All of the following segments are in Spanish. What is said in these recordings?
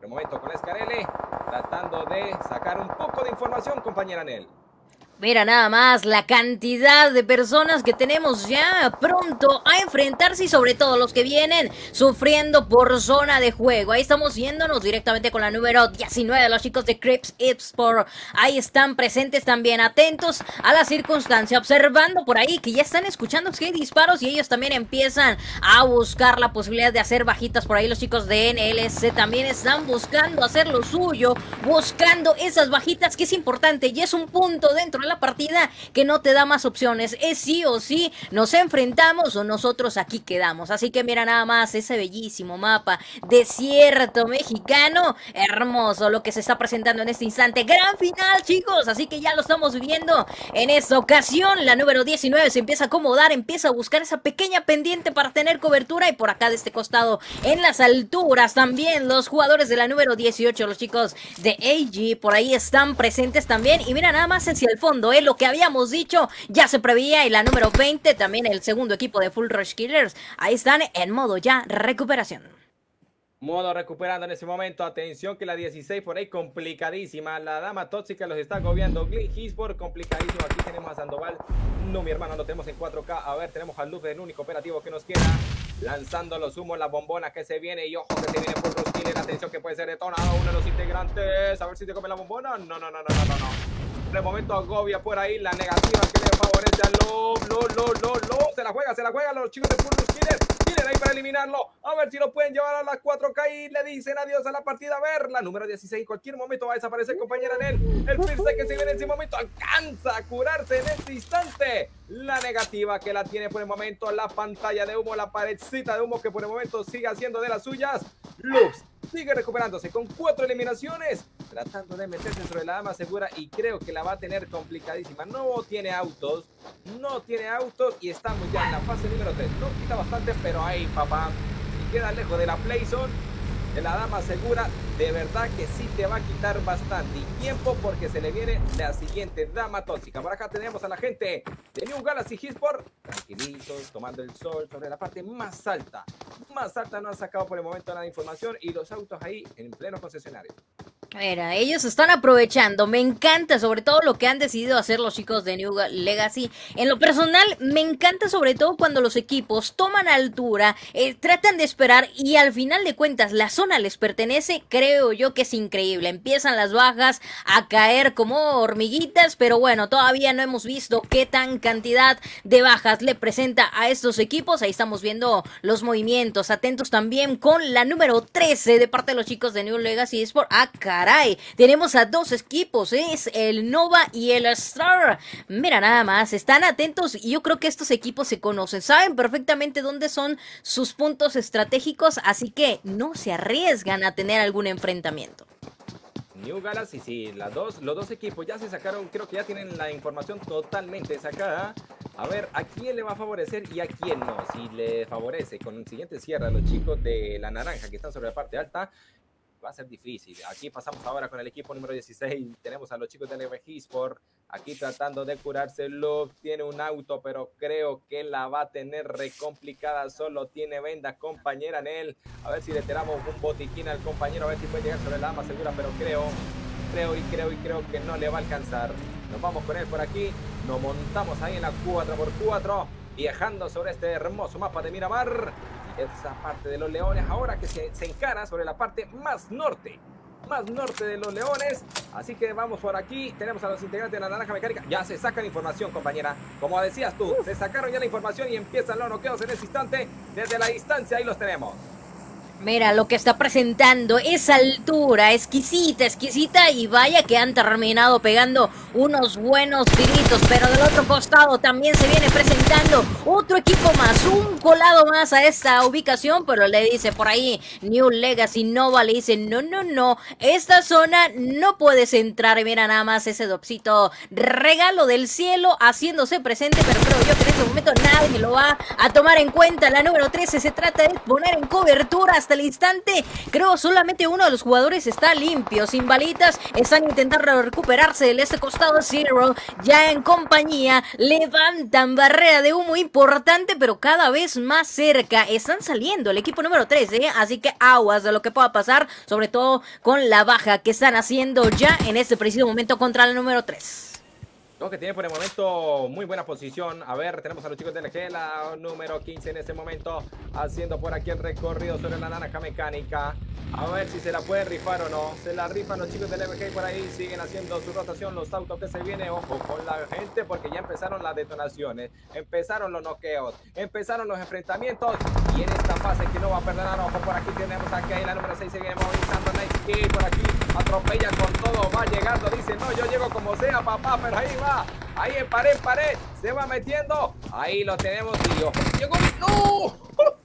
De momento con Escarele, tratando de sacar un poco de información, compañera Nel. Mira nada más la cantidad de personas que tenemos ya pronto a enfrentarse y sobre todo los que vienen sufriendo por zona de juego. Ahí estamos yéndonos directamente con la número 19, los chicos de Crips Sport. Ahí están presentes también, atentos a la circunstancia, observando por ahí que ya están escuchando que hay disparos y ellos también empiezan a buscar la posibilidad de hacer bajitas por ahí. Los chicos de NLC también están buscando hacer lo suyo, buscando esas bajitas que es importante y es un punto dentro de la partida que no te da más opciones, es sí o sí, nos enfrentamos o nosotros aquí quedamos. Así que mira nada más ese bellísimo mapa, desierto mexicano, hermoso lo que se está presentando en este instante, gran final chicos, así que ya lo estamos viviendo en esta ocasión. La número 19 se empieza a acomodar, empieza a buscar esa pequeña pendiente para tener cobertura y por acá de este costado en las alturas también los jugadores de la número 18, los chicos de AG por ahí están presentes también y mira nada más hacia el fondo, lo que habíamos dicho ya se preveía y la número 20 también el segundo equipo de Full Rush Killers, ahí están en modo ya recuperación. Modo recuperando en ese momento. Atención que la 16 por ahí complicadísima. La dama tóxica los está agobiando. Glyn Hisbor complicadísimo. Aquí tenemos a Sandoval. No, mi hermano, lo tenemos en 4K. A ver, tenemos a Luz, el único operativo que nos queda. Lanzando los humos, la bombona que se viene. Y ojo que se viene por los killers. Atención que puede ser detonado uno de los integrantes. A ver si te come la bombona. No. De momento agobia por ahí la negativa que le favorece a Lo. Se la juega los chicos de Full Rush Killers. Tienen ahí para eliminarlo. A ver si lo pueden llevar a las 4K y le dicen adiós a la partida. A ver, la número 16 en cualquier momento va a desaparecer, compañera Nel. El First que se viene en ese momento alcanza a curarse en este instante. La negativa que la tiene por el momento, la pantalla de humo, la paredcita de humo que por el momento sigue haciendo de las suyas. Lux sigue recuperándose con 4 eliminaciones, tratando de meterse dentro de la dama segura y creo que la va a tener complicadísima. No tiene autos y estamos ya en la fase número 3. No quita bastante, pero ahí, papá, si queda lejos de la playzone, de la dama segura, de verdad que sí te va a quitar bastante tiempo porque se le viene la siguiente dama tóxica. Por acá tenemos a la gente de New Galaxy Esport, tranquilitos, tomando el sol sobre la parte más alta. No han sacado por el momento nada de información y los autos ahí en pleno concesionario. Mira, ellos están aprovechando, me encanta sobre todo lo que han decidido hacer los chicos de New Legacy. En lo personal, me encanta sobre todo cuando los equipos toman altura, tratan de esperar y al final de cuentas la zona les pertenece, creo yo que es increíble. Empiezan las bajas a caer como hormiguitas, pero bueno, todavía no hemos visto qué tan cantidad de bajas le presenta a estos equipos. Ahí estamos viendo los movimientos, atentos también con la número 13 de parte de los chicos de New Legacy Esport. Caray, tenemos a dos equipos, es el Nova y el Star. Mira nada más, están atentos y yo creo que estos equipos se conocen, saben perfectamente dónde son sus puntos estratégicos, así que no se arriesgan a tener algún enfrentamiento. New Galaxy, sí, los dos equipos ya se sacaron, creo que ya tienen la información totalmente sacada. A ver, ¿a quién le va a favorecer y a quién no? Si le favorece con el siguiente cierre a los chicos de la naranja que están sobre la parte alta, va a ser difícil. Aquí pasamos ahora con el equipo número 16. Tenemos a los chicos de LV Sport aquí tratando de curarse. Love tiene un auto, pero creo que la va a tener re complicada. Solo tiene venda, compañera Nel. A ver si le tiramos un botiquín al compañero, a ver si puede llegar sobre la dama segura, pero creo que no le va a alcanzar. Nos vamos con él por aquí. Nos montamos ahí en la 4x4, viajando sobre este hermoso mapa de Miramar. Esa parte de los leones ahora que se encara sobre la parte más norte de los leones. Así que vamos por aquí. Tenemos a los integrantes de la naranja mecánica. Ya se sacan información, compañera. Como decías tú, se sacaron ya la información y empiezan los noqueos en ese instante. Desde la distancia ahí los tenemos. Mira lo que está presentando, esa altura exquisita y vaya que han terminado pegando unos buenos tiritos, pero del otro costado también se viene presentando otro equipo más, un colado más a esta ubicación, pero le dice por ahí New Legacy Nova, le dice no, esta zona no puedes entrar. Mira nada más ese dopsito regalo del cielo haciéndose presente, pero creo yo que en este momento nadie lo va a tomar en cuenta. La número 13 se trata de poner en cobertura, hasta el instante, creo solamente uno de los jugadores está limpio, sin balitas. Están intentando recuperarse de este costado. Zero ya en compañía, levantan barrera de humo importante, pero cada vez más cerca. Están saliendo el equipo número 3, así que aguas de lo que pueda pasar, sobre todo con la baja que están haciendo ya en este preciso momento contra el número 3. Que tiene por el momento muy buena posición. A ver, tenemos a los chicos de LG, la número 15 en este momento, haciendo por aquí el recorrido sobre la naranja mecánica. A ver si se la pueden rifar o no. Se la rifan los chicos del LG por ahí, siguen haciendo su rotación, los autos que se vienen. Ojo con la gente porque ya empezaron las detonaciones, empezaron los noqueos, empezaron los enfrentamientos. Y en esta fase que no va a perdonar, ojo, por aquí tenemos aquí la número 6, se viene movilizando Nice Kid por aquí, atropella con todo, va llegando, dice, no, yo llego como sea, papá, pero ahí va. Ahí en pared, se va metiendo. Ahí lo tenemos, tío. Llegó. ¡No!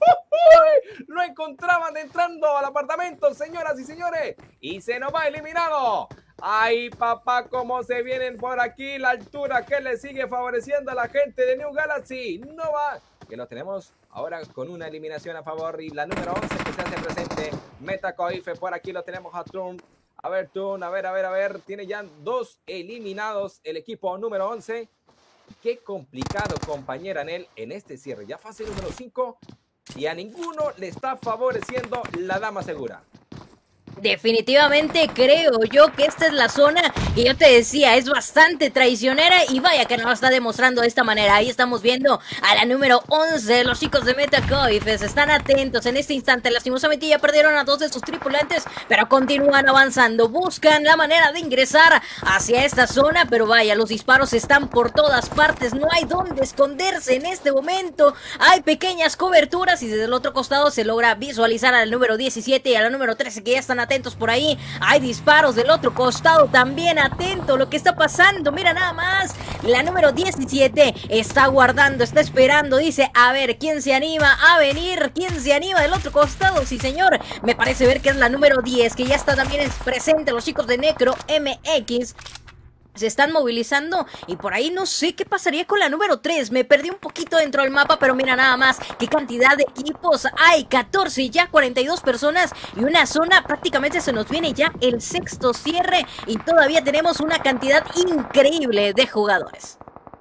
Lo encontraban entrando al apartamento, señoras y señores. Y se nos va eliminado. Ay, papá, cómo se vienen por aquí. La altura que le sigue favoreciendo a la gente de New Galaxy. No va. Que lo tenemos ahora con una eliminación a favor. Y la número 11 que se hace presente. Meta Coife, por aquí lo tenemos a Trump. A ver, Tun, a ver. Tiene ya 2 eliminados el equipo número 11. Qué complicado, compañera Anel, en este cierre. Ya fase número 5 y a ninguno le está favoreciendo la dama segura. Definitivamente creo yo que esta es la zona que yo te decía, es bastante traicionera y vaya que nos lo está demostrando de esta manera. Ahí estamos viendo a la número 11, los chicos de Metacoifes están atentos en este instante. Lastimosamente ya perdieron a 2 de sus tripulantes, pero continúan avanzando, buscan la manera de ingresar hacia esta zona, pero vaya, los disparos están por todas partes, no hay dónde esconderse en este momento. Hay pequeñas coberturas y desde el otro costado se logra visualizar al número 17 y a la número 13 que ya están atentos por ahí. Hay disparos del otro costado también, atento lo que está pasando. Mira nada más, la número 17 está guardando, está esperando, dice, a ver, ¿quién se anima a venir? ¿Quién se anima del otro costado? Sí señor, me parece ver que es la número 10, que ya está también presente. Los chicos de Necro MX se están movilizando y por ahí no sé qué pasaría con la número 3. Me perdí un poquito dentro del mapa, pero mira nada más qué cantidad de equipos hay. 14, ya 42 personas y una zona prácticamente se nos viene ya el 6º cierre y todavía tenemos una cantidad increíble de jugadores.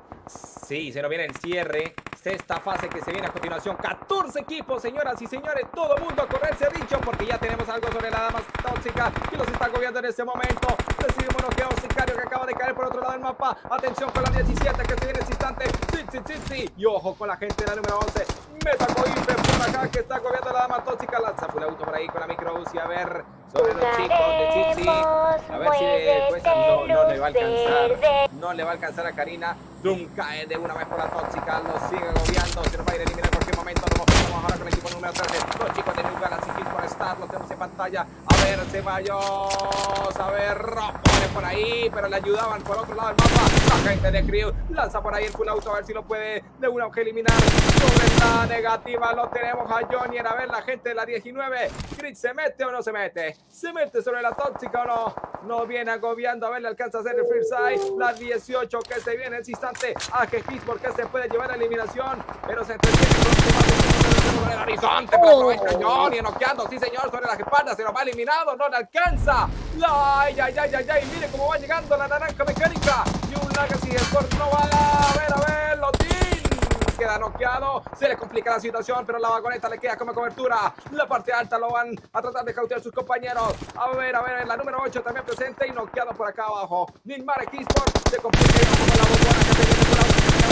Sí, se nos viene el cierre. Esta fase que se viene a continuación. 14 equipos, señoras y señores. Todo el mundo a correrse dicho porque ya tenemos algo sobre la dama tóxica que los está agobiando en este momento. Recibimos noqueo sicario que acaba de caer por otro lado del mapa. Atención con la 17 que se viene en este instante. Sí. Y ojo con la gente de la número 11. Metacoife por acá que está agobiando a la dama tóxica. Lanza full auto por ahí con la micro UCI. A ver, sobre los chicos de Chichi. A ver si pues, no le va a alcanzar. No le va a alcanzar a Karina. Doom cae de una vez por la tóxica. Lo sigue agobiando. Se nos va a ir a eliminar en cualquier momento. Nos vamos ahora con el equipo número 13. Los chicos de New Galaxy por Star. Los tenemos en pantalla. A ver, Ceballos. A ver, Rojones por ahí. Pero le ayudaban por otro lado del mapa. La gente de Crew lanza por ahí el full auto. A ver si lo puede de una vez eliminar. Sobre la negativa lo tenemos a Johnny. A ver, la gente de la 19. Grit, ¿se mete o no se mete? ¿Se mete sobre la tóxica o no? No viene agobiando. A ver, le alcanza a hacer el free side. La 18 que se viene en ese instante. A Gis porque se puede llevar la eliminación. Pero se entretiene con el horizonte. Pero aprovecha Johnny noqueando. Sí, señor, sobre las espaldas. Se nos va eliminado. No le alcanza. Ay. Mire cómo va llegando la naranja mecánica. Y un Legacy Sport no va. A ver, Lotín. Queda noqueado, se le complica la situación, pero la vagoneta le queda como cobertura. La parte alta lo van a tratar de cautear sus compañeros. A ver, la número 8 también presente y noqueado por acá abajo. Nilmar Xport se complica con la bombona que se viene por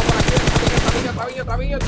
aquí. Traviño.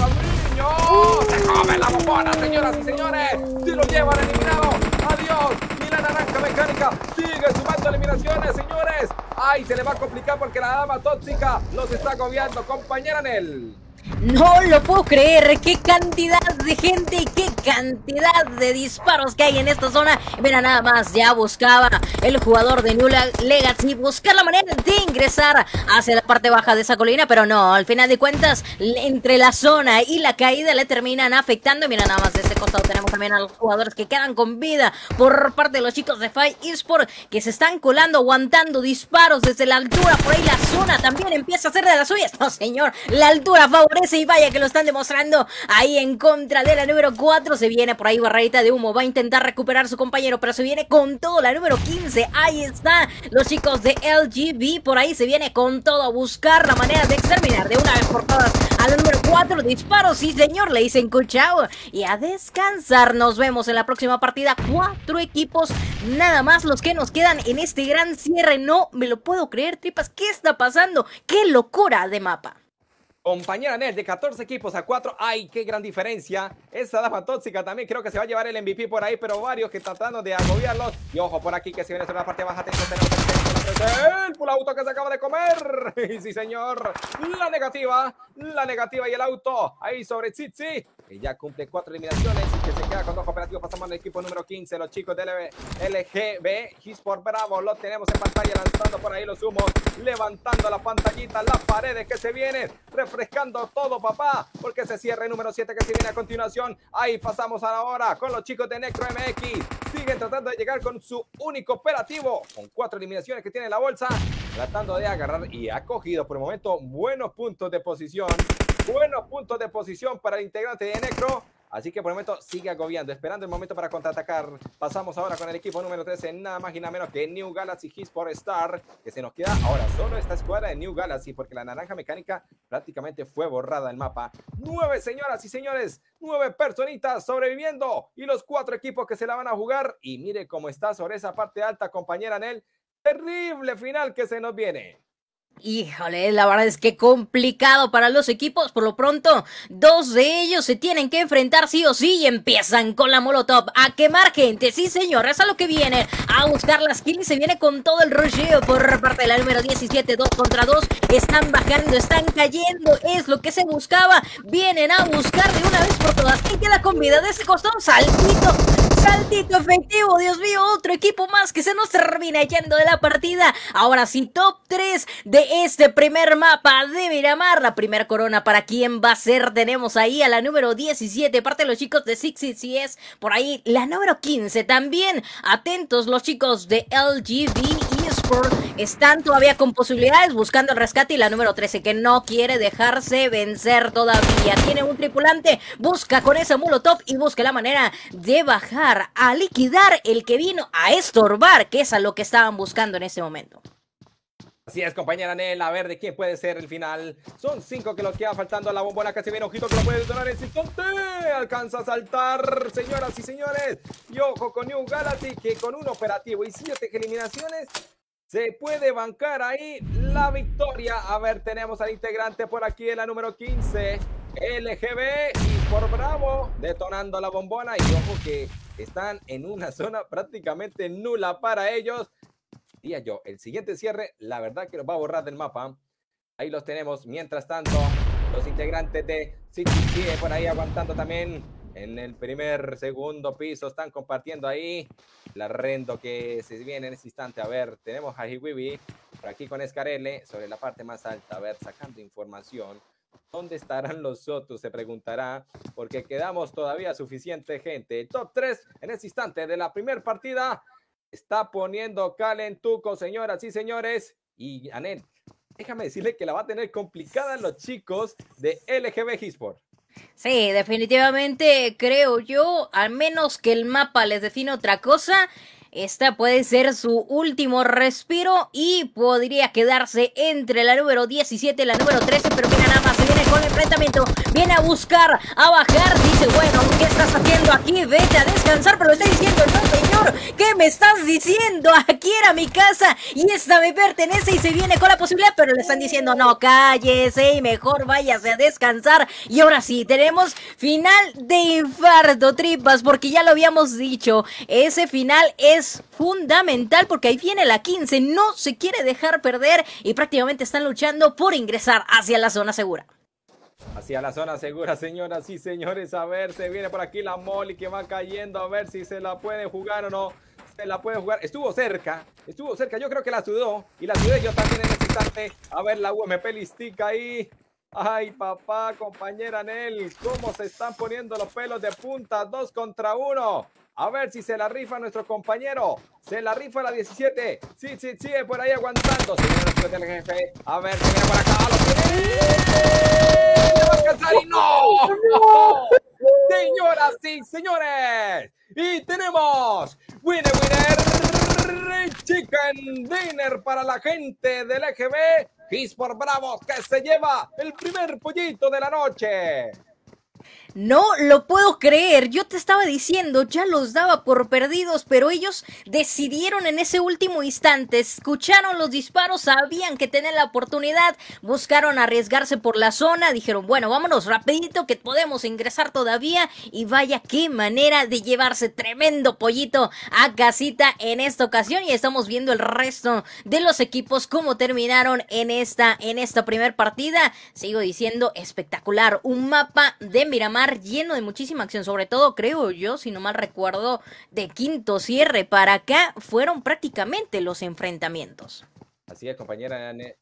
Se come la bombona, señoras y señores. Se lo llevan eliminado. Adiós. Y la naranja mecánica sigue sumando eliminaciones, señores. Ay, se le va a complicar porque la dama tóxica los está agobiando. Compañera Nel. No lo puedo creer, qué cantidad de gente y qué cantidad de disparos que hay en esta zona. Mira nada más, ya buscaba el jugador de New Legacy buscar la manera de ingresar hacia la parte baja de esa colina, pero no, al final de cuentas, entre la zona y la caída le terminan afectando. Mira nada más, de este costado tenemos también a los jugadores que quedan con vida por parte de los chicos de Fight Esport, que se están colando, aguantando disparos desde la altura. Por ahí la zona también empieza a hacer de las suyas. No señor, la altura favorece parece? Y vaya que lo están demostrando ahí en contra de la número 4. Se viene por ahí barrerita de humo, va a intentar recuperar a su compañero, pero se viene con todo la número 15. Ahí está, los chicos de LGB, por ahí se viene con todo a buscar la manera de exterminar de una vez por todas a la número 4. Disparos, sí señor, le dicen cuchao. Y a descansar, nos vemos en la próxima partida. 4 equipos, nada más los que nos quedan en este gran cierre. No me lo puedo creer, tripas, ¿qué está pasando? ¡Qué locura de mapa! Compañera Nel, de 14 equipos a 4, ¡ay, qué gran diferencia! Esa dama tóxica también creo que se va a llevar el MVP por ahí, pero varios que tratando de agobiarlos. Y ojo por aquí que se viene sobre la parte baja, tenemos el full auto que se acaba de comer. Y sí, señor, la negativa y el auto ahí sobre Tsitsi, que ya cumple 4 eliminaciones y que se queda con 2 cooperativos. Pasamos al equipo número 15, los chicos de LGB Esports Bravo. Lo tenemos en pantalla, lanzando por ahí los humos, levantando la pantallita, las paredes que se vienen, refrescando todo, papá, porque se cierra el número 7 que se viene a continuación. Ahí pasamos ahora con los chicos de Necro MX. Siguen tratando de llegar con su único operativo, con 4 eliminaciones que tiene la bolsa, tratando de agarrar, y ha cogido por el momento buenos puntos de posición para el integrante de Necro. Así que por el momento sigue agobiando, esperando el momento para contraatacar. Pasamos ahora con el equipo número 13, nada más y nada menos que New Galaxy Esports Star, que se nos queda ahora solo esta escuadra de New Galaxy, porque la naranja mecánica prácticamente fue borrada del mapa. 9, señoras y señores, 9 personitas sobreviviendo, y los 4 equipos que se la van a jugar. Y mire cómo está sobre esa parte alta, compañera Nel. Terrible final que se nos viene. Híjole, la verdad es que complicado para los equipos. Por lo pronto, 2 de ellos se tienen que enfrentar sí o sí, y empiezan con la Molotov a quemar gente. Sí, señor, es a lo que viene, a buscar las kills. Se viene con todo el rusheo por parte de la número 17, 2 contra 2. Están bajando, están cayendo, es lo que se buscaba. Vienen a buscar de una vez por todas. ¿Quién queda con vida? De ese costón, saltito efectivo, Dios mío, otro equipo más que se nos termina yendo de la partida. Ahora sí, top 3 de este primer mapa de Miramar. La primera corona, ¿para quién va a ser? Tenemos ahí a la número 17, parte de los chicos de SixXCS. Por ahí la número 15 también. Atentos los chicos de LGB Esports. Están todavía con posibilidades, buscando el rescate. Y la número 13, que no quiere dejarse vencer todavía. Tiene un tripulante, busca con ese molotov y busca la manera de bajar a liquidar el que vino a estorbar, que es a lo que estaban buscando en ese momento. Así es, compañera Nel, a ver de quién puede ser el final. Son 5 que los queda faltando. La bombona que se viene, ojito que lo puede detonar en ese instante. Alcanza a saltar, señoras y señores. Y ojo con New Galaxy, que con un operativo y 7 eliminaciones se puede bancar ahí la victoria. A ver, tenemos al integrante por aquí en la número 15, LGB y por Bravo, detonando la bombona. Y ojo que están en una zona prácticamente nula para ellos. Diría yo, el siguiente cierre, la verdad que los va a borrar del mapa. Ahí los tenemos. Mientras tanto, los integrantes de City por ahí aguantando también en el segundo piso. Están compartiendo ahí el arrendo que se viene en este instante. A ver, tenemos a Hiwiwi por aquí con Escarele sobre la parte más alta. A ver, sacando información. ¿Dónde estarán los otros? Se preguntará, porque quedamos todavía suficiente gente. El top 3 en este instante de la primera partida está poniendo calentuco, señoras y señores. Y Anel, déjame decirle que la va a tener complicada los chicos de LGB Esports. Sí, definitivamente creo yo, al menos que el mapa les define otra cosa. Esta puede ser su último respiro y podría quedarse entre la número 17 y la número 13, pero mira nada más, se viene con el enfrentamiento, viene a buscar, a bajar, dice, bueno, ¿qué estás haciendo aquí? Vete a descansar, pero le está diciendo, no señor, ¿qué me estás diciendo? Aquí era mi casa y esta me pertenece, y se viene con la posibilidad, pero le están diciendo, no, cállese y mejor váyase a descansar. Y ahora sí, tenemos final de infarto, tripas, porque ya lo habíamos dicho, ese final es fundamental porque ahí viene la 15, no se quiere dejar perder y prácticamente están luchando por ingresar hacia la zona segura. Hacia la zona segura, señoras y señores. A ver, se viene por aquí la Molly que va cayendo, a ver si se la puede jugar o no. Se la puede jugar, estuvo cerca, yo creo que la sudó, y la sudé yo también en este instante. A ver la UMP listica ahí. Ay, papá, compañera Nel, cómo se están poniendo los pelos de punta, 2 contra 1. A ver si se la rifa nuestro compañero. Se la rifa la 17. Sí, sí, sigue por ahí aguantando. Señores del jefe. A ver, se viene por acá. ¡Lo tiene! ¡Le va a alcanzar y no! Señoras y señores. Y tenemos winner, winner, chicken dinner para la gente del EGB. Hispor Bravos que se lleva el primer pollito de la noche. No lo puedo creer, yo te estaba diciendo, ya los daba por perdidos, pero ellos decidieron en ese último instante, escucharon los disparos, sabían que tenían la oportunidad, buscaron arriesgarse por la zona, dijeron, bueno, vámonos rapidito que podemos ingresar todavía y vaya qué manera de llevarse tremendo pollito a casita en esta ocasión y estamos viendo el resto de los equipos cómo terminaron en esta primer partida, sigo diciendo espectacular, un mapa de Miramar lleno de muchísima acción, sobre todo creo yo, si no mal recuerdo, de quinto cierre para acá fueron prácticamente los enfrentamientos. Así es, compañera Anel.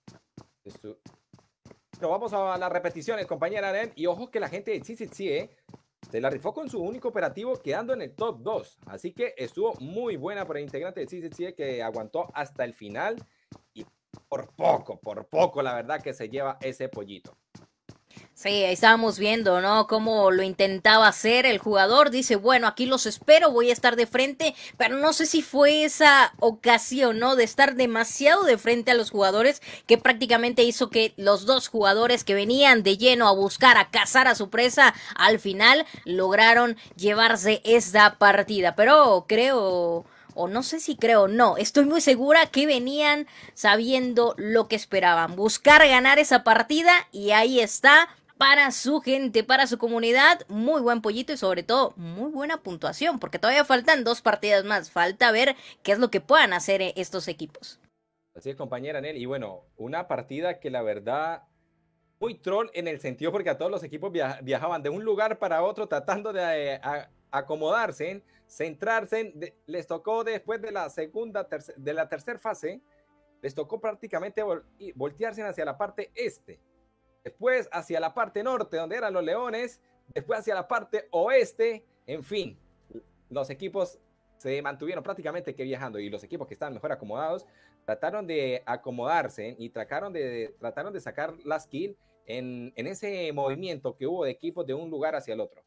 Pero vamos a las repeticiones, compañera Anel. Y ojo que la gente de CCC se la rifó con su único operativo quedando en el top 2. Así que estuvo muy buena por el integrante de CCC que aguantó hasta el final. Y por poco, la verdad que se lleva ese pollito. Sí, ahí estábamos viendo, ¿no? Cómo lo intentaba hacer el jugador. Dice, bueno, aquí los espero, voy a estar de frente. Pero no sé si fue esa ocasión, ¿no? De estar demasiado de frente a los jugadores que prácticamente hizo que los dos jugadores que venían de lleno a buscar, a cazar a su presa, al final lograron llevarse esta partida. Pero creo... O no sé si creo, no, estoy muy segura que venían sabiendo lo que esperaban, buscar ganar esa partida y ahí está, para su gente, para su comunidad, muy buen pollito y sobre todo muy buena puntuación, porque todavía faltan 2 partidas más, falta ver qué es lo que puedan hacer estos equipos. Así es, compañera Anel. Y bueno, una partida que la verdad muy troll en el sentido porque a todos los equipos viajaban de un lugar para otro tratando de acomodarse, centrarse. Les tocó después de la de la tercera fase, les tocó prácticamente voltearse hacia la parte este, después hacia la parte norte donde eran los Leones, después hacia la parte oeste, en fin, los equipos se mantuvieron prácticamente que viajando y los equipos que estaban mejor acomodados trataron de acomodarse y trataron de sacar las kills en ese movimiento que hubo de equipos de un lugar hacia el otro.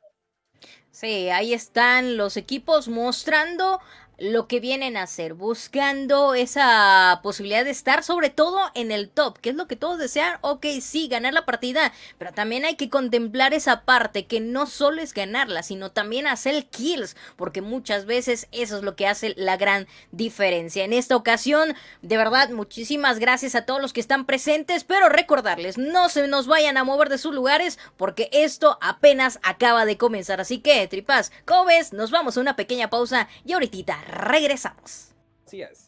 Sí, ahí están los equipos mostrando lo que vienen a hacer, buscando esa posibilidad de estar sobre todo en el top, que es lo que todos desean. Ok, sí, ganar la partida, pero también hay que contemplar esa parte que no solo es ganarla, sino también hacer kills, porque muchas veces eso es lo que hace la gran diferencia. En esta ocasión, de verdad, muchísimas gracias a todos los que están presentes, pero recordarles, no se nos vayan a mover de sus lugares, porque esto apenas acaba de comenzar, así que, tripas, ¿cómo ves? Nos vamos a una pequeña pausa y ahorita regresamos. Así es.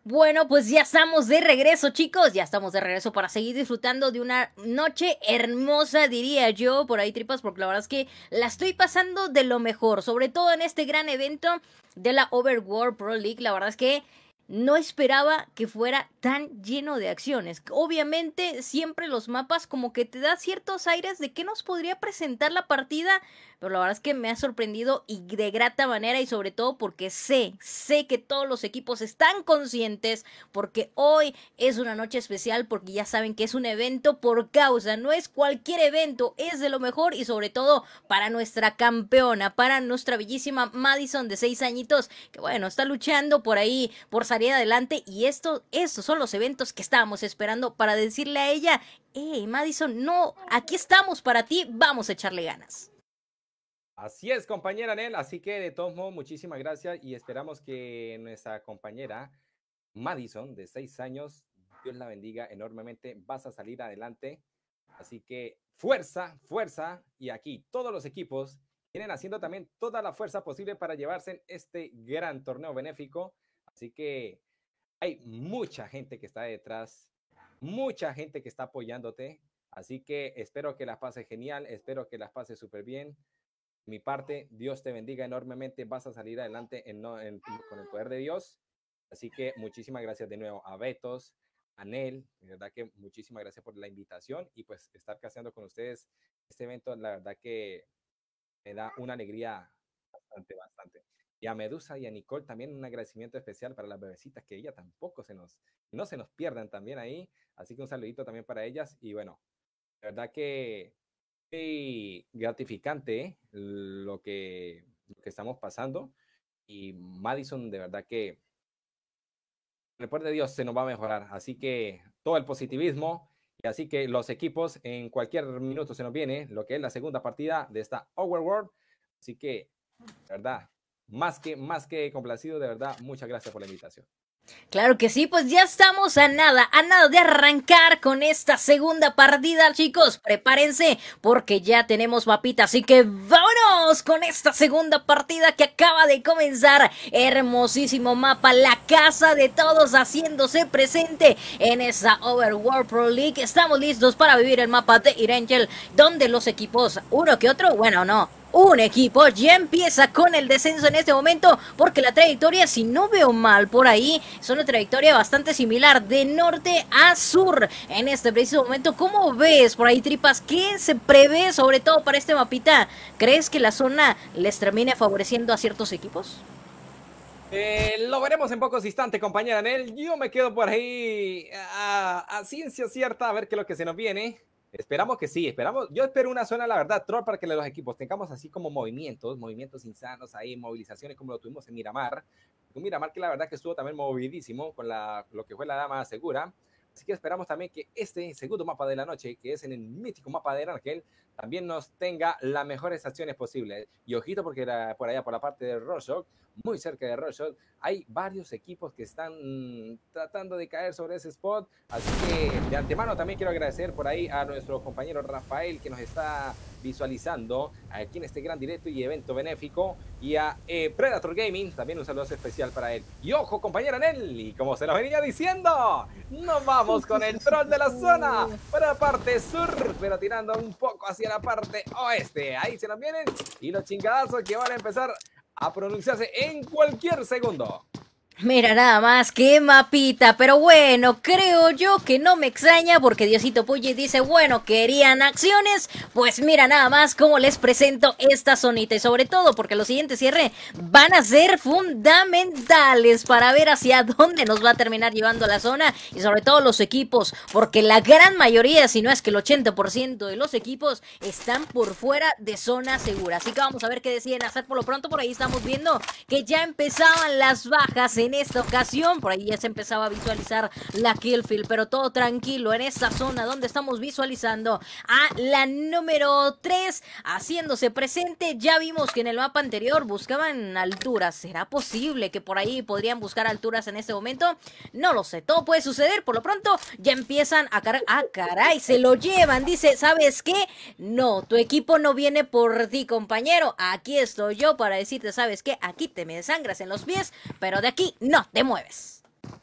Bueno, pues ya estamos de regreso, chicos. Ya estamos de regreso para seguir disfrutando de una noche hermosa, diría yo, por ahí, tripas, porque la verdad es que la estoy pasando de lo mejor, sobre todo en este gran evento de la Overworld Pro League. La verdad es que no esperaba que fuera tan lleno de acciones. Obviamente, siempre los mapas como que te da ciertos aires de qué nos podría presentar la partida, pero la verdad es que me ha sorprendido y de grata manera, y sobre todo porque sé que todos los equipos están conscientes, porque hoy es una noche especial, porque ya saben que es un evento por causa, no es cualquier evento, es de lo mejor, y sobre todo para nuestra campeona, para nuestra bellísima Madison de 6 añitos, que bueno, está luchando por ahí, por salir adelante, y estos son los eventos que estábamos esperando para decirle a ella: hey Madison, no, aquí estamos para ti, vamos a echarle ganas. Así es, compañera Nel. Así que de todos modos, muchísimas gracias y esperamos que nuestra compañera Madison, de 6 años, Dios la bendiga enormemente, vas a salir adelante. Así que fuerza, fuerza. Y aquí todos los equipos vienen haciendo también toda la fuerza posible para llevarse este gran torneo benéfico. Así que hay mucha gente que está detrás, mucha gente que está apoyándote. Así que espero que las pases genial, espero que las pases súper bien. Mi parte, Dios te bendiga enormemente, vas a salir adelante con el poder de Dios. Así que muchísimas gracias de nuevo a Betos, a Nel, de verdad que muchísimas gracias por la invitación y pues estar caseando con ustedes este evento, la verdad que me da una alegría bastante, bastante. Y a Medusa y a Nicole también un agradecimiento especial para las bebecitas, que ella tampoco no se nos pierdan también ahí. Así que un saludito también para ellas y bueno, de verdad que gratificante lo que estamos pasando y Madison de verdad que el poder de Dios se nos va a mejorar, así que todo el positivismo y así que los equipos en cualquier minuto se nos viene lo que es la segunda partida de esta Overworld, así que de verdad más que complacido, de verdad muchas gracias por la invitación. Claro que sí, pues ya estamos a nada de arrancar con esta segunda partida, chicos. Prepárense porque ya tenemos mapita, así que vámonos con esta segunda partida que acaba de comenzar. Hermosísimo mapa, la casa de todos haciéndose presente en esa Overworld Pro League. Estamos listos para vivir el mapa de Irangel, donde los equipos, uno que otro, bueno, no, un equipo ya empieza con el descenso en este momento, porque la trayectoria, si no veo mal por ahí, es una trayectoria bastante similar de norte a sur en este preciso momento. ¿Cómo ves por ahí, tripas? ¿Qué se prevé sobre todo para este mapita? ¿Crees que la zona les termine favoreciendo a ciertos equipos? Lo veremos en pocos instantes, compañera Nel. Yo me quedo por ahí a ciencia cierta a ver qué es lo que se nos viene. Esperamos que sí, yo espero una zona, la verdad, troll, para que los equipos tengamos así como movimientos insanos ahí, movilizaciones como lo tuvimos en Miramar. Un Miramar que la verdad que estuvo también movidísimo con lo que fue la dama segura. Así que esperamos también que este segundo mapa de la noche, que es en el mítico mapa de Ángel, también nos tenga las mejores acciones posibles. Y ojito porque por allá, por la parte de Rorschach, muy cerca de Rorschach, hay varios equipos que están tratando de caer sobre ese spot. Así que de antemano también quiero agradecer por ahí a nuestro compañero Rafael, que nos está visualizando aquí en este gran directo y evento benéfico, y a Predator Gaming, también un saludo especial para él. Y ojo, compañera Nelly, como se nos venía diciendo, nos vamos con el troll de la zona para la parte sur, pero tirando un poco hacia la parte oeste. Ahí se nos vienen y los chingadazos que van a empezar a pronunciarse en cualquier segundo. Mira nada más, qué mapita, pero bueno, creo yo que no me extraña porque Diosito Puyi dice, bueno, querían acciones, pues mira nada más cómo les presento esta zonita y sobre todo porque los siguientes cierres van a ser fundamentales para ver hacia dónde nos va a terminar llevando la zona y sobre todo los equipos, porque la gran mayoría, si no es que el 80% de los equipos están por fuera de zona segura, así que vamos a ver qué deciden hacer. Por lo pronto por ahí estamos viendo que ya empezaban las bajas en esta ocasión, por ahí ya se empezaba a visualizar la killfield, pero todo tranquilo en esta zona donde estamos visualizando a la número 3 haciéndose presente. Ya vimos que en el mapa anterior buscaban alturas, ¿será posible que por ahí podrían buscar alturas en este momento? No lo sé, todo puede suceder. Por lo pronto ya empiezan a cargar, ah caray, se lo llevan, dice, ¿sabes qué? No, tu equipo no viene por ti, compañero, aquí estoy yo para decirte, ¿sabes qué? Aquí te me desangras en los pies, pero de aquí no te mueves.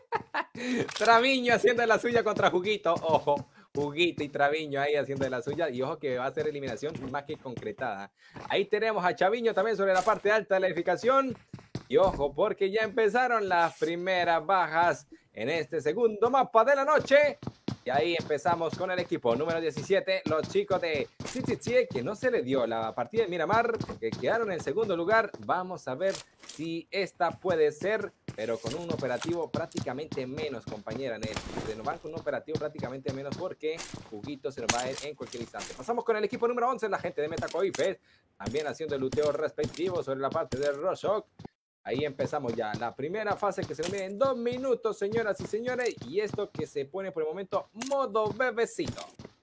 Traviño haciendo la suya contra Juguito. Ojo, Juguito y Traviño ahí haciendo de la suya. Y ojo que va a ser eliminación más que concretada. Ahí tenemos a Chaviño también sobre la parte alta de la edificación. Y ojo, porque ya empezaron las primeras bajas en este segundo mapa de la noche. Y ahí empezamos con el equipo número 17, los chicos de City, que no se le dio la partida de Miramar, que quedaron en segundo lugar. Vamos a ver si esta puede ser, pero con un operativo prácticamente menos, compañera Nel. Se nos van con un operativo prácticamente menos porque Juguito se nos va a ir en cualquier instante. Pasamos con el equipo número 11, la gente de Metacoifes, también haciendo el luteo respectivo sobre la parte de Roshock. Ahí empezamos ya la primera fase que se nos viene en 2 minutos, señoras y señores. Y esto que se pone por el momento modo bebecito.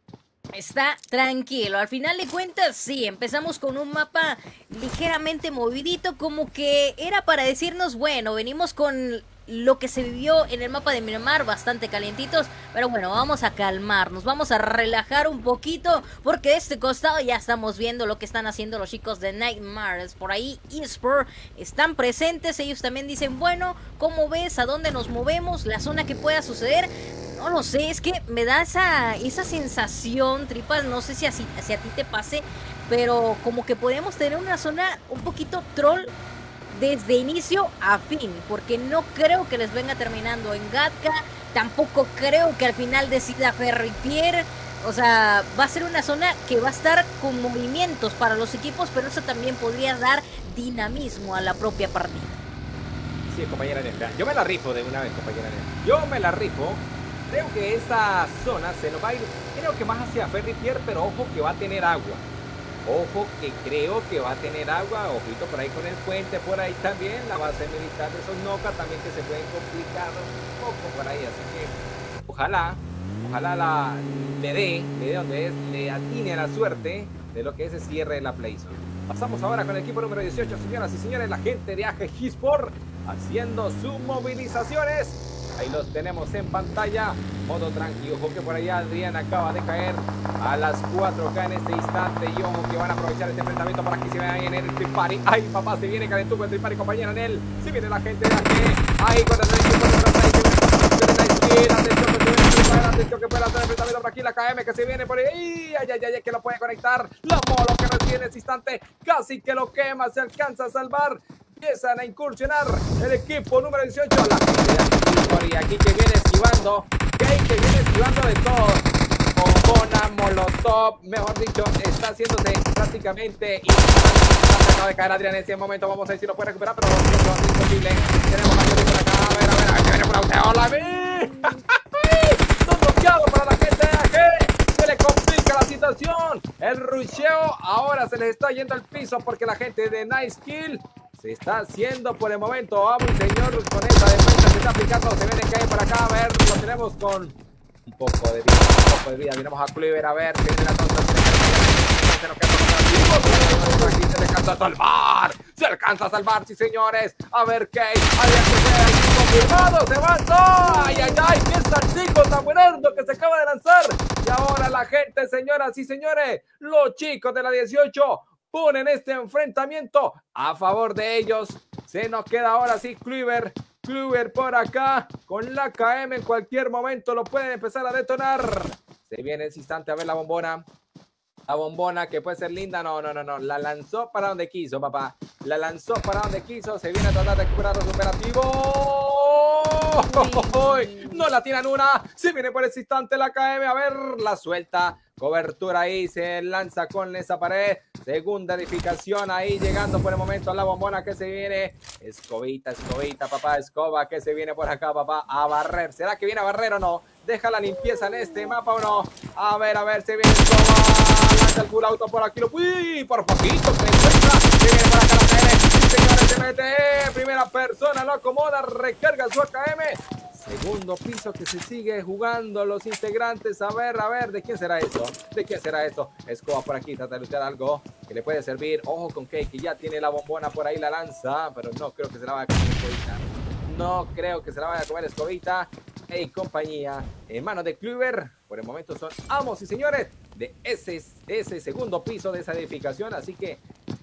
Está tranquilo, al final de cuentas sí, empezamos con un mapa ligeramente movidito, como que era para decirnos, bueno, venimos con lo que se vivió en el mapa de Miramar, bastante calientitos, pero bueno, vamos a calmarnos, vamos a relajar un poquito, porque de este costado ya estamos viendo lo que están haciendo los chicos de Nightmares. Por ahí eSport están presentes, ellos también dicen, bueno, ¿cómo ves? ¿A dónde nos movemos? ¿La zona que pueda suceder? No lo sé, es que me da esa sensación, Tripas, no sé si a ti te pase, pero como que podemos tener una zona un poquito troll desde inicio a fin, porque no creo que les venga terminando en Gatka, tampoco creo que al final decida Ferripier. O sea, va a ser una zona que va a estar con movimientos para los equipos, pero eso también podría dar dinamismo a la propia partida. Sí, compañera Nel, yo me la rifo de una vez, compañera Nel. Yo me la rifo. Creo que esa zona se nos va a ir, creo que más hacia Ferripier, pero ojo que va a tener agua. Ojo que creo que va a tener agua, ojito por ahí con el puente, por ahí también, la base militar de Sonoka también que se pueden complicar un poco por ahí, así que ojalá le atine a la suerte de lo que es el cierre de la Playzone. Pasamos ahora con el equipo número 18, señoras y señores, la gente de AG eSport haciendo sus movilizaciones. Ahí los tenemos en pantalla, modo tranquilo. Ojo que por allá Adrián acaba de caer a las 4K en este instante. Y ojo que van a aprovechar este enfrentamiento para que se vean en el Tripari. Ay, papá, se viene calentuco el Tripari, compañera Nel. Se viene la gente de aquí. Ahí con el atención que puede hacer el enfrentamiento por aquí. La KM que se viene por ahí. Ay, que lo puede conectar. La Molo que recibe en este instante. Casi que lo quema, se alcanza a salvar. Empiezan a incursionar el equipo número 18. La gente de aquí que viene esquivando. Que viene esquivando de todo. Bombona, molotov, mejor dicho, está haciéndose prácticamente. Y acaba de caer Adrián en ese momento. Vamos a ver si lo puede recuperar, pero es imposible. Tenemos a Adrián por acá. A ver, que viene por usted. ¡Hola, Está bloqueado para la gente de AG. Se le complica la situación. El rusheo ahora se les está yendo al piso porque la gente de Nice Kill se está haciendo por el momento. Vamos, señor, con esta defensa se está aplicando. Se viene que hay por acá. A ver, lo tenemos con un poco de vida. Miramos a Cleaver. A ver, se viene la tonta. Aquí se le alcanza a salvar. Se alcanza a salvar, sí, señores. A ver, Kate. Confirmado. Se avanzó. Ay, qué saltico tan buenardo que se acaba de lanzar. Y ahora la gente, señoras y señores, los chicos de la 18 ponen este enfrentamiento a favor de ellos. Se nos queda ahora sí Cleaver por acá con la KM. En cualquier momento lo pueden empezar a detonar. Se viene ese instante a ver la bombona. La bombona que puede ser linda. No. La lanzó para donde quiso, papá. La lanzó para donde quiso. Se viene a tratar de recuperar los operativos. No la tiran una. Se viene por ese instante la KM. A ver, la suelta. Cobertura ahí. Se lanza con esa pared. Segunda edificación ahí. Llegando por el momento a la bombona que se viene. Escobita, papá. Escoba que se viene por acá, papá. A barrer. ¿Será que viene a barrer o no? Deja la limpieza en este mapa o no. A ver, se viene Escoba. Lanza el full auto por aquí. Uy, por poquito se encuentra. Se viene por acá la KM. Señores, se mete. Primera persona lo acomoda. Recarga su AKM. Segundo piso que se sigue jugando los integrantes. A ver, ¿de quién será esto? Escoba por aquí, trata de luchar algo que le puede servir. Ojo con Kate, que ya tiene la bombona por ahí, la lanza. Pero no creo que se la vaya a comer Escobita. No creo que se la vaya a comer Escobita. Y compañía en manos de Cleaver. Por el momento son amos y señores de ese segundo piso de esa edificación. Así que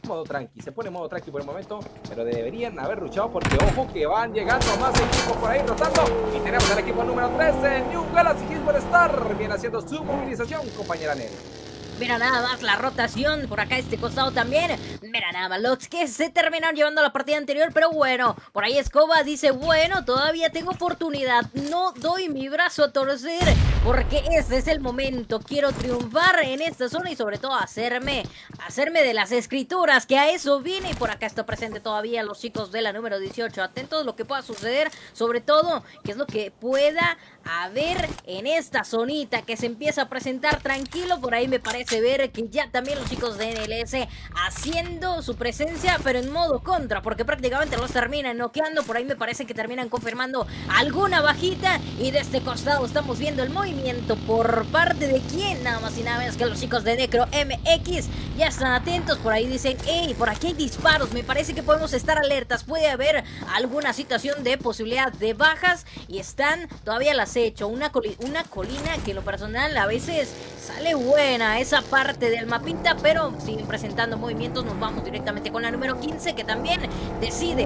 modo tranqui, se pone modo tranqui por el momento, pero deberían haber luchado porque ojo que van llegando más equipos por ahí rotando y tenemos al equipo número 13, New Galaxy Hisper Star, viene haciendo su movilización, compañera Nel. Mira nada más la rotación por acá este costado también. Mira nada más los que se terminaron llevando la partida anterior. Pero bueno, por ahí Escoba dice, bueno, todavía tengo oportunidad. No doy mi brazo a torcer porque este es el momento. Quiero triunfar en esta zona y sobre todo hacerme de las escrituras, que a eso vine. Y por acá está presente todavía los chicos de la número 18. Atentos a lo que pueda suceder, sobre todo qué es lo que pueda haber en esta zonita que se empieza a presentar tranquilo. Por ahí me parece ver que ya también los chicos de NLS haciendo su presencia, pero en modo contra, porque prácticamente los terminan noqueando. Por ahí me parece que terminan confirmando alguna bajita. Y de este costado estamos viendo el movimiento por parte de quién, nada más y nada menos que los chicos de Necro MX. Ya están atentos, por ahí dicen, hey, por aquí hay disparos, me parece que podemos estar alertas, puede haber alguna situación de posibilidad de bajas. Y están todavía al acecho, una colina que en lo personal a veces sale buena esa parte del mapita, pero siguen presentando movimientos. Nos vamos directamente con la número 15, que también decide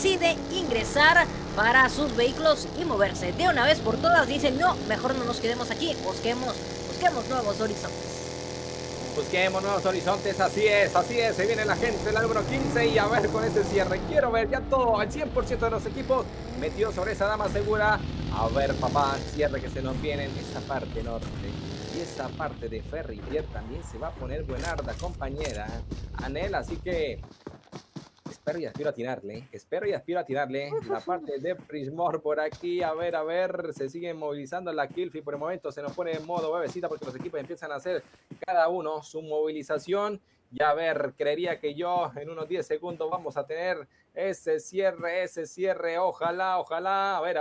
ingresar para sus vehículos y moverse de una vez por todas. Dicen, no, mejor no nos quedemos aquí, busquemos nuevos horizontes. Busquemos nuevos horizontes, así es, se viene la gente de la número 15 y a ver con ese cierre, quiero ver ya todo, al 100% de los equipos metidos sobre esa dama segura. A ver, papá, cierre que se nos viene en esa parte norte. Y esa parte de Ferripier también se va a poner buenarda, compañera Anel, así que espero y aspiro a tirarle, la parte de Prismor por aquí, a ver, se sigue movilizando la Killfi, por el momento se nos pone en modo bebecita porque los equipos empiezan a hacer cada uno su movilización. Y a ver, creería que yo en unos 10 segundos vamos a tener ese cierre, ojalá, a ver.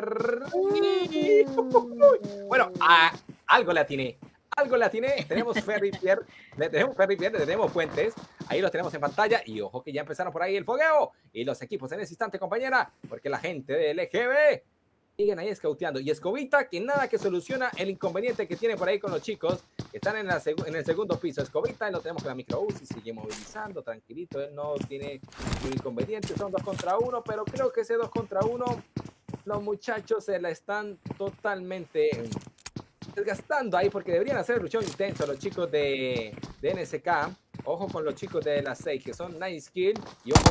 Bueno, algo le atiné, tenemos Ferripier, tenemos puentes, ahí los tenemos en pantalla y ojo que ya empezaron por ahí el fogueo y los equipos en ese instante, compañera, porque la gente de LGB siguen ahí escauteando y Escobita que nada que soluciona el inconveniente que tiene por ahí con los chicos que están en el segundo piso. Escobita, lo tenemos con la micro UCI, sigue movilizando, tranquilito, él no tiene un inconveniente, son 2 contra 1, pero creo que ese 2 contra 1 los muchachos se la están totalmente desgastando ahí porque deberían hacer luchón intenso los chicos de NSK. Ojo con los chicos de la 6 que son Nice Kill y ojo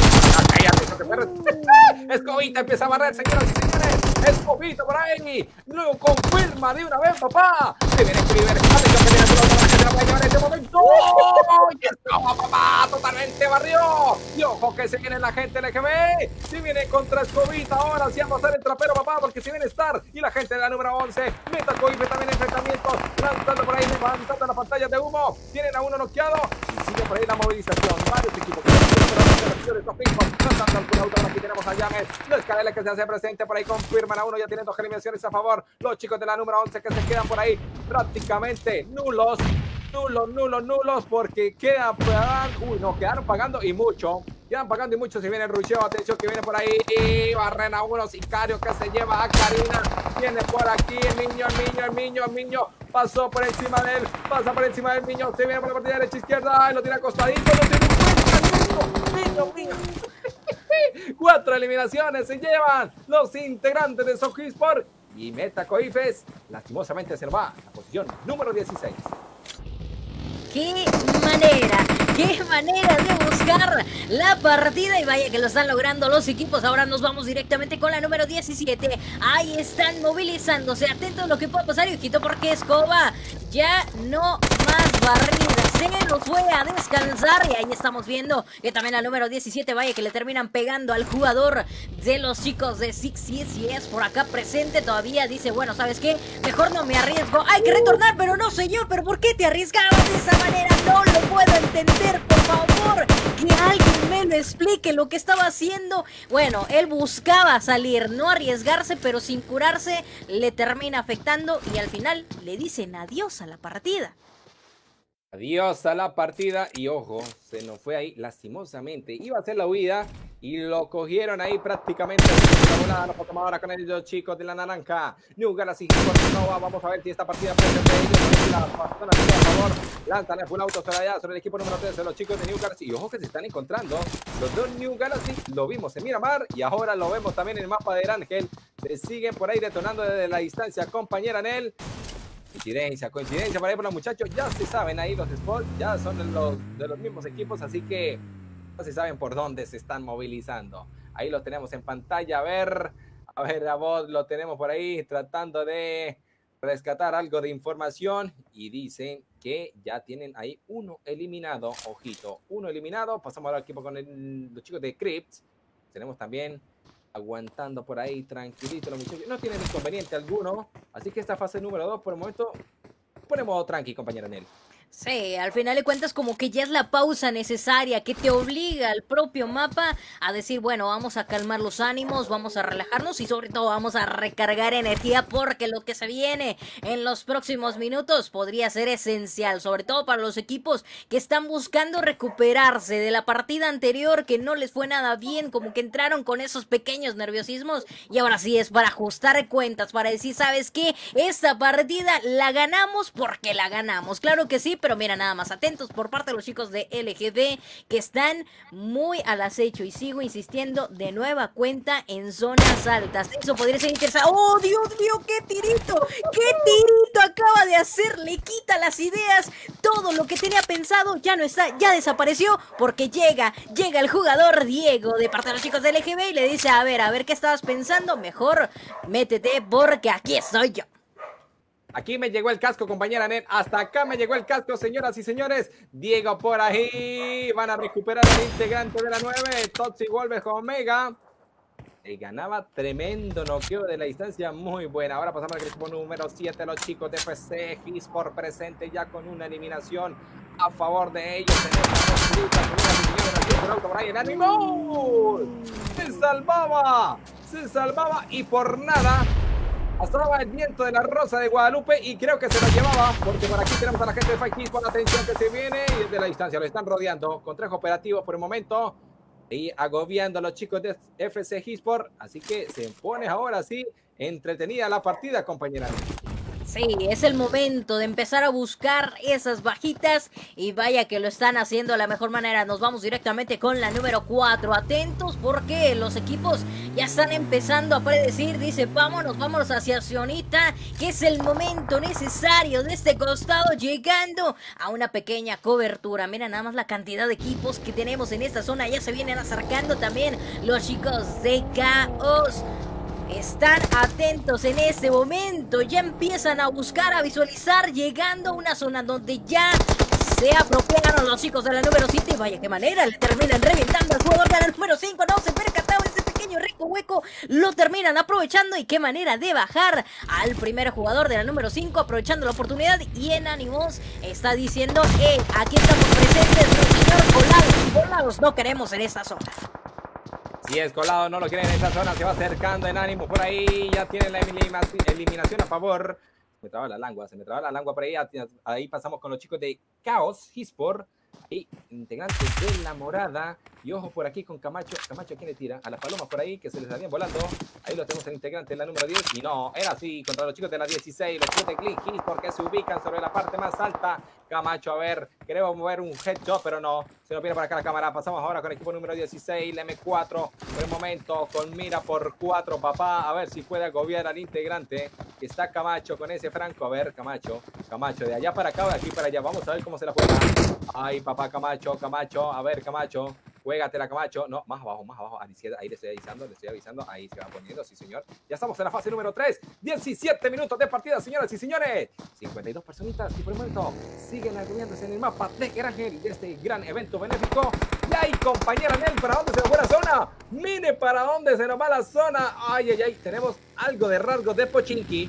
que Escobita empieza a barrer, señoras y señores. Escobita por ahí, lo confirma de una vez, papá. Se viene Cliver, atención que viene la pelota, que se la puede llevar en este momento. Y Escoba, papá, totalmente barrió. Y ojo que se viene la gente LGB. Si viene contra Escobita ahora, sí vamos a hacer el trapero, papá, porque si viene Star y la gente de la número 11. Meta Coife también enfrentamientos, lanzando por ahí, levantando las pantallas de humo. Tienen a uno noqueado y sigue por ahí la movilización. Varios equipos que aquí tenemos a James, los Escalera que se hace presente por ahí, confirman a uno, ya tienen 2 eliminaciones a favor. Los chicos de la número 11 que se quedan por ahí prácticamente nulos, porque quedaron pagando y mucho. Quedan pagando y mucho. Si viene el rusheo, atención que viene por ahí. Barren a uno, Sicario que se lleva a Karina. Viene por aquí el niño. Pasó por encima de él. Pasa por encima del niño. Se viene por la partida derecha izquierda. Lo tira acostadito. Lo tiene en cuenta. Niño. 4 eliminaciones se llevan los integrantes de Sojisport. Y Meta Coifes lastimosamente se va a la posición número 16. Qué manera de buscar la partida. Y vaya que lo están logrando los equipos. Ahora nos vamos directamente con la número 17. Ahí están movilizándose. Atentos a lo que pueda pasar. Y ojito porque Escoba ya no más barridas. Se nos fue a descansar. Y ahí estamos viendo que también la número 17, vaya que le terminan pegando al jugador de los chicos de Six CSS por acá presente todavía. Dice, bueno, ¿sabes qué? Mejor no me arriesgo. Hay que retornar, pero no señor. ¿Pero por qué te arriesgabas de esa manera? No lo puedo entender, por favor. Que alguien me lo explique lo que estaba haciendo. Bueno, él buscaba salir, no arriesgarse, pero sin curarse le termina afectando y al final le dicen adiós a la partida. Adiós a la partida y ojo, se nos fue ahí lastimosamente. Iba a hacer la huida y lo cogieron ahí prácticamente. La volada, ahora con ellos chicos de la naranja. New Galaxy Nova. Vamos a ver si esta partida puede ser de ellos. La persona que a favor. Lanzan el full auto sobre el equipo número 3 de los chicos de New Galaxy. Y ojo que se están encontrando los dos New Galaxy. Lo vimos en Miramar y ahora lo vemos también en el mapa de Ángel. Se siguen por ahí detonando desde la distancia, compañera Nel. Coincidencia por ahí por los muchachos, ya se saben ahí los spots, ya son de los mismos equipos, así que ya se saben por dónde se están movilizando. Ahí los tenemos en pantalla, a ver, a vos lo tenemos por ahí tratando de rescatar algo de información y dicen que ya tienen ahí uno eliminado, ojito, uno eliminado. Pasamos ahora al equipo con los chicos de Crypt, tenemos también aguantando por ahí, tranquilito los muchachos, no tienen inconveniente alguno, así que esta fase número 2 por el momento ponemos tranqui, compañera Nelly. Sí, al final de cuentas como que ya es la pausa necesaria que te obliga al propio mapa a decir, bueno, vamos a calmar los ánimos, vamos a relajarnos y sobre todo vamos a recargar energía porque lo que se viene en los próximos minutos podría ser esencial, sobre todo para los equipos que están buscando recuperarse de la partida anterior que no les fue nada bien, como que entraron con esos pequeños nerviosismos y ahora sí es para ajustar cuentas, para decir, ¿sabes qué? Esta partida la ganamos porque la ganamos, claro que sí, pero mira, nada más atentos por parte de los chicos de LGD que están muy al acecho y sigo insistiendo de nueva cuenta en zonas altas. Eso podría ser interesante. ¡Oh, Dios mío! ¡Qué tirito! ¡Qué tirito acaba de hacer! Le quita las ideas. Todo lo que tenía pensado ya no está, ya desapareció porque llega el jugador Diego de parte de los chicos de LGD y le dice, a ver, ¿qué estabas pensando? Mejor métete porque aquí estoy yo. Aquí me llegó el casco, compañera Net. Hasta acá me llegó el casco, señoras y señores. Diego por ahí. Van a recuperar al integrante de la 9. Totsi vuelve con Omega. Y ganaba tremendo noqueo de la distancia. Muy buena. Ahora pasamos al equipo número 7. Los chicos de FC Hisport presente ya con una eliminación a favor de ellos. Se salvaba y por nada. Pasaba el viento de la Rosa de Guadalupe y creo que se lo llevaba, porque por aquí tenemos a la gente de Fight Kids con la atención que se viene y desde la distancia lo están rodeando con 3 operativos por el momento y agobiando a los chicos de FC Hisport, así que se pone ahora sí entretenida la partida, compañera. Sí, es el momento de empezar a buscar esas bajitas y vaya que lo están haciendo de la mejor manera. Nos vamos directamente con la número 4. Atentos porque los equipos ya están empezando a predecir. Dice, vámonos hacia Sionita, que es el momento necesario de este costado, llegando a una pequeña cobertura. Mira nada más la cantidad de equipos que tenemos en esta zona. Ya se vienen acercando también los chicos de Caos. Están atentos en este momento, ya empiezan a buscar, a visualizar, llegando a una zona donde ya se apropiaron los chicos de la número 7 y vaya qué manera, le terminan reventando al jugador de la número 5, no se percataba de ese pequeño rico hueco, lo terminan aprovechando y qué manera de bajar al primer jugador de la número 5, aprovechando la oportunidad y en ánimos está diciendo, aquí estamos presentes, no señor, volados no queremos en esta zona. Si es colado, no lo quieren en esta zona, se va acercando en ánimo por ahí, ya tienen la eliminación a favor. Se me traba la lengua por ahí, ahí pasamos con los chicos de Chaos Hisport, ahí integrantes de la morada, y ojo por aquí con Camacho, ¿quién le tira? A las palomas por ahí, que se les salían volando, ahí lo tenemos el integrante de la número 10, y no, era así, contra los chicos de la 16, los chicos de Glyn Hisport que se ubican sobre la parte más alta. Camacho, a ver, queremos mover un headshot, pero no, se nos viene por acá la cámara. Pasamos ahora con el equipo número 16, la M4, por el momento, con mira por 4, papá, a ver si puede agobiar al integrante, que está Camacho con ese Franco, a ver, Camacho, de allá para acá, de aquí para allá, vamos a ver cómo se la juega. Ay, papá, Camacho, a ver, Camacho, juégatela, Camacho, no, más abajo, a la izquierda, ahí le estoy avisando, ahí se va poniendo, sí señor, ya estamos en la fase número 3, 17 minutos de partida, señoras y señores, 52 personitas, y por el momento, siguen agobiándose en el mapa de Ángel de este gran evento benéfico. Y ahí, compañera Nel, ¿para dónde se nos va la zona? Mire para dónde se nos va la zona. Ay, tenemos algo de rasgos de Pochinki.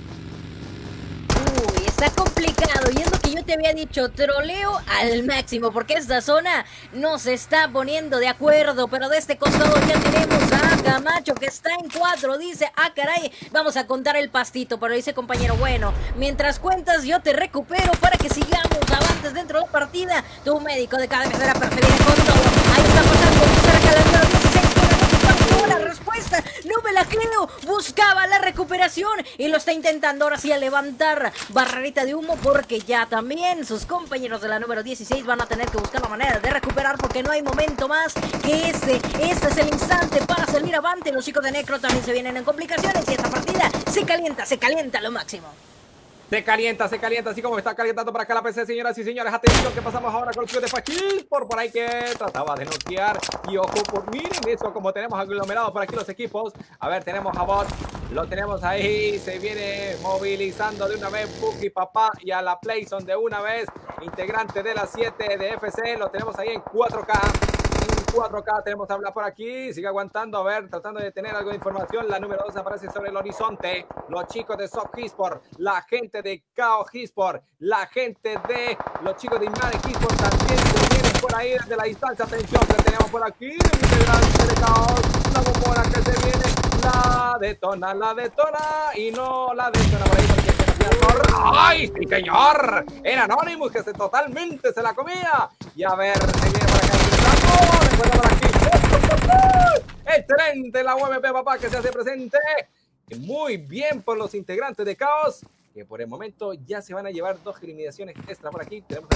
Uy, está complicado y es lo que yo te había dicho, troleo al máximo porque esta zona no se está poniendo de acuerdo, pero de este costado ya tenemos a Camacho dicho que está en 4. Dice, ah, caray, vamos a contar el pastito. Pero dice, compañero, bueno, mientras cuentas yo te recupero para que sigamos avantes dentro de la partida. Tu médico de cabecera perfecto con todo. Ahí está pasando cerca del número 16. La respuesta, no me la creo. Buscaba la recuperación y lo está intentando ahora sí a levantar. Barrerita de humo porque ya también sus compañeros de la número 16 van a tener que buscar la manera de recuperar porque no hay momento más que este. Este es el instante para salir avante. Los chicos de Necro también se vienen en complicaciones y esta partida se calienta a lo máximo. Se calienta, así como está calentando para acá la PC, señoras y señores. Atención, que pasamos ahora con el tío de Paquil por ahí que trataba de noquear. Y ojo, miren eso, como tenemos aglomerados por aquí los equipos. A ver, tenemos a Bot, lo tenemos ahí, se viene movilizando de una vez Buki Papá y a la Playson de una vez. Integrante de la 7 de FC, lo tenemos ahí en 4K. 4K, tenemos a hablar por aquí, sigue aguantando, a ver, tratando de tener algo de información. La número 2 aparece sobre el horizonte. Los chicos de Soft Hisport, la gente de Chaos Hisport, la gente de los chicos de Imane Hisport también se vienen por ahí desde la distancia. Atención, que tenemos por aquí el integrante de Chaos, la bombona que se viene, la detona y no la detona por ahí porque ¡ay, sí, señor! Era Anonymous que totalmente se la comía. Y a ver, se viene por acá. Por aquí. Excelente la UMP, papá, que se hace presente. Muy bien por los integrantes de Chaos, que por el momento ya se van a llevar 2 eliminaciones extra por aquí. Tenemos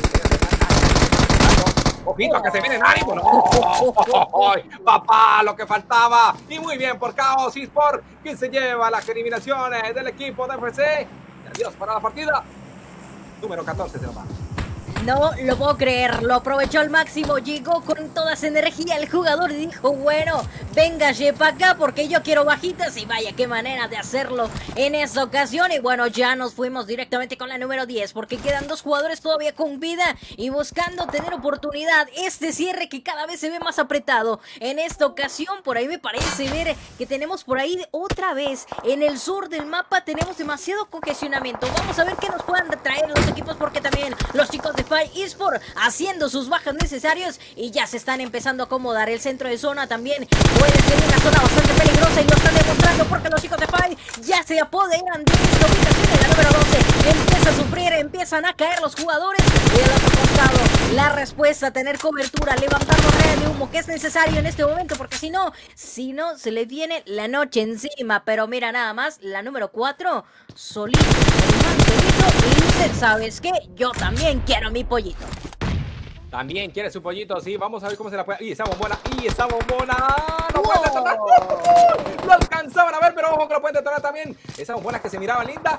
ojito que se viene Anonymous. ¡No! Papá, lo que faltaba. Y muy bien por Chaos Esports, que se lleva las eliminaciones del equipo de FC. Adiós para la partida. Número 14 se nos va. No lo puedo creer, lo aprovechó al máximo, llegó con toda esa energía el jugador y dijo, bueno, véngase para acá porque yo quiero bajitas y vaya qué manera de hacerlo en esta ocasión. Y bueno, ya nos fuimos directamente con la número 10 porque quedan 2 jugadores todavía con vida y buscando tener oportunidad. Este cierre que cada vez se ve más apretado en esta ocasión, por ahí me parece ver que tenemos por ahí otra vez en el sur del mapa, tenemos demasiado congestionamiento. Vamos a ver qué nos puedan traer los equipos porque también los chicos de Esports haciendo sus bajas necesarias y ya se están empezando a acomodar. El centro de zona también puede ser una zona bastante peligrosa y lo están demostrando porque los chicos de Five ya se apoderan de esta ubicación. En la número 12 empieza a sufrir, empiezan a caer los jugadores y del otro costado la respuesta, tener cobertura, levantar barrera de humo que es necesario en este momento porque si no se le viene la noche encima. Pero mira nada más, la número 4 solito, y dice, ¿sabes qué? Yo también quiero mi pollito. También quiere su pollito, sí. Vamos a ver cómo se la puede. ¡Y esa bombona! ¡No puede detonar! Lo alcanzaban a ver, pero ojo que lo pueden detonar también. Esas bombonas que se miraban lindas.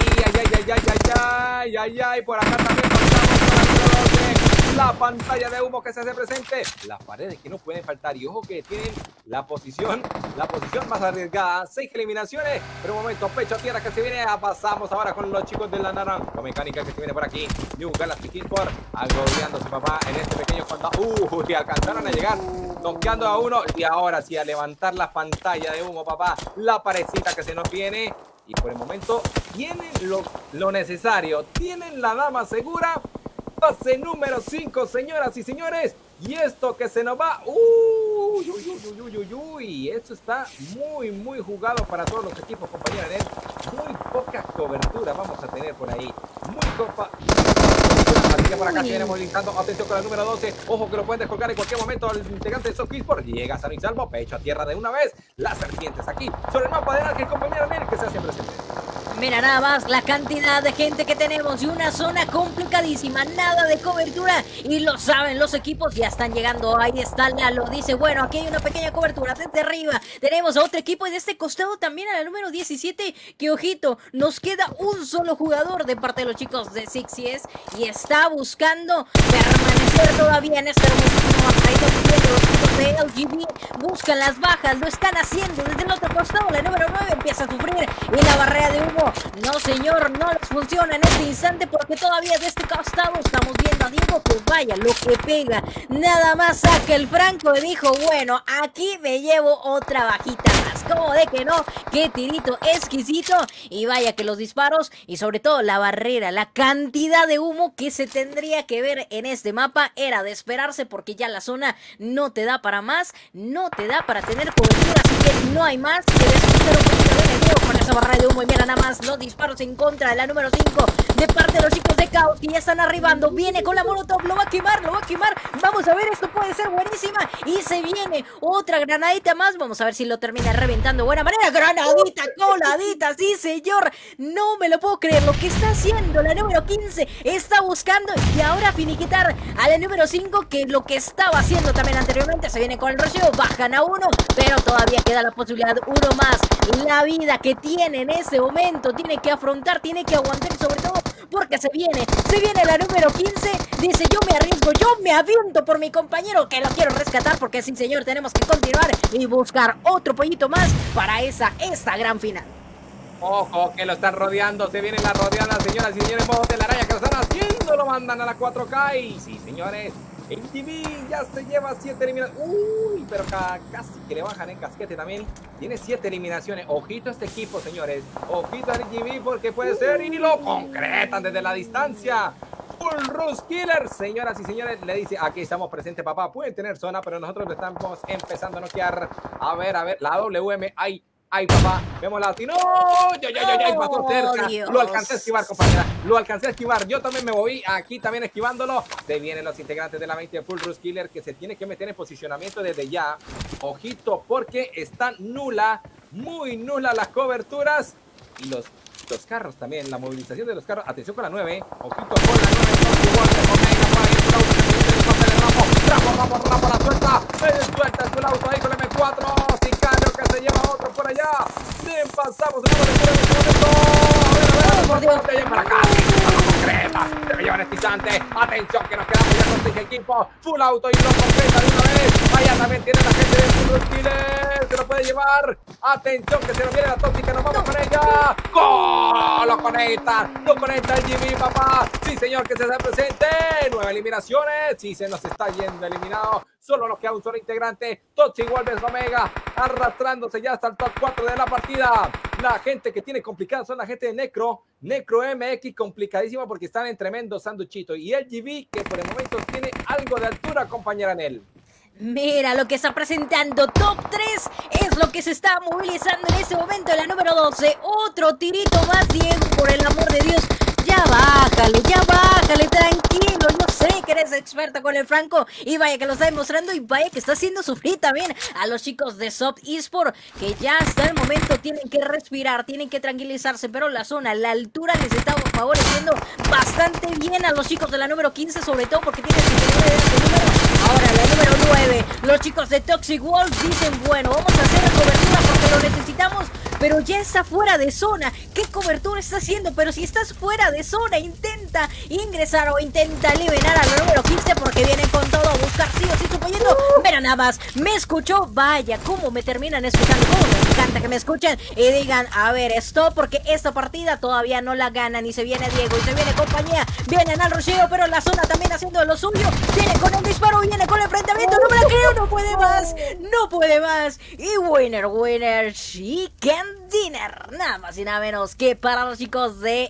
Y ay. Por acá también pasamos la pantalla de humo que se hace presente. Las paredes que no pueden faltar. Y ojo que tienen la posición más arriesgada. 6 eliminaciones. Pero un momento, pecho a tierra que se viene. Pasamos ahora con los chicos de la naranja. La mecánica que se viene por aquí. New Galaxy Hisport agobiando a su papá en este pequeño fondo. Y alcanzaron a llegar, noqueando a uno. Y ahora sí, a levantar la pantalla de humo, papá. La parecita que se nos viene. Y por el momento tienen lo necesario. Tienen la dama segura. Pase número 5, señoras y señores. Y esto que se nos va. Esto está muy jugado para todos los equipos, compañeros. Muy poca cobertura vamos a tener por ahí. Así que por acá viene movilizando. Atención con el número 12. Ojo que lo pueden descolgar en cualquier momento al integrante de Soft Esports. Llega sano y salvo. Pecho a tierra de una vez. Las serpientes aquí sobre el mapa de Ángel, compañero. Miren que se hace presente. Mira nada más la cantidad de gente que tenemos y una zona complicadísima, nada de cobertura y lo saben los equipos, ya están llegando. Ahí está Lalo, dice, bueno, aquí hay una pequeña cobertura desde arriba, tenemos a otro equipo y de este costado también a la número 17, que ojito, nos queda un solo jugador de parte de los chicos de Sixties y está buscando permanecer todavía en este hermosísimo mapa. Ahí los chicos de LGB buscan las bajas, lo están haciendo desde el otro costado. La número 9 empieza a sufrir y la barrera de humo, no señor, no les funciona en este instante porque todavía de este costado estamos viendo a Diego que vaya lo que pega, nada más saca el franco y dijo, bueno, aquí me llevo otra bajita más, como de que no, qué tirito exquisito. Y vaya que los disparos y sobre todo la barrera, la cantidad de humo que se tendría que ver en este mapa era de esperarse porque ya la zona no te da para más, no te da para tener cobertura, así que no hay más que deshacer un poquito de enemigo con esa barra de humo. Y mira nada más los disparos en contra de la número 5 de parte de los chicos de Caos que ya están arribando. Viene con la molotov, lo va a quemar, lo va a quemar. Vamos a ver, esto puede ser buenísima. Y se viene otra granadita más. Vamos a ver si lo termina reventando de buena manera. Granadita, coladita, sí señor. No me lo puedo creer lo que está haciendo la número 15. Está buscando y ahora finiquitar a la número 5, que lo que estaba haciendo también anteriormente. Se viene con el rusheo, bajan a uno, pero todavía queda la posibilidad, uno más. La vida que tiene en ese momento, tiene que afrontar, tiene que aguantar y sobre todo porque se viene la número 15, dice yo me arriesgo, yo me aviento por mi compañero que lo quiero rescatar porque sí señor, tenemos que continuar y buscar otro pollito más para esta gran final. Ojo, que lo están rodeando, se viene la rodeada, señoras y señores, modos de la araña que lo están haciendo, lo mandan a la 4K y sí señores, el TV ya se lleva 7 eliminaciones. Uy, pero casi que le bajan en casquete también. Tiene 7 eliminaciones. Ojito a este equipo, señores. Ojito al TV porque puede ser y lo concretan desde la distancia. Full Rush Killer, señoras y señores, le dice, aquí estamos presentes, papá. Pueden tener zona, pero nosotros le estamos empezando a noquear. A ver, la WM, ay, papá, vemos la latino. Ya, pasó cerca. Dios. Lo alcancé a esquivar, compañera. Lo alcancé a esquivar. Yo también me moví aquí también esquivándolo. Se vienen los integrantes de la 20 de Full Rush Killer que se tiene que meter en posicionamiento desde ya. Ojito, porque están muy nula las coberturas. Y los carros también, la movilización de los carros. Atención con la 9. Ojito con la 9. Ramo, la suelta. Suelta el auto ahí con el M4. Sicario que se lleva otro por allá. Bien, pasamos de nuevo en este momento. A ver, te llevan para acá. Concreta. Se me llevan estizante. Atención que nos quedamos ya con 6 equipos. Full auto y lo concreta de una vez. Vaya, también tiene la gente de Full Rush Killer. Se lo puede llevar. Atención que se nos viene la tóxica. Nos vamos con ella. ¡Gol! Lo conecta el GB, papá. Sí, señor, que se hace presente. 9 eliminaciones. Sí, se nos está yendo eliminado. Solo nos queda un solo integrante. Toxic Wolves Omega arrastrándose ya hasta el top 4 de la partida. La gente que tiene complicada son la gente de Necro MX, complicadísima porque están en tremendo sanduchito. Y el GB que por el momento tiene algo de altura, compañera Nel. Mira lo que está presentando Top 3, es lo que se está movilizando en este momento. La número 12, otro tirito más, Diego, por el amor de Dios. Ya bájale, tranquilo. Yo sé que eres experta con el Franco y vaya que lo está demostrando y vaya que está haciendo sufrir también a los chicos de Soft Esport, que ya hasta el momento tienen que respirar, tienen que tranquilizarse, pero la zona, la altura les está favoreciendo bastante bien a los chicos de la número 15, sobre todo porque tienen superioridad de este número. Ahora la número 9, los chicos de Toxic Wolf dicen, bueno, vamos a hacer la cobertura porque lo necesitamos, pero ya está fuera de zona. ¿Qué cobertura está haciendo? Pero si estás fuera de zona, intenta ingresar o intenta eliminar a la número 15 porque vienen con todo a buscar sí o sí su pollito. Pero nada más, me escuchó, vaya, cómo me terminan escuchando, cómo me encanta que me escuchen y digan, a ver, stop, porque esta partida todavía no la ganan y se viene Diego y se viene compañía, vienen al rusheo, pero la zona también haciendo lo suyo, viene con el disparo, viene con el enfrentamiento, no me la creo, no puede más, y winner, chicken dinner, nada más y nada menos que para los chicos de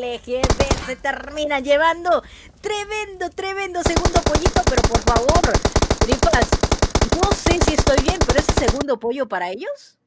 LGB se terminan llevando tremendo segundo pollito, pero por favor, tripas, no sé si estoy bien, pero ¿es el segundo pollo para ellos?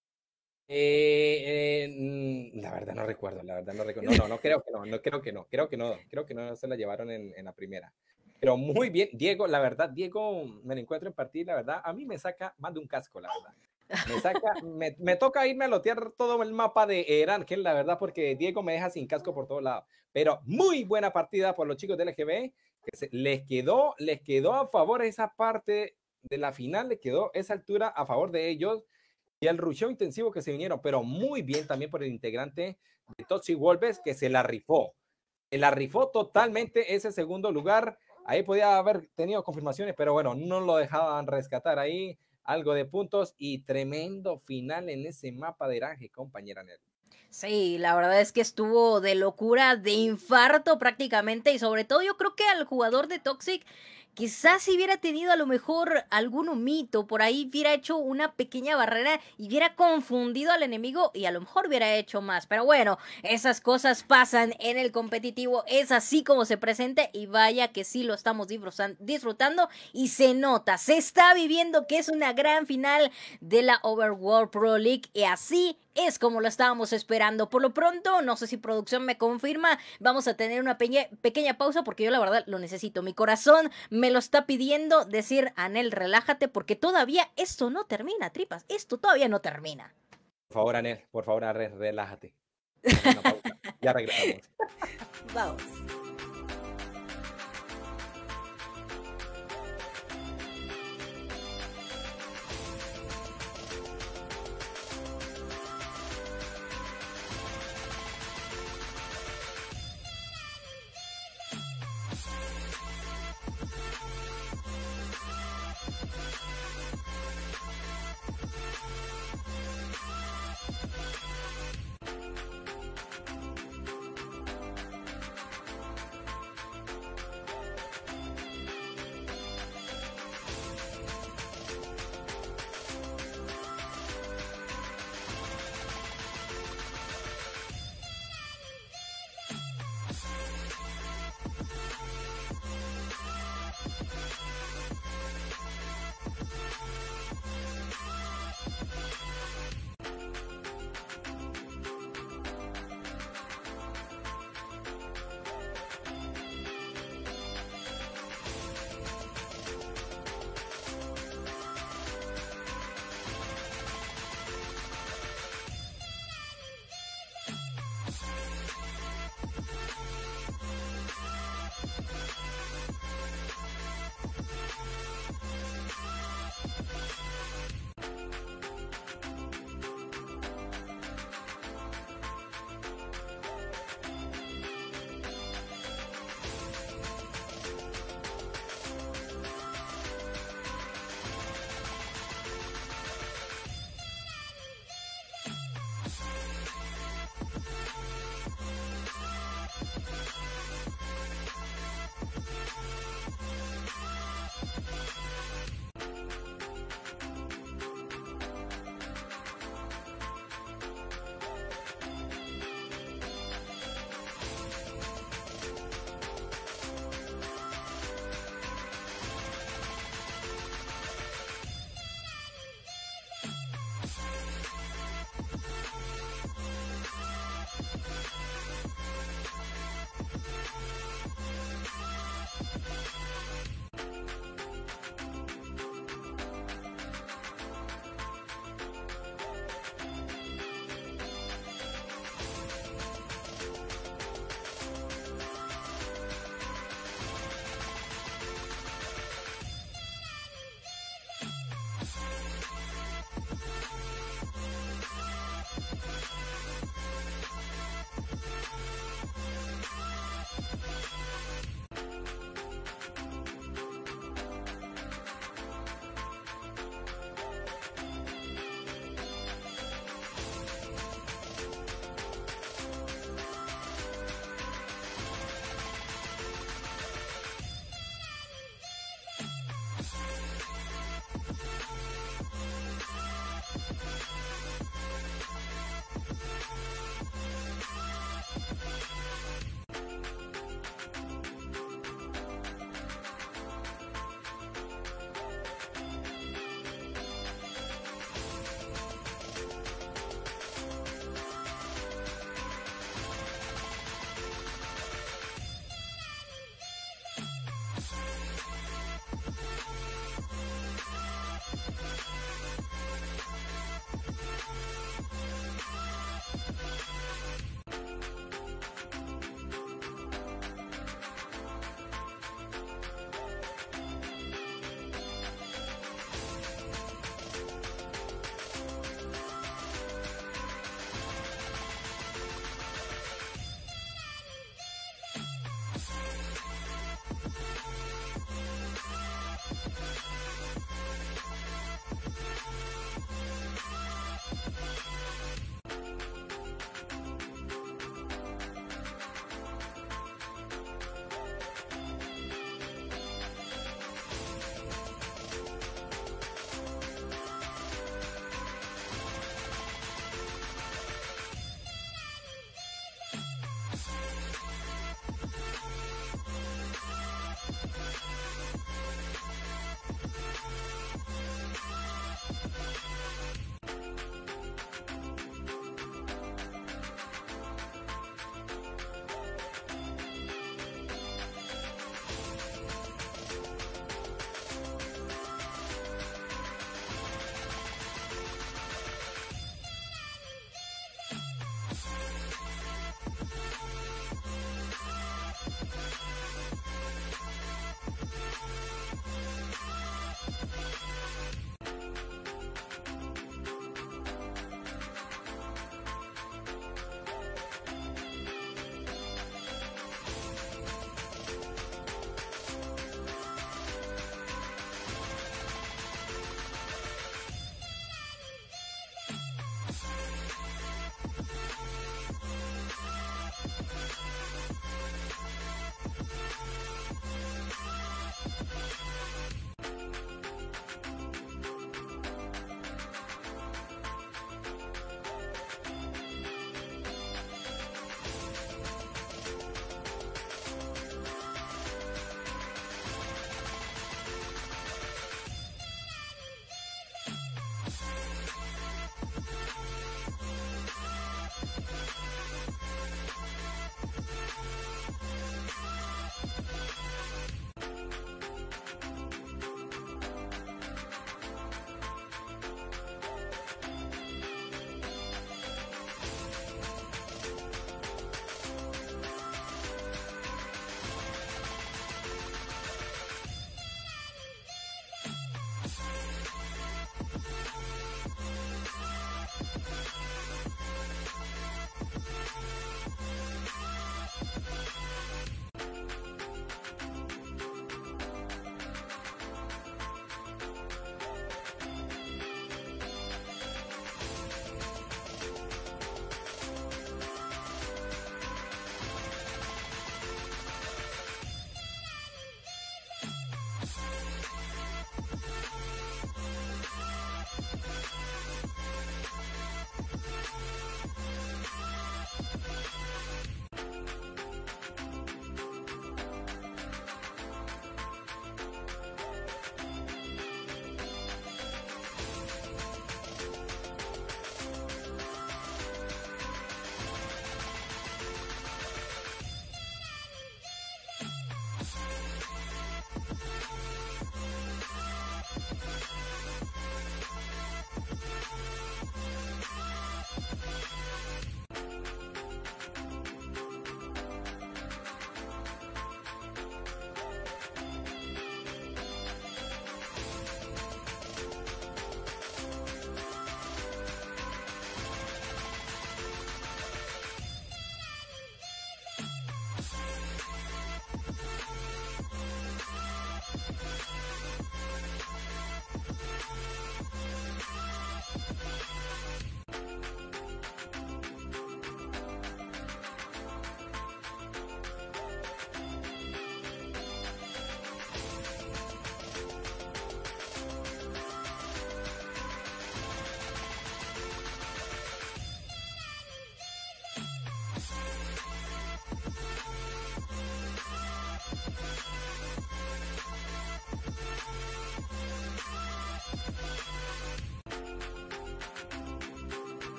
La verdad no recuerdo. No, creo que no se la llevaron en la primera. Pero muy bien, Diego, la verdad, Diego, me lo encuentro en partida, la verdad, a mí me saca más de un casco, la verdad. Me toca irme a lotear todo el mapa de Erangel, la verdad, porque Diego me deja sin casco por todos lados. Pero muy buena partida por los chicos del LGB, que les quedó a favor esa parte de la final, les quedó esa altura a favor de ellos. Y el rusheo intensivo que se vinieron, pero muy bien también por el integrante de Toxic Wolves, que se la rifó totalmente ese segundo lugar. Ahí podía haber tenido confirmaciones, pero bueno, no lo dejaban rescatar ahí. Algo de puntos y tremendo final en ese mapa de Erangel, compañera Nel. Sí, la verdad es que estuvo de locura, de infarto prácticamente, y sobre todo yo creo que al jugador de Toxic quizás si hubiera tenido a lo mejor algún humito por ahí, hubiera hecho una pequeña barrera y hubiera confundido al enemigo y a lo mejor hubiera hecho más. Pero bueno, esas cosas pasan en el competitivo, es así como se presenta y vaya que sí lo estamos disfrutando y se nota, se está viviendo que es una gran final de la Overworld Pro League y así es como lo estábamos esperando. Por lo pronto, no sé si producción me confirma, vamos a tener una pequeña pausa porque yo la verdad lo necesito. Mi corazón me lo está pidiendo decir, Anel, relájate porque todavía esto no termina, tripas. Esto todavía no termina. Por favor, Anel, relájate. Una pausa. Ya regresamos. Vamos.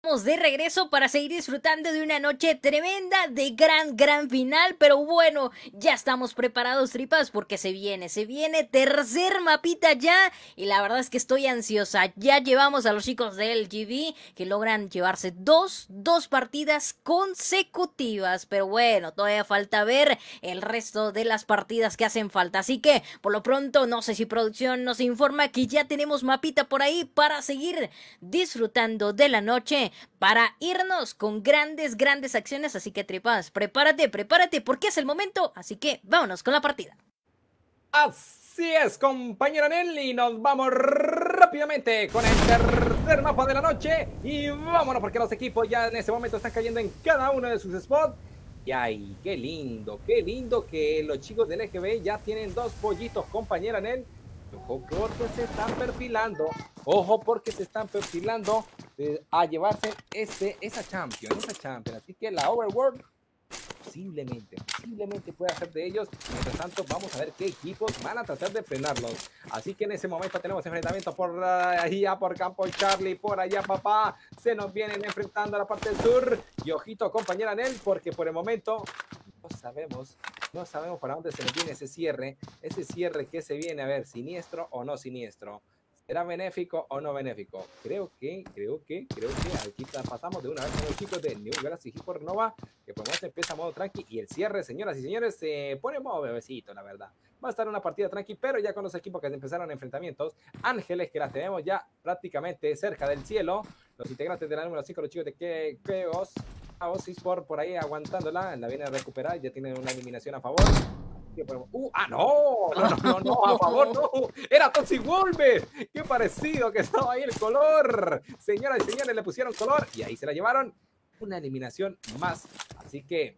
De regreso para seguir disfrutando de una noche tremenda de gran final, pero bueno, ya estamos preparados, tripas, porque se viene tercer mapita ya, y la verdad es que estoy ansiosa. Ya llevamos a los chicos de LGB que logran llevarse dos partidas consecutivas, pero bueno, todavía falta ver el resto de las partidas que hacen falta, así que por lo pronto no sé si producción nos informa que ya tenemos mapita por ahí para seguir disfrutando de la noche, para irnos con grandes acciones. Así que tripas, prepárate porque es el momento, así que vámonos con la partida. Así es, compañera Nelly, nos vamos rápidamente con el tercer mapa de la noche y vámonos porque los equipos ya en ese momento están cayendo en cada uno de sus spots. Y ay, qué lindo que los chicos del EGB ya tienen dos pollitos, compañera Nelly. Ojo porque se están perfilando, a llevarse esa champion, así que la Overworld posiblemente pueda ser de ellos. Mientras tanto vamos a ver qué equipos van a tratar de frenarlos, así que en ese momento tenemos enfrentamientos por allá, por Campo Charlie, por allá papá, se nos vienen enfrentando a la parte sur, y ojito compañera Nel, porque por el momento no sabemos para dónde se nos viene ese cierre que se viene, a ver, siniestro o no siniestro, ¿será benéfico o no benéfico? Creo que aquí pasamos de una vez con los chicos de New Galaxy Hyper Nova, que por momento empieza a modo tranqui, y el cierre, señoras y señores, se pone modo bebecito, la verdad. Va a estar una partida tranqui, pero ya con los equipos que empezaron enfrentamientos, Ángeles, que las tenemos ya prácticamente cerca del cielo, los integrantes de la número 5, los chicos de Keos, por ahí aguantándola, la viene a recuperar, ya tienen una eliminación a favor. No, a favor, no, era Toxic Wolver, qué parecido que estaba ahí el color, señoras y señores, le pusieron color y ahí se la llevaron, una eliminación más, así que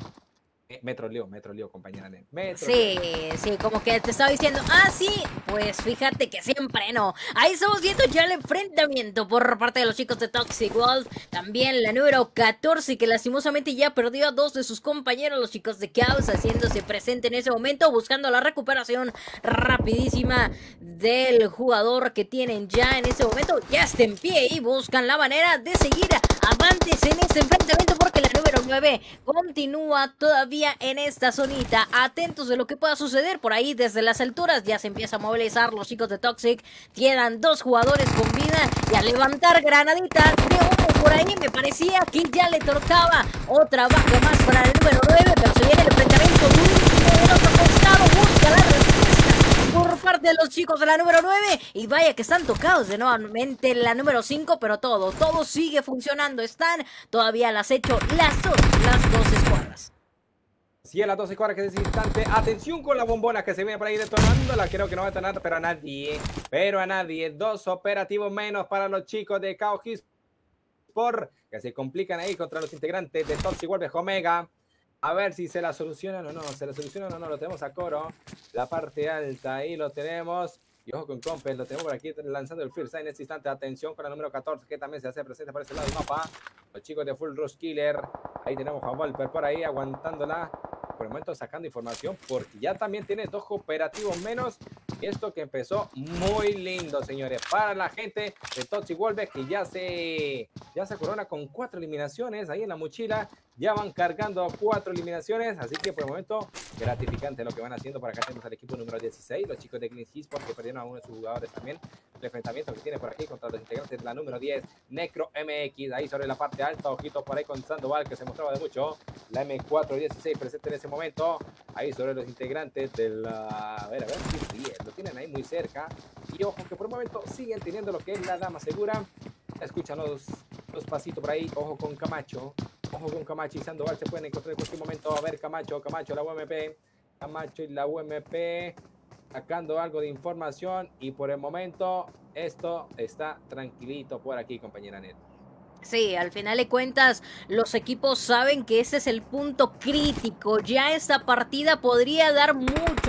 me troleó, compañera Nen. Sí, como que te estaba diciendo, sí, pues fíjate que siempre no. Ahí estamos viendo ya el enfrentamiento por parte de los chicos de Toxic Wolf. También la número 14, que lastimosamente ya perdió a dos de sus compañeros, los chicos de Chaos, haciéndose presente en ese momento, buscando la recuperación rapidísima del jugador que tienen ya en ese momento. Ya está en pie y buscan la manera de seguir avantes en este enfrentamiento, porque la número 9 continúa todavía en esta zonita, atentos de lo que pueda suceder por ahí desde las alturas. Ya se empieza a movilizar los chicos de Toxic, quedan dos jugadores con vida y a levantar granadita de humo por ahí. Me parecía que ya le tocaba otra baja más para el número 9, pero se viene el enfrentamiento del otro costado, busca la respuesta por parte de los chicos de la número 9 y vaya que están tocados de nuevamente la número 5, pero todo sigue funcionando, están todavía al acecho las dos escuadras. Sí, a las 12 cuadras que es ese instante. Atención con la bombona que se viene por ahí detonándola. Creo que no va a detonar, pero a nadie. Dos operativos menos para los chicos de Chaos Sport, que se complican ahí contra los integrantes de Toxic Wolf Omega. A ver si se la solucionan o no. Lo tenemos a Coro. La parte alta, ahí lo tenemos. Y ojo con Compel, lo tenemos por aquí lanzando el First en este instante. Atención con la número 14, que también se hace presente por ese lado del mapa. Los chicos de Full Rush Killer. Ahí tenemos a Volper por ahí aguantándola. Por el momento sacando información, porque ya también tiene dos operativos menos. Esto que empezó muy lindo, señores, para la gente de Toxic Wolf, que ya se corona con 4 eliminaciones ahí en la mochila. Ya van cargando 4 eliminaciones, así que por el momento gratificante lo que van haciendo. Por acá tenemos al equipo número 16, los chicos de Clean Esports, que perdieron a uno de sus jugadores también. El enfrentamiento que tiene por aquí contra los integrantes de la número 10, Necro MX, ahí sobre la parte alta, ojito por ahí con Sandoval, que se mostraba de mucho. La M416 presente en ese momento, ahí sobre los integrantes de la... A ver, sí, lo tienen ahí muy cerca. Y ojo que por un momento siguen teniendo lo que es la dama segura. Escuchan los pasitos por ahí, ojo con Camacho y Sandoval se pueden encontrar en cualquier momento. A ver, Camacho, la UMP, Camacho y la UMP sacando algo de información, y por el momento esto está tranquilito por aquí, compañera Net. Sí, al final de cuentas, los equipos saben que ese es el punto crítico. Ya esta partida podría dar mucho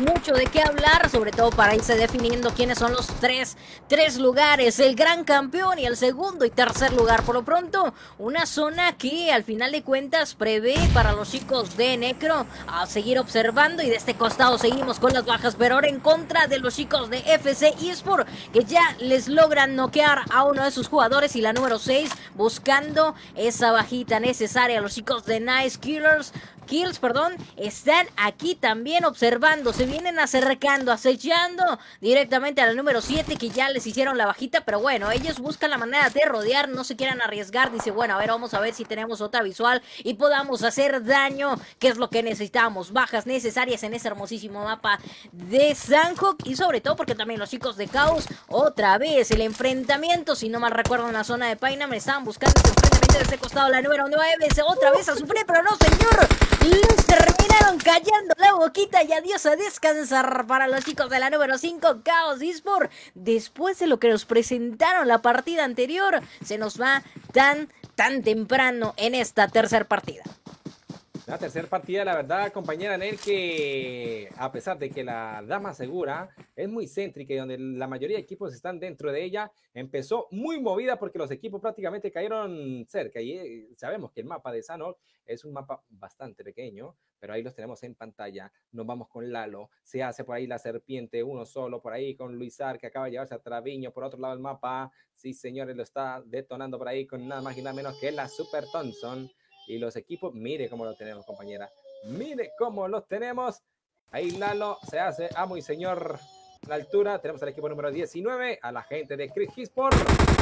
mucho de qué hablar, sobre todo para irse definiendo quiénes son los tres lugares, el gran campeón y el segundo y tercer lugar. Por lo pronto, una zona que al final de cuentas prevé para los chicos de Necro a seguir observando, y de este costado seguimos con las bajas, pero ahora en contra de los chicos de FC eSport, que ya les logran noquear a uno de sus jugadores, y la número 6 buscando esa bajita necesaria. Los chicos de Nice Kills, están aquí también observando, se vienen acercando, acechando directamente a la número 7, que ya les hicieron la bajita, pero bueno, ellos buscan la manera de rodear, no se quieran arriesgar. Dice, bueno, a ver, vamos a ver si tenemos otra visual y podamos hacer daño, que es lo que necesitamos, bajas necesarias en ese hermosísimo mapa de Sanhok, y sobre todo porque también los chicos de Caos, otra vez el enfrentamiento, si no mal recuerdo, en la zona de Painam, estaban buscando ese enfrentamiento de ese costado, la número 9, otra vez a sufrir, pero no, señor, les terminaron callando la boquita, y adiós a descansar para los chicos de la número 5, Chaos eSport. Después de lo que nos presentaron la partida anterior, se nos va tan temprano en esta tercera partida. La tercera partida, la verdad, compañera Nel, que a pesar de que la dama segura es muy céntrica y donde la mayoría de equipos están dentro de ella, empezó muy movida porque los equipos prácticamente cayeron cerca, y sabemos que el mapa de Sanhok es un mapa bastante pequeño, pero ahí los tenemos en pantalla. Nos vamos con Lalo, se hace por ahí la serpiente, uno solo por ahí con Luisar, que acaba de llevarse a Traviño por otro lado del mapa. Sí, señores, lo está detonando por ahí con nada más y nada menos que la Super Thompson. Y los equipos, mire cómo lo tenemos, compañera. Mire cómo los tenemos. Ahí Lalo se hace amo y señor a la altura. Tenemos al equipo número 19, a la gente de Chris Hisport,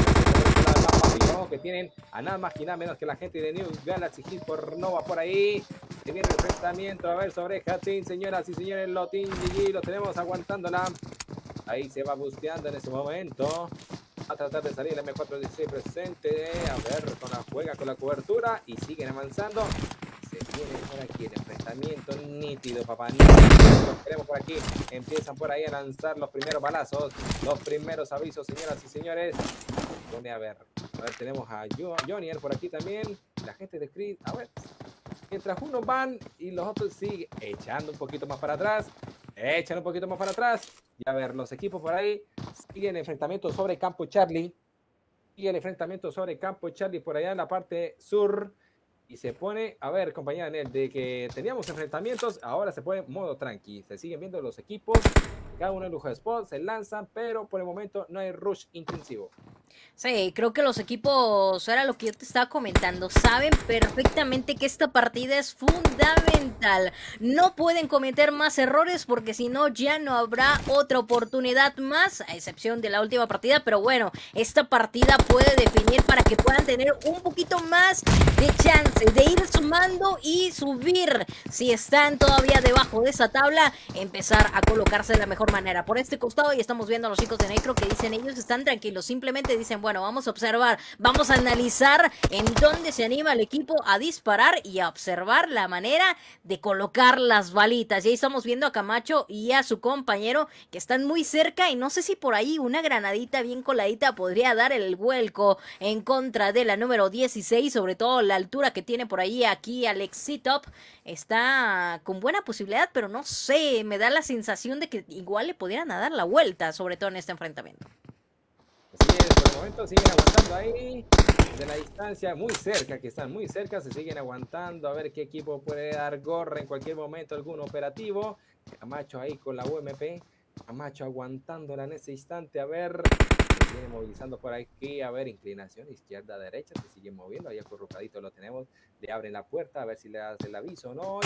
que tienen a nada más y nada menos que la gente de New Galaxy Hisport Nova por ahí. Se viene el enfrentamiento, a ver, sobre Hatin, señoras y señores, Lotin GG, lo tenemos aguantándola. Ahí se va busteando en ese momento. A tratar de salir el M416 presente, a ver, juega con la cobertura y siguen avanzando. Se viene por aquí el enfrentamiento nítido, papá, nítido. Los queremos por aquí, empiezan por ahí a lanzar los primeros balazos, los primeros avisos, señoras y señores. A ver, tenemos a Jonier por aquí también, la gente de Creed, a ver, mientras unos van y los otros siguen echando un poquito más para atrás, y a ver, los equipos por ahí siguen el enfrentamiento sobre Campo Charlie. Y el enfrentamiento sobre Campo Charlie por allá en la parte sur. Y se pone, a ver, compañera Nel, de que teníamos enfrentamientos, ahora se pone modo tranqui. Se siguen viendo los equipos, cada uno en lujo de spot, se lanzan, pero por el momento no hay rush intensivo. Sí, creo que los equipos, era lo que yo te estaba comentando, saben perfectamente que esta partida es fundamental. No pueden cometer más errores porque si no ya no habrá otra oportunidad más, a excepción de la última partida. Pero bueno, esta partida puede definir para que puedan tener un poquito más de chance de ir sumando y subir. Si están todavía debajo de esa tabla, empezar a colocarse de la mejor manera. Por este costado y estamos viendo a los chicos de Necro que dicen ellos están tranquilos, simplemente dicen, bueno, vamos a observar, vamos a analizar en dónde se anima el equipo a disparar y a observar la manera de colocar las balitas. Y ahí estamos viendo a Camacho y a su compañero que están muy cerca y no sé si por ahí una granadita bien coladita podría dar el vuelco en contra de la número 16, sobre todo la altura que tiene por ahí aquí Alexitop. Está con buena posibilidad, pero no sé, me da la sensación de que igual le pudieran dar la vuelta, sobre todo en este enfrentamiento. Así es, por el momento siguen aguantando ahí, de la distancia, muy cerca, que están muy cerca, se siguen aguantando, a ver qué equipo puede dar gorra en cualquier momento, algún operativo. Camacho ahí con la UMP, Camacho aguantándola en ese instante, a ver, se viene movilizando por aquí, a ver, inclinación izquierda, derecha, se sigue moviendo, ahí acurrucadito lo tenemos, le abren la puerta, a ver si le hace el aviso o no,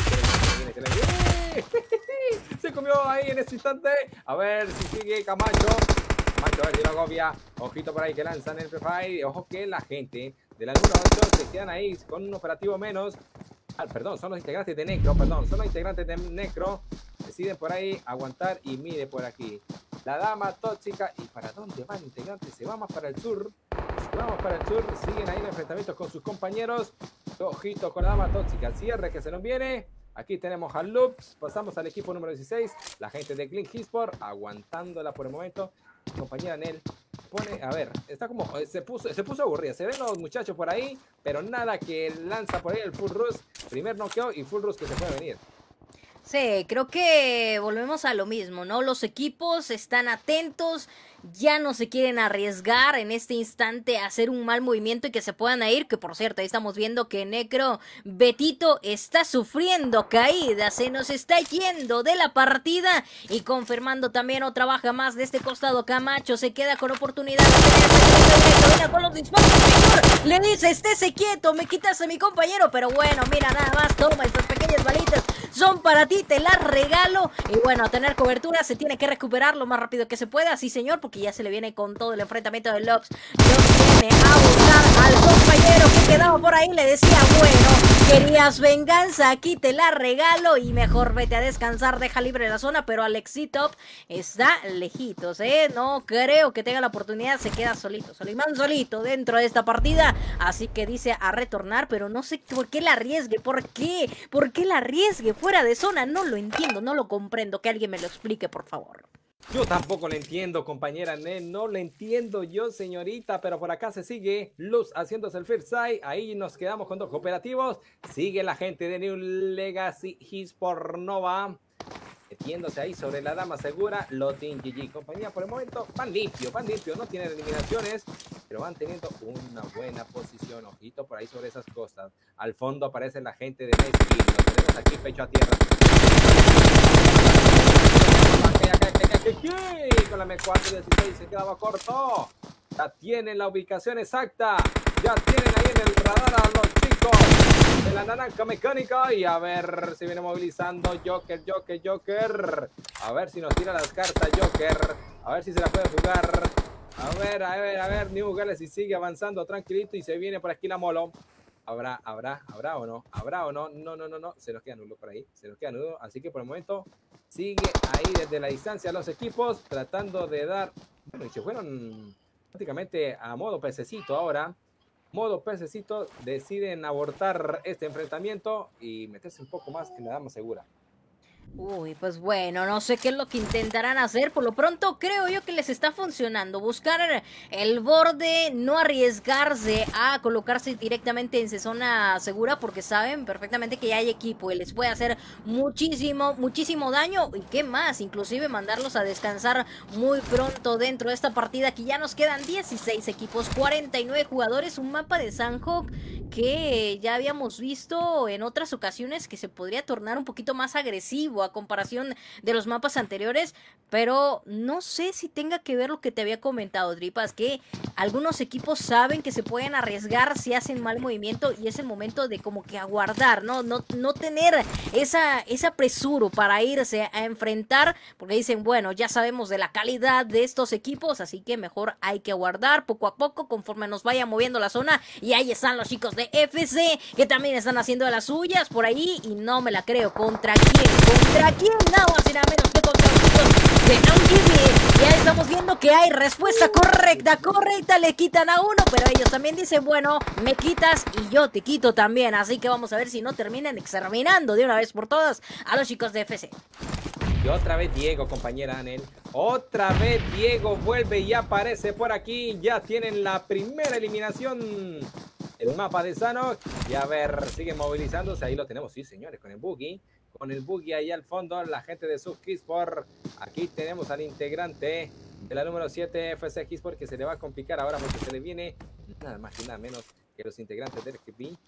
y se comió ahí en ese instante, a ver si sigue Camacho. A ver si lo agobia, ojito por ahí que lanzan el Prefire, ojo que la gente de la número 8 se quedan ahí con un operativo menos. Perdón, son los integrantes de Necro, deciden por ahí aguantar y mire por aquí. La dama tóxica, ¿y para dónde va el integrante? Se va más para el sur, siguen ahí en enfrentamientos con sus compañeros, ojito con la dama tóxica, el cierre que se nos viene. Aquí tenemos a Loops, pasamos al equipo número 16, la gente de Clean Hisport, aguantándola por el momento. Compañera Nel pone, a ver, está como, se puso aburrida, se ven los muchachos por ahí, pero nada que lanza por ahí el full rush, primer noqueo y full rush que se puede venir. Sí, creo que volvemos a lo mismo, ¿no? Los equipos están atentos, ya no se quieren arriesgar en este instante a hacer un mal movimiento y que se puedan ir, que por cierto, ahí estamos viendo que Necro Betito está sufriendo caída, se nos está yendo de la partida y confirmando también otra baja más de este costado. Camacho se queda con oportunidad de tener ese con los disparos, señor. Le dice, estése quieto, me quitas a mi compañero, pero bueno, mira, nada más, toma estas pequeñas balitas, son para ti, te las regalo. Y bueno, a tener cobertura, se tiene que recuperar lo más rápido que se pueda, sí señor, porque ya se le viene con todo el enfrentamiento de Lobs. Lobs viene a buscar al compañero que quedaba por ahí, le decía, bueno, querías venganza, aquí te la regalo y mejor vete a descansar, deja libre la zona, pero Alexitop está lejitos, no creo que tenga la oportunidad, se queda solito, Solimán solito dentro de esta partida, así que dice a retornar, pero no sé por qué la arriesgue, ¿por qué la arriesgue fuera de zona? No lo entiendo, no lo comprendo, que alguien me lo explique, por favor. Yo tampoco lo entiendo, compañera Nen, no lo entiendo yo, señorita, pero por acá se sigue Luz haciéndose el first side, ahí nos quedamos con dos cooperativos, sigue la gente de New Legacy Esports Nova, metiéndose ahí sobre la dama segura, Lotin GG, compañía, por el momento van limpio, no tienen eliminaciones, pero van teniendo una buena posición, ojito por ahí sobre esas costas, al fondo aparece la gente de Nesky, lo tenemos aquí pecho a tierra. Con la M416 se quedaba corto. Ya tienen la ubicación exacta. Ya tienen ahí en el radar a los chicos de la naranja mecánica. Y a ver si viene movilizando Joker. A ver si nos tira las cartas Joker. A ver si se la puede jugar. A ver. New Galaxy sigue avanzando tranquilito y se viene por aquí la Molo. ¿Habrá o no? No. Se nos queda nulo por ahí. Así que por el momento sigue ahí desde la distancia los equipos tratando de dar. Bueno, y se fueron prácticamente a modo pececito ahora. Modo pececito, deciden abortar este enfrentamiento y meterse un poco más en la dama segura. Uy, pues bueno, no sé qué es lo que intentarán hacer. Por lo pronto creo yo que les está funcionando. Buscar el borde, no arriesgarse a colocarse directamente en zona segura porque saben perfectamente que ya hay equipo y les puede hacer muchísimo daño. Y qué más, inclusive mandarlos a descansar muy pronto dentro de esta partida, que ya nos quedan 16 equipos, 49 jugadores, un mapa de Sanhok que ya habíamos visto en otras ocasiones que se podría tornar un poquito más agresivo a comparación de los mapas anteriores, pero no sé si tenga que ver lo que te había comentado, Dripas, que algunos equipos saben que se pueden arriesgar si hacen mal movimiento y es el momento de como que aguardar, no tener ese apresuro para irse a enfrentar, porque dicen, bueno, ya sabemos de la calidad de estos equipos, así que mejor hay que aguardar poco a poco conforme nos vaya moviendo la zona. Y ahí están los chicos de FC que también están haciendo de las suyas por ahí y no me la creo. ¿Contra quién? Nada más y nada menos que contra los chicos de OGB. Ya estamos viendo que hay respuesta correcta, le quitan a uno, pero ellos también dicen, bueno, me quitas y yo te quito también, así que vamos a ver si no terminan exterminando de una vez por todas a los chicos de FC. Y otra vez Diego, compañera Anel. Otra vez Diego vuelve y aparece por aquí. Ya tienen la primera eliminación. El mapa de Sanhok. Y a ver, sigue movilizándose. Ahí lo tenemos, sí, señores, con el buggy. Con el buggy ahí al fondo, la gente de Sub Esports. Aquí tenemos al integrante de la número 7, FC Esports, que se le va a complicar ahora porque se le viene nada más y nada menos que los integrantes del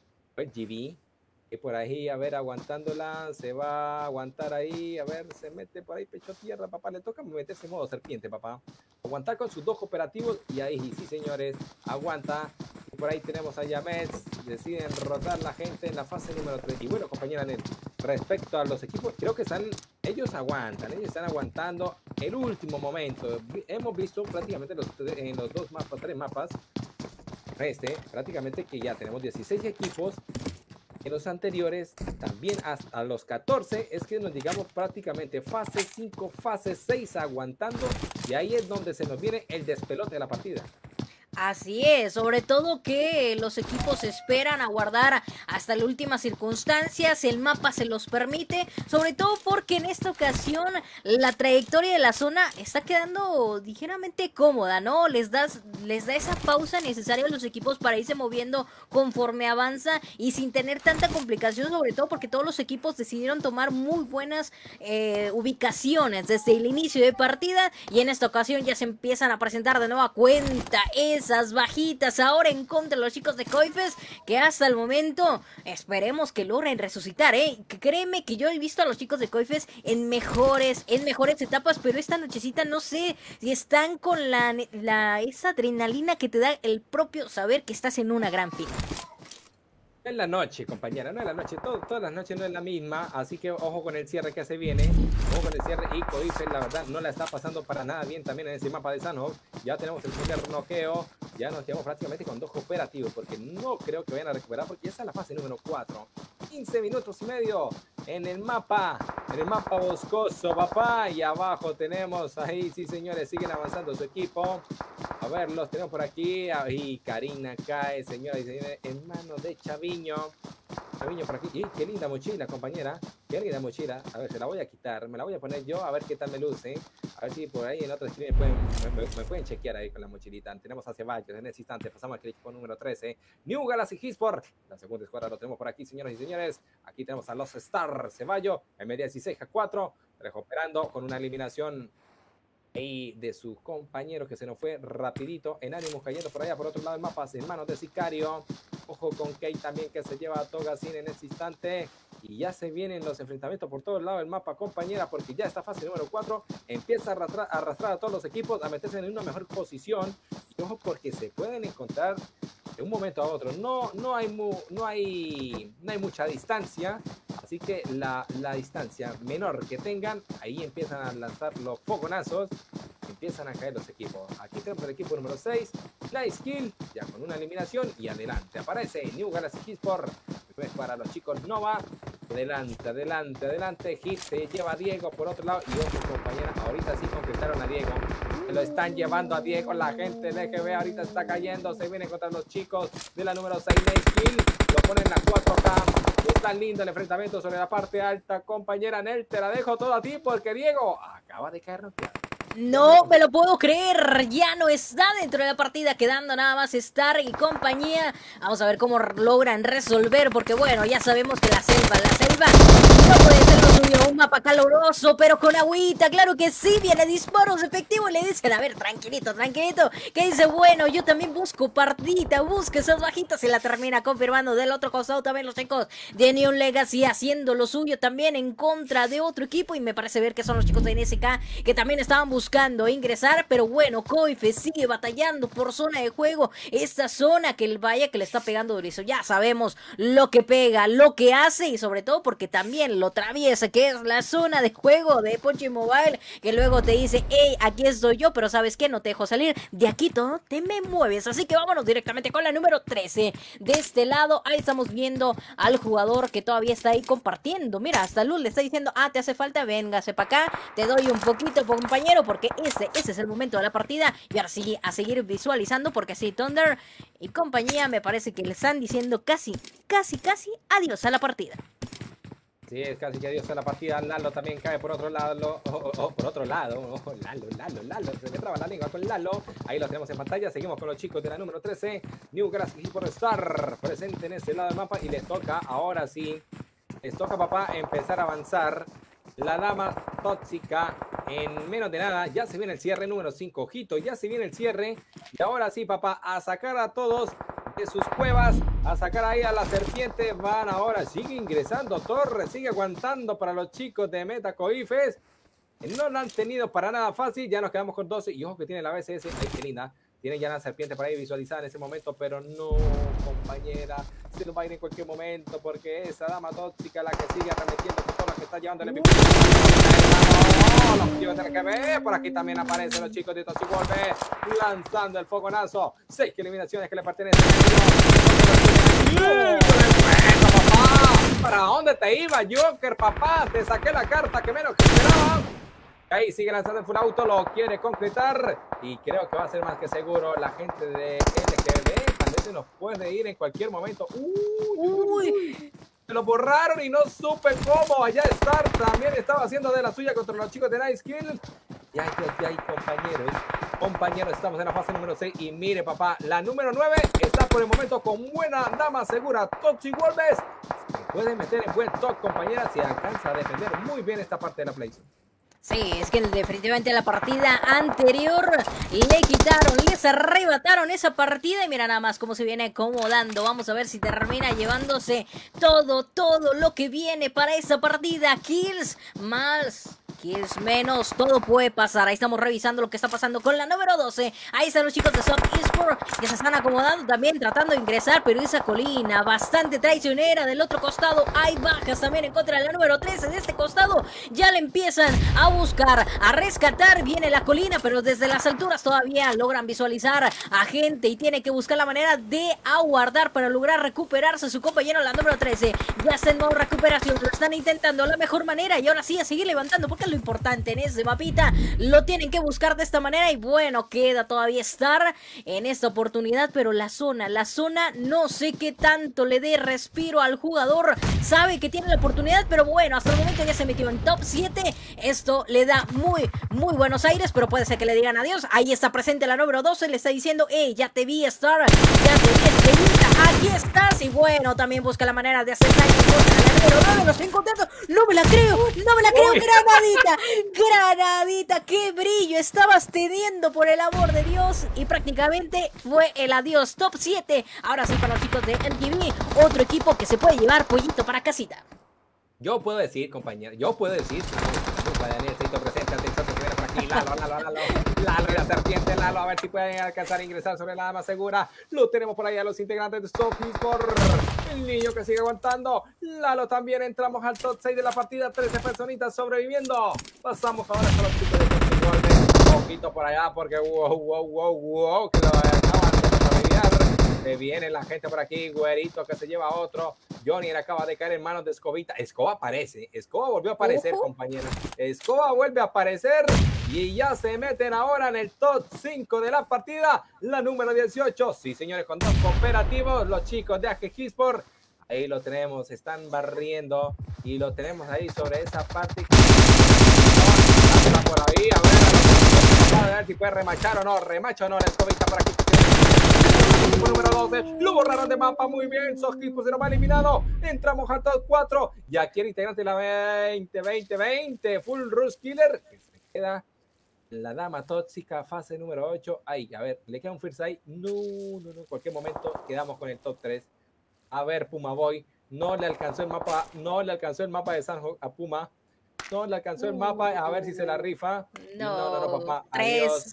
GB. Y por ahí, a ver, aguantándola, se va a aguantar ahí, a ver, se mete por ahí pecho a tierra, papá, le toca meterse en modo serpiente, papá. Aguantar con sus dos cooperativos y ahí, sí, señores, aguanta. Y por ahí tenemos a Yamets, deciden rotar la gente en la fase número 3. Y bueno, compañera Nel, respecto a los equipos, creo que ellos están aguantando el último momento. Hemos visto prácticamente en los tres mapas, prácticamente que ya tenemos 16 equipos. En los anteriores, también hasta los 14, es que nos digamos prácticamente fase 5, fase 6 aguantando, y ahí es donde se nos viene el despelote de la partida. Así es, sobre todo que los equipos esperan aguardar hasta la última circunstancia, si el mapa se los permite, sobre todo porque en esta ocasión la trayectoria de la zona está quedando ligeramente cómoda, ¿no? Les da esa pausa necesaria a los equipos para irse moviendo conforme avanza y sin tener tanta complicación, sobre todo porque todos los equipos decidieron tomar muy buenas ubicaciones desde el inicio de partida y en esta ocasión ya se empiezan a presentar de nueva cuenta esas bajitas ahora en contra de los chicos de Coifes, que hasta el momento esperemos que logren resucitar, créeme que yo he visto a los chicos de Coifes en mejores etapas, pero esta nochecita no sé si están con esa adrenalina que te da el propio saber que estás en una gran final. No es la noche, compañera, no es la noche, todas las noches no es la misma, así que ojo con el cierre que se viene, ojo con el cierre y Coifes la verdad no la está pasando para nada bien también en ese mapa de Sanhok. Ya tenemos el primer noqueo, ya nos quedamos prácticamente con 2 cooperativos porque no creo que vayan a recuperar porque ya está la fase número 4, 15 minutos y medio en el mapa boscoso, papá, y abajo tenemos ahí, sí señores, siguen avanzando su equipo. A ver, los tenemos por aquí. Ahí Karina cae, señoras y señores, en manos de Chaviño. Chaviño por aquí. Y qué linda mochila, compañera. Qué linda mochila. A ver, se la voy a quitar. Me la voy a poner yo a ver qué tal me luce. A ver si por ahí en otro screen me pueden chequear ahí con la mochilita. Tenemos a Ceballos en ese instante. Pasamos al equipo número 13. New Galaxy Esports. La segunda escuadra lo tenemos por aquí, señoras y señores. Aquí tenemos a los Star Ceballos. M16 J4. Recuperando con una eliminación y de sus compañeros que se nos fue rapidito. En ánimos cayendo por allá por otro lado del mapa en manos de Sicario. Ojo con Kate también que se lleva a Togasin en este instante. Y ya se vienen los enfrentamientos por todo el lado del mapa, compañera, porque ya esta fase número 4 empieza a arrastrar a todos los equipos a meterse en una mejor posición. Y ojo porque se pueden encontrar de un momento a otro. No hay mucha distancia. Así que la distancia menor que tengan, ahí empiezan a lanzar los fogonazos, empiezan a caer los equipos. Aquí tenemos el equipo número 6, Nice Kill, ya con una eliminación y adelante. Aparece New Galaxy Esports para los chicos Nova. Adelante. Hit se lleva a Diego por otro lado. Y ojo, compañera, ahorita sí concretaron a Diego. Se lo están llevando a Diego. La gente del EGB ahorita está cayendo. Se vienen contra los chicos de la número 6, Nice Kill. Lo ponen a 4K. Está lindo el enfrentamiento sobre la parte alta, compañera Nel. Te la dejo todo a ti porque Diego acaba de caer noqueado. No me lo puedo creer, ya no está dentro de la partida, quedando nada más Star y compañía. Vamos a ver cómo logran resolver, porque bueno, ya sabemos que la selva no puede ser lo suyo, un mapa caluroso, pero con agüita, claro que sí, viene disparos efectivos y le dicen, a ver, tranquilito, que dice, bueno, yo también busco partidita, busca esas bajitas y la termina confirmando. Del otro costado también los chicos de Neon Legacy haciendo lo suyo también en contra de otro equipo, y me parece ver que son los chicos de NSK que también estaban buscando ingresar, pero bueno, Coife sigue batallando por zona de juego, esta zona que el vaya que le está pegando durísimo. Ya sabemos lo que pega, lo que hace y sobre todo porque también lo traviesa, que es la zona de juego de PUBG Mobile, que luego te dice, hey, aquí estoy yo, pero ¿sabes qué? No te dejo salir, de aquí todo te me mueves. Así que vámonos directamente con la número 13. De este lado, ahí estamos viendo al jugador que todavía está ahí compartiendo. Mira, hasta Luz le está diciendo, te hace falta, véngase para acá, te doy un poquito, compañero, porque ese es el momento de la partida. Y ahora sí, a seguir visualizando, porque sí, Thunder y compañía me parece que le están diciendo casi adiós a la partida. Sí, es casi que adiós a la partida. Lalo también cae por otro lado. Lalo. Se me traba la lengua con Lalo. Ahí lo tenemos en pantalla. Seguimos con los chicos de la número 13. New Galaxy por Star presente en este lado del mapa. Y les toca, ahora sí, les toca, papá, empezar a avanzar. La dama tóxica en menos de nada. Ya se viene el cierre número 5. Ojito, ya se viene el cierre. Y ahora sí, papá, a sacar a todos de sus cuevas, a sacar ahí a la serpiente. Van ahora, sigue ingresando Torres, sigue aguantando para los chicos de Meta Coifes. No lo han tenido para nada fácil. Ya nos quedamos con 12. Y ojo que tiene la BCS. Ay, qué linda. Tiene ya la serpiente por ahí visualizada en ese momento, pero no, compañera, se nos va a ir en cualquier momento porque esa dama tóxica la que sigue arremetiendo con todo lo que está llevando el MVP. Los chicos de RGB, por aquí también aparecen los chicos de Toxiwolve lanzando el fogonazo. 6 eliminaciones que le pertenecen. ¿Para dónde te iba, Joker, papá? Te saqué la carta que menos que esperaba. Ahí sigue lanzando el full auto, lo quiere concretar y creo que va a ser más que seguro. La gente de LGB también se nos puede ir en cualquier momento. Uy. Se lo borraron y no supe cómo. Allá Star también estaba haciendo de la suya contra los chicos de Nice Kill. Y ahí, compañeros, estamos en la fase número 6 y mire, papá, la número 9 está por el momento con buena dama segura. Toxic Wolves se puede meter en buen top, compañeras, y alcanza a defender muy bien esta parte de la play. Sí, es que definitivamente la partida anterior les arrebataron esa partida y mira nada más cómo se viene acomodando. Vamos a ver si termina llevándose todo lo que viene para esa partida. Kills más, kills menos, todo puede pasar. Ahí estamos revisando lo que está pasando con la número 12. Ahí están los chicos de Sub Esport que se están acomodando también, tratando de ingresar, pero esa colina bastante traicionera del otro costado. Hay bajas también en contra de la número 13 de este costado. Ya le empiezan a buscar, a rescatar. Viene la colina, pero desde las alturas todavía logran visualizar a gente y tiene que buscar la manera de aguardar para lograr recuperarse su compañero, la número 13. Ya está en modo recuperación, lo están intentando la mejor manera y ahora sí a seguir levantando, porque es lo importante en ese mapita. Lo tienen que buscar de esta manera y bueno, queda todavía estar en esta oportunidad, pero la zona no sé qué tanto le dé respiro al jugador. Sabe que tiene la oportunidad, pero bueno, hasta el momento ya se metió en top 7. Esto le da muy buenos aires, pero puede ser que le digan adiós. Ahí está presente la número 12, le está diciendo, ya te vi, Star, ya te vi, Estrellita, aquí estás. Y bueno, también busca la manera de hacer daño contra la número 9, lo estoy encontrando. No me la creo, granadita, qué brillo estabas teniendo, por el amor de Dios. Y prácticamente fue el adiós, top 7. Ahora sí para los chicos de LGB, otro equipo que se puede llevar pollito para casita. Yo puedo decir, compañero, necesito presente, atención, que viene por aquí, Lalo y la serpiente, Lalo, a ver si pueden alcanzar a ingresar sobre la dama segura. Lo tenemos por ahí a los integrantes de Sofis por el niño que sigue aguantando. Lalo también, entramos al top 6 de la partida, 13 personitas sobreviviendo. Pasamos ahora con los chicos de Golden. Un poquito por allá porque wow, que lo acaban de olvidar. Se viene la gente por aquí, güerito que se lleva a otro. Johnny acaba de caer en manos de Escobita. Escoba aparece. Escoba volvió a aparecer, compañeros. Escoba vuelve a aparecer y ya se meten ahora en el top 5 de la partida. La número 18. Sí, señores, con dos cooperativos. Los chicos de AG Sport. Ahí lo tenemos. Están barriendo y lo tenemos ahí sobre esa parte. Por ahí, a ver si puede remachar o no. Remacha o no la Escobita por aquí. Número 12, lo borraron de mapa, muy bien, Sojis se nos va eliminado, entramos al top 4, y aquí el integrante de la 20, Full Rush Killer, que se queda la dama tóxica, fase número 8, ahí, a ver, le queda un first ahí, no, en cualquier momento quedamos con el top 3, a ver, Puma Boy, no le alcanzó el mapa de Sanjo a Puma, no le alcanzó el mapa, a ver si se la rifa. No, papá. Adiós,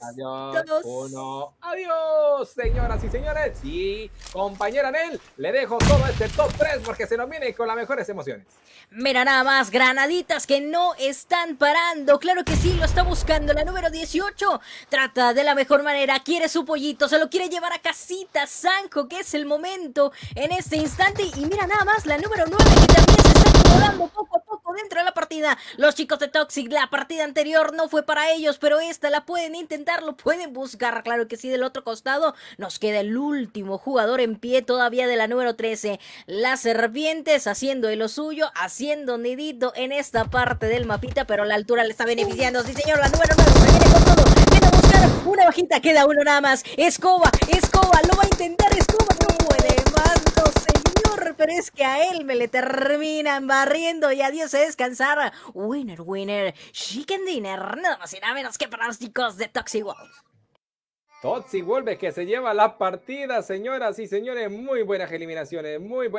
1. Adiós, señoras y señores. Y compañera Nel, le dejo todo este top 3 porque se nos viene con las mejores emociones. Mira nada más, granaditas que no están parando. Claro que sí, lo está buscando la número 18. Trata de la mejor manera, quiere su pollito, se lo quiere llevar a casita. Sanjo, que es el momento en este instante. Y mira nada más, la número 9 que también se está acomodando poco a poco dentro de la partida. Los chicos de Toxic, la partida anterior no fue para ellos, pero esta la pueden intentar, lo pueden buscar. Claro que sí, del otro costado nos queda el último jugador en pie todavía de la número 13. Las serpientes haciendo de lo suyo, haciendo nidito en esta parte del mapita, pero la altura le está beneficiando. Sí, señor, la número 9 se viene con todo. Viene a buscar una bajita, queda uno nada más. Escoba, lo va a intentar. Escoba no puede más, no, señor, pero es que a él me le terminan barriendo y adiós a descansar. Winner, chicken dinner, nada más y nada menos que para los chicos de Toxic Wolves. Toxic Wolves que se lleva la partida, señoras y señores. Muy buenas eliminaciones,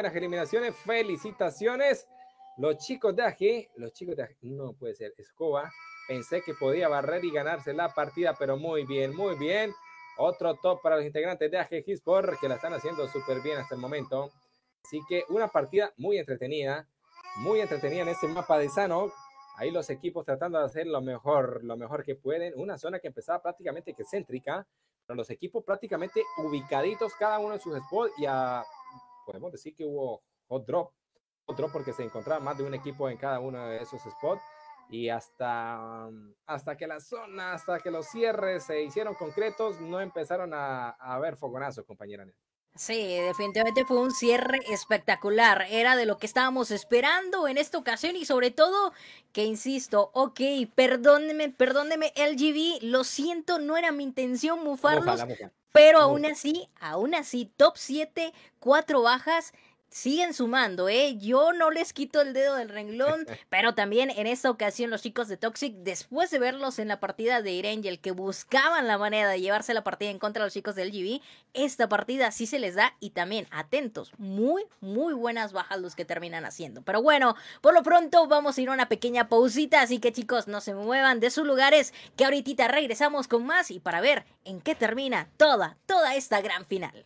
felicitaciones. Los chicos de AG, no puede ser, Escoba, pensé que podía barrer y ganarse la partida, pero muy bien. Otro top para los integrantes de AG Sport que la están haciendo súper bien hasta el momento. Así que una partida muy entretenida en este mapa de Sano. Ahí los equipos tratando de hacer lo mejor que pueden. Una zona que empezaba prácticamente que céntrica, pero los equipos prácticamente ubicaditos cada uno en sus spots y podemos decir que hubo hot drop porque se encontraba más de un equipo en cada uno de esos spots y hasta que hasta que los cierres se hicieron concretos, no empezaron a haber fogonazos, compañera. Sí, definitivamente fue un cierre espectacular. Era de lo que estábamos esperando en esta ocasión y sobre todo que insisto, ok, perdóneme LGB, lo siento, no era mi intención mufarlos, pero aún así, top 7, 4 bajas. Siguen sumando, ¿eh? Yo no les quito el dedo del renglón, pero también en esta ocasión los chicos de Toxic, después de verlos en la partida de Irangel, que buscaban la manera de llevarse la partida en contra de los chicos del LGB, esta partida sí se les da y también, atentos, muy buenas bajas los que terminan haciendo. Pero bueno, por lo pronto vamos a ir a una pequeña pausita, así que chicos, no se muevan de sus lugares, que ahorita regresamos con más y para ver en qué termina toda esta gran final.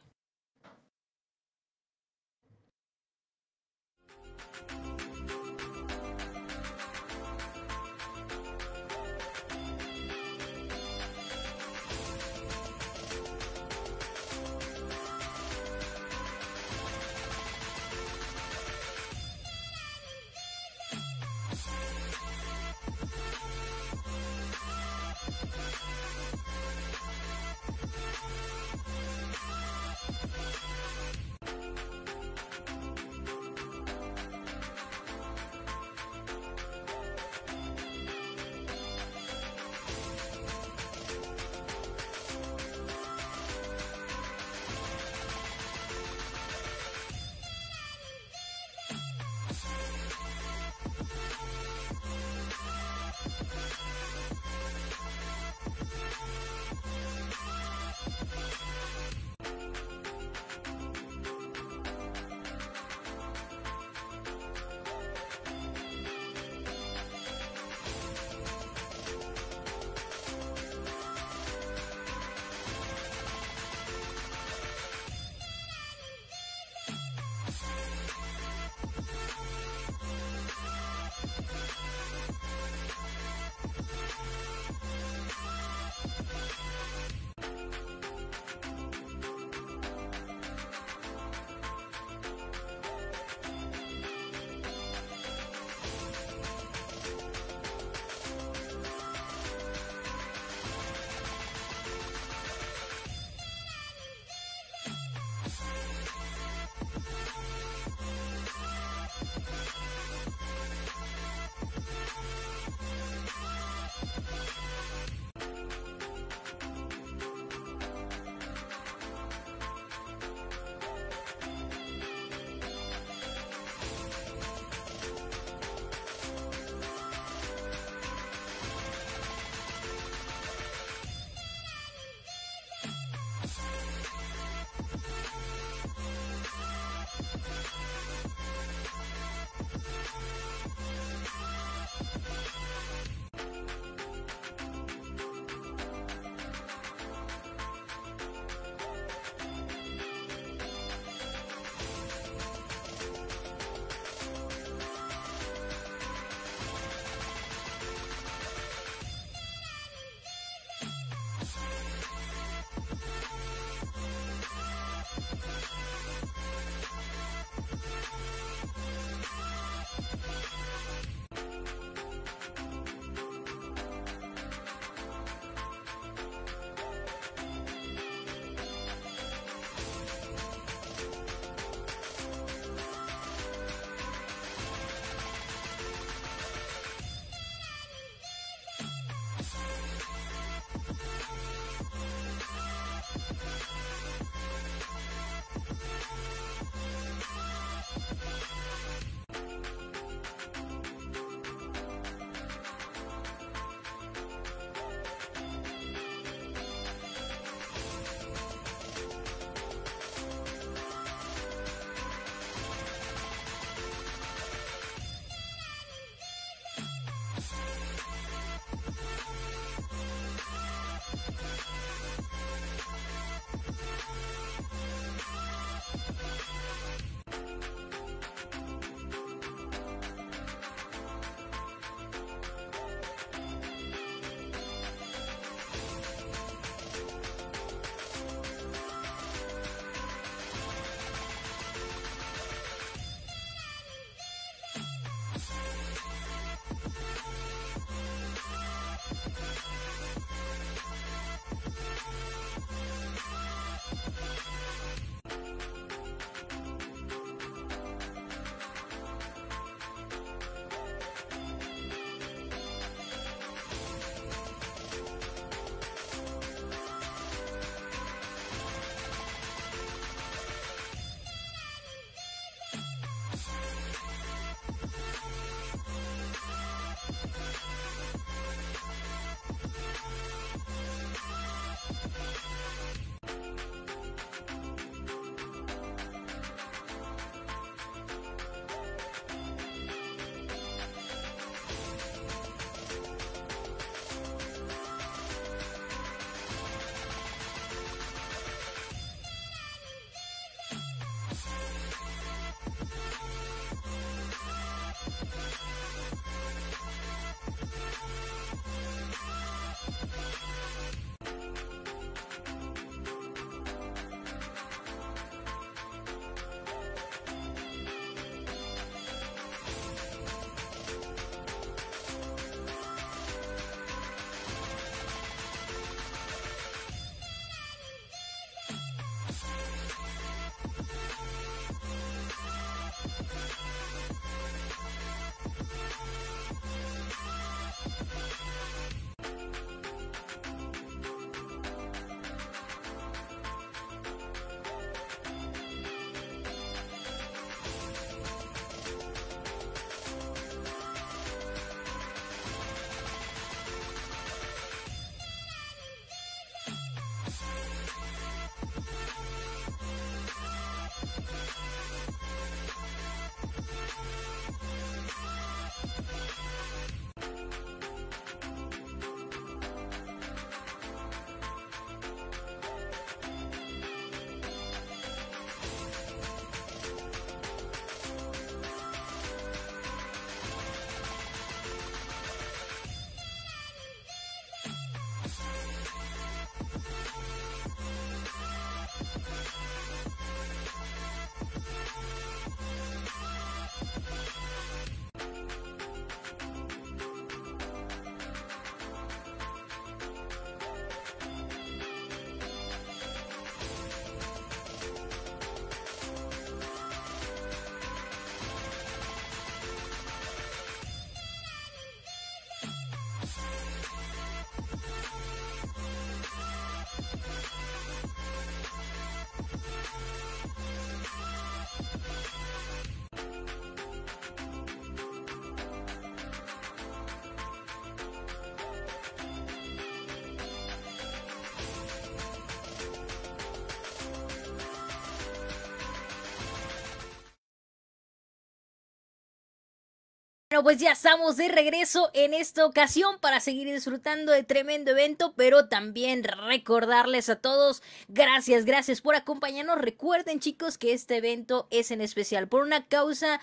Bueno, pues ya estamos de regreso en esta ocasión para seguir disfrutando de tremendo evento, pero también recordarles a todos, gracias por acompañarnos. Recuerden, chicos, que este evento es en especial por una causa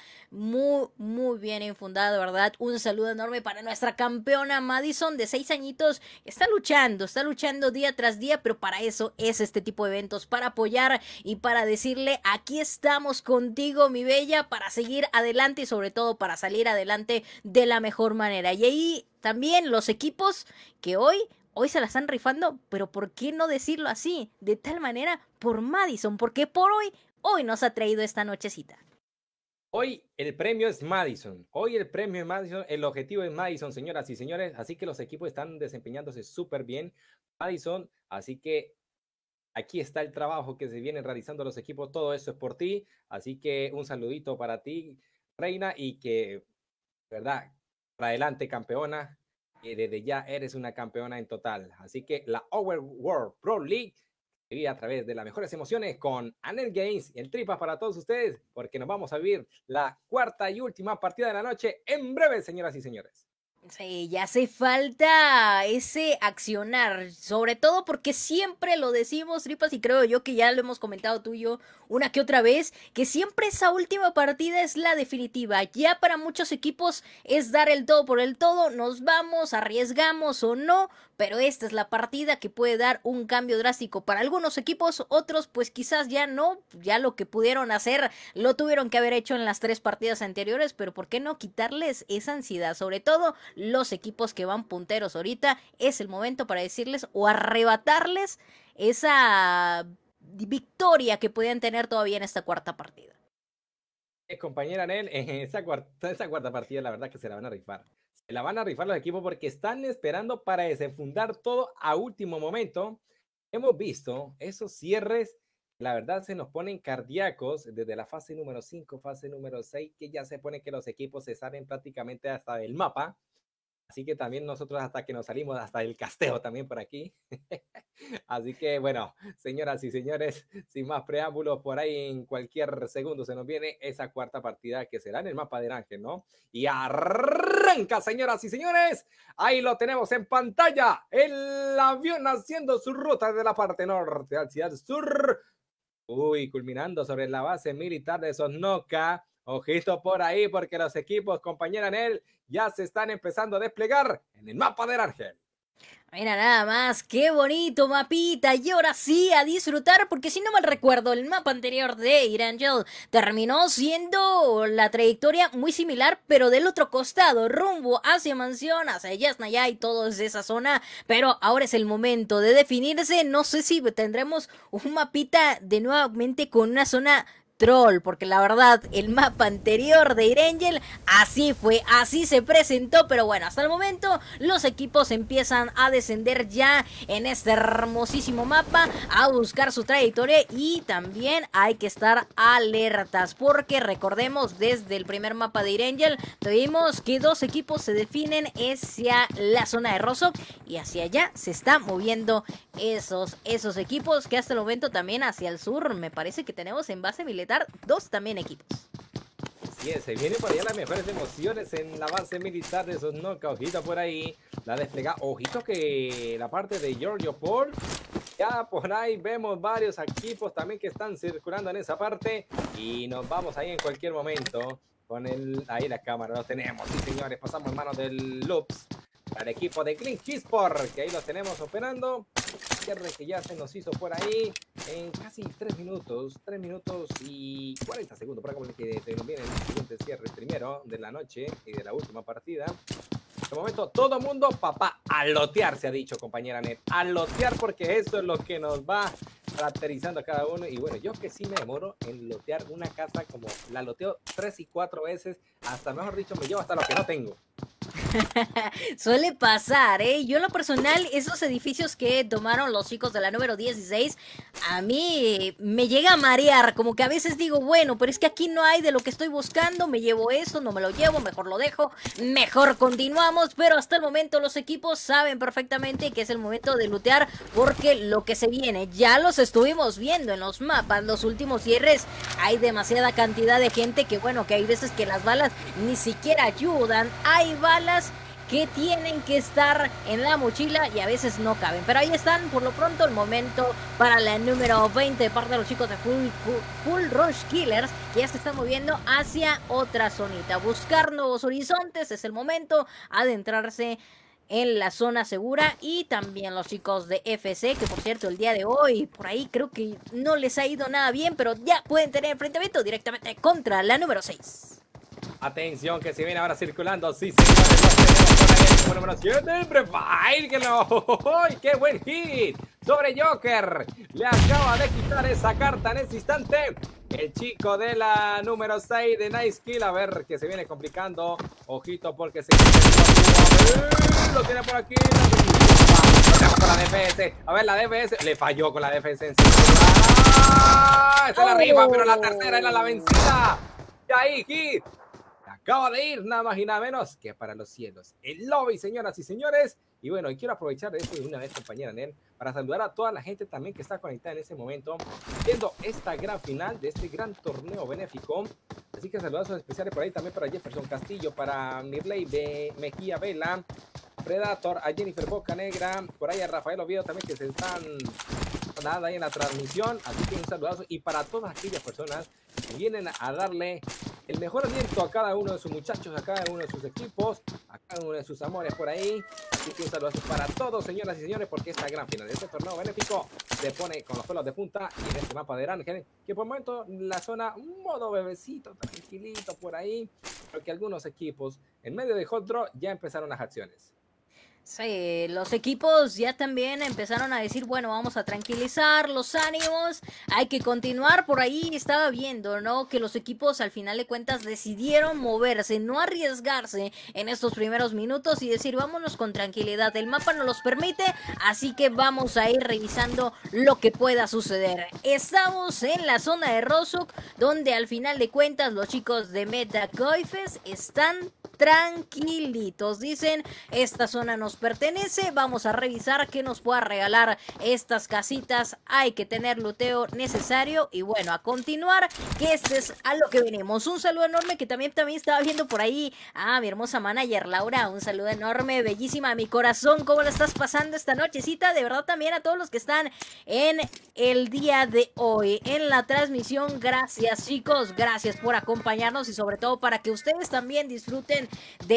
muy bien infundada, ¿verdad? Un saludo enorme para nuestra campeona Madison de 6 añitos. Está luchando día tras día, pero para eso es este tipo de eventos, para apoyar y para decirle, aquí estamos contigo, mi bella, para seguir adelante y sobre todo para salir adelante de la mejor manera. Y ahí también los equipos que hoy se la están rifando, pero ¿por qué no decirlo así? De tal manera por Madison, porque por hoy nos ha traído esta nochecita. Hoy el premio es Madison. Hoy el premio es Madison. El objetivo es Madison, señoras y señores. Así que los equipos están desempeñándose súper bien. Madison, así que aquí está el trabajo que se vienen realizando los equipos. Todo eso es por ti. Así que un saludito para ti, Reina, y que, ¿verdad? Para adelante, campeona. Desde ya eres una campeona en total. Así que la Overworld Pro League y a través de las mejores emociones con Anel Games y el Tripas para todos ustedes, porque nos vamos a vivir la cuarta y última partida de la noche en breve, señoras y señores. Sí, ya hace falta ese accionar, sobre todo porque siempre lo decimos, Tripas, y creo yo que ya lo hemos comentado tú y yo una que otra vez, que siempre esa última partida es la definitiva. Ya para muchos equipos es dar el todo por el todo, nos vamos, arriesgamos o no, pero esta es la partida que puede dar un cambio drástico para algunos equipos, otros pues quizás ya no, ya lo que pudieron hacer lo tuvieron que haber hecho en las 3 partidas anteriores, pero ¿por qué no quitarles esa ansiedad? Sobre todo los equipos que van punteros ahorita, es el momento para decirles o arrebatarles esa victoria que podían tener todavía en esta cuarta partida. Compañera Anel, en esa cuarta partida la verdad que se la van a rifar. Se la van a rifar los equipos porque están esperando para desenfundar todo a último momento. Hemos visto esos cierres, la verdad se nos ponen cardíacos desde la fase número 5, fase número 6, que ya se pone que los equipos se salen prácticamente hasta del mapa. Así que también nosotros hasta que nos salimos hasta el casteo también por aquí. Así que bueno, señoras y señores, sin más preámbulos, por ahí en cualquier segundo se nos viene esa cuarta partida que será en el mapa del Ángel, ¿no? Y arranca, señoras y señores. Ahí lo tenemos en pantalla. El avión haciendo su ruta desde la parte norte hacia el sur. Uy, culminando sobre la base militar de Sosnoka. Ojito por ahí porque los equipos, compañera Anel, ya se están empezando a desplegar en el mapa del Ángel. Mira nada más, qué bonito mapita, y ahora sí a disfrutar, porque si no mal recuerdo, el mapa anterior de Irangel terminó siendo la trayectoria muy similar, pero del otro costado, rumbo hacia Mansión, hacia Yasnaya y todo esa zona, pero ahora es el momento de definirse. No sé si tendremos un mapita de nuevamente con una zona troll, porque la verdad el mapa anterior de Irangel así fue, así se presentó, pero bueno, hasta el momento los equipos empiezan a descender ya en este hermosísimo mapa, a buscar su trayectoria, y también hay que estar alertas, porque recordemos, desde el primer mapa de Irangel tuvimos que 2 equipos se definen hacia la zona de Rosok, y hacia allá se están moviendo esos equipos, que hasta el momento también hacia el sur me parece que tenemos en base militar 2 también equipos. Sí, se vienen por allá las mejores emociones en la base militar de Sosnoka. Ojito por ahí, la desplegada. Ojito que la parte de Giorgio Paul, ya por ahí vemos varios equipos también que están circulando en esa parte. Y nos vamos ahí en cualquier momento con ahí la cámara. Lo tenemos, sí señores, pasamos en manos del Loops al equipo de Green Hisport, que ahí lo tenemos operando. Cierre que ya se nos hizo por ahí en casi 3 minutos y 40 segundos, por acá que se nos viene el siguiente cierre primero de la noche y de la última partida. En este momento todo mundo, papá, a lotear, se ha dicho, compañera Net, a lotear, porque eso es lo que nos va caracterizando a cada uno. Y bueno, yo que sí me demoro en lotear una casa, como la loteo 3 y 4 veces, hasta mejor dicho me llevo hasta lo que no tengo. Suele pasar, ¿eh? Yo en lo personal, esos edificios que tomaron los chicos de la número 16, a mí me llega a marear, como que a veces digo, bueno, pero es que aquí no hay de lo que estoy buscando, me llevo eso, no me lo llevo, mejor lo dejo, mejor continuamos, pero hasta el momento los equipos saben perfectamente que es el momento de lootear, porque lo que se viene, ya los estuvimos viendo en los mapas, los últimos cierres, hay demasiada cantidad de gente que, bueno, que hay veces que las balas ni siquiera ayudan, hay balas que tienen que estar en la mochila y a veces no caben, pero ahí están. Por lo pronto el momento para la número 20 de parte de los chicos de Full Rush Killers, que ya se están moviendo hacia otra zonita, buscar nuevos horizontes, es el momento, adentrarse en la zona segura. Y también los chicos de FC, que por cierto el día de hoy por ahí creo que no les ha ido nada bien, pero ya pueden tener enfrentamiento directamente contra la número 6. Atención, que se viene ahora circulando. Sí, señores, los tenemos por ahí como número 7. Prefire, que no. ¡Ay, qué buen hit! Sobre Joker. Le acaba de quitar esa carta en ese instante. El chico de la número 6 de Nice Kill. A ver, que se viene complicando. Ojito, porque se lo tiene por aquí. Con la DPS. A ver, la DPS. Le falló con la DPS en sí. ¡Ah! Está la arriba, pero la tercera era la vencida. Y ahí, hit. Acaba de ir nada más y nada menos que para los cielos. El lobby, señoras y señores. Y bueno, y quiero aprovechar de esto de una vez, compañera Nel, para saludar a toda la gente también que está conectada en ese momento, viendo esta gran final de este gran torneo benéfico. Así que saludazos especiales por ahí también para Jefferson Castillo, para Mirley de Mejía Vela, Predator, a Jennifer Bocanegra, por ahí a Rafael Oviedo también, que se están nada ahí en la transmisión. Así que un saludazo, y para todas aquellas personas que vienen a darle el mejor aliento a cada uno de sus muchachos, a cada uno de sus equipos, a cada uno de sus amores por ahí. Así que un saludazo para todos, señoras y señores, porque esta gran final de este torneo benéfico se pone con los pelos de punta. Y en este mapa de Ángel, que por el momento la zona, un modo bebecito, tranquilito por ahí, porque algunos equipos en medio de Hot Draw ya empezaron las acciones. Sí, los equipos ya también empezaron a decir, bueno, vamos a tranquilizar los ánimos, hay que continuar. Por ahí estaba viendo, ¿no?, que los equipos al final de cuentas decidieron moverse, no arriesgarse en estos primeros minutos y decir, vámonos con tranquilidad, el mapa nos los permite, así que vamos a ir revisando lo que pueda suceder. Estamos en la zona de Rozhok, donde al final de cuentas los chicos de Metacoifes están tranquilitos, dicen, esta zona nos pertenece, vamos a revisar qué nos pueda regalar estas casitas, hay que tener luteo necesario y bueno, a continuar, que este es a lo que venimos. Un saludo enorme, que también estaba viendo por ahí a mi hermosa manager Laura, un saludo enorme, bellísima, a mi corazón, ¿cómo la estás pasando esta nochecita? De verdad, también a todos los que están en el día de hoy en la transmisión, gracias chicos, gracias por acompañarnos y sobre todo para que ustedes también disfruten de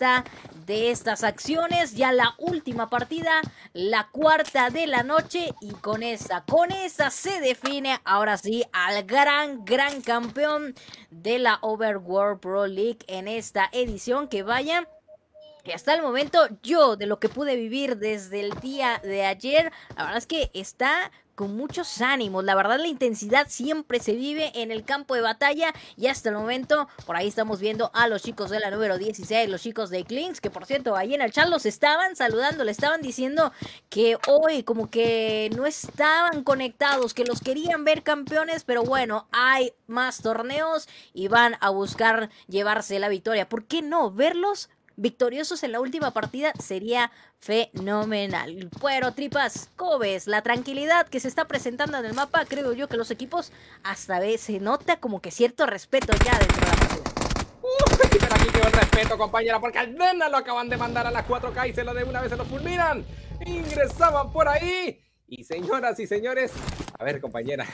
estas acciones. Ya la última partida, la cuarta de la noche, y con esa se define ahora sí al gran campeón de la Overworld Pro League en esta edición. Que vaya, que hasta el momento yo, de lo que pude vivir desde el día de ayer, la verdad es que está con muchos ánimos. La verdad, la intensidad siempre se vive en el campo de batalla y hasta el momento por ahí estamos viendo a los chicos de la número 16, los chicos de Clinks, que por cierto ahí en el chat los estaban saludando, le estaban diciendo que hoy como que no estaban conectados, que los querían ver campeones, pero bueno, hay más torneos y van a buscar llevarse la victoria. ¿Por qué no verlos victoriosos en la última partida? Sería fenomenal. Pero tripas, ¿cómo ves la tranquilidad que se está presentando en el mapa? Creo yo que los equipos hasta vez se nota como que cierto respeto ya dentro de la partida. Pero aquí quedó el respeto, compañera, porque al Nena lo acaban de mandar a las 4K y se lo de una vez se lo fulminan. Ingresaban por ahí. Y señoras y señores, a ver, compañera,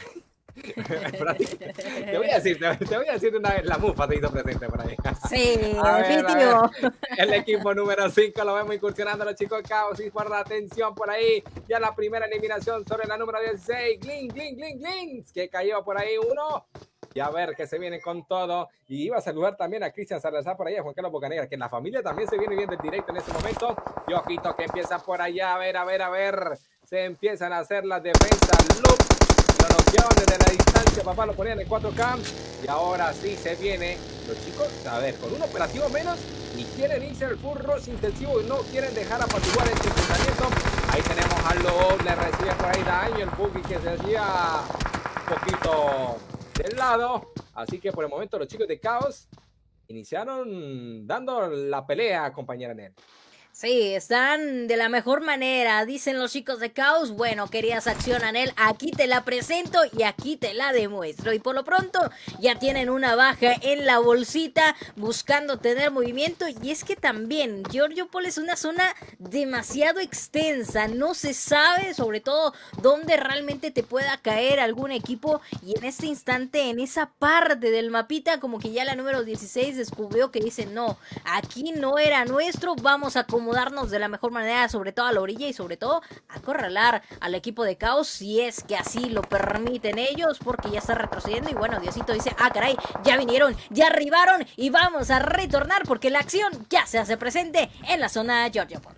te voy a decir una vez, la mufa te hizo presente por ahí. Sí, definitivo. El equipo número 5 lo vemos incursionando, los chicos de Chaos, y por la atención por ahí, ya la primera eliminación sobre la número 16, Glin, que cayó por ahí uno. Y a ver, que se viene con todo. Y iba a saludar también a Cristian Salazar por ahí, a Juan Carlos Bocanegra, que en la familia también se viene viendo el directo en ese momento. Y ojito que empieza por allá, a ver. Se empiezan a hacer las defensas. Lo noqueaban desde la distancia, papá, lo ponían en 4K. Y ahora sí se viene. Los chicos, a ver, con un operativo menos y quieren irse al full rush intensivo y no quieren dejar apaciguar este enfrentamiento. Ahí tenemos a Lob, le recibe por ahí daño el Buggy que se hacía un poquito del lado. Así que por el momento los chicos de Caos iniciaron dando la pelea, compañera Nel. Sí, están de la mejor manera, dicen los chicos de Caos. Bueno, querías acción, Anel, aquí te la presento y aquí te la demuestro. Y por lo pronto ya tienen una baja en la bolsita buscando tener movimiento. Y es que también Georgiopol es una zona demasiado extensa, no se sabe sobre todo dónde realmente te pueda caer algún equipo. Y en este instante, en esa parte del mapita, como que ya la número 16 descubrió que dice no, aquí no era nuestro, vamos a acomodarnos de la mejor manera, sobre todo a la orilla y sobre todo acorralar al equipo de Caos si es que así lo permiten ellos, porque ya está retrocediendo. Y bueno, Diosito dice, ah caray, ya vinieron, ya arribaron y vamos a retornar porque la acción ya se hace presente en la zona de Georgiopol.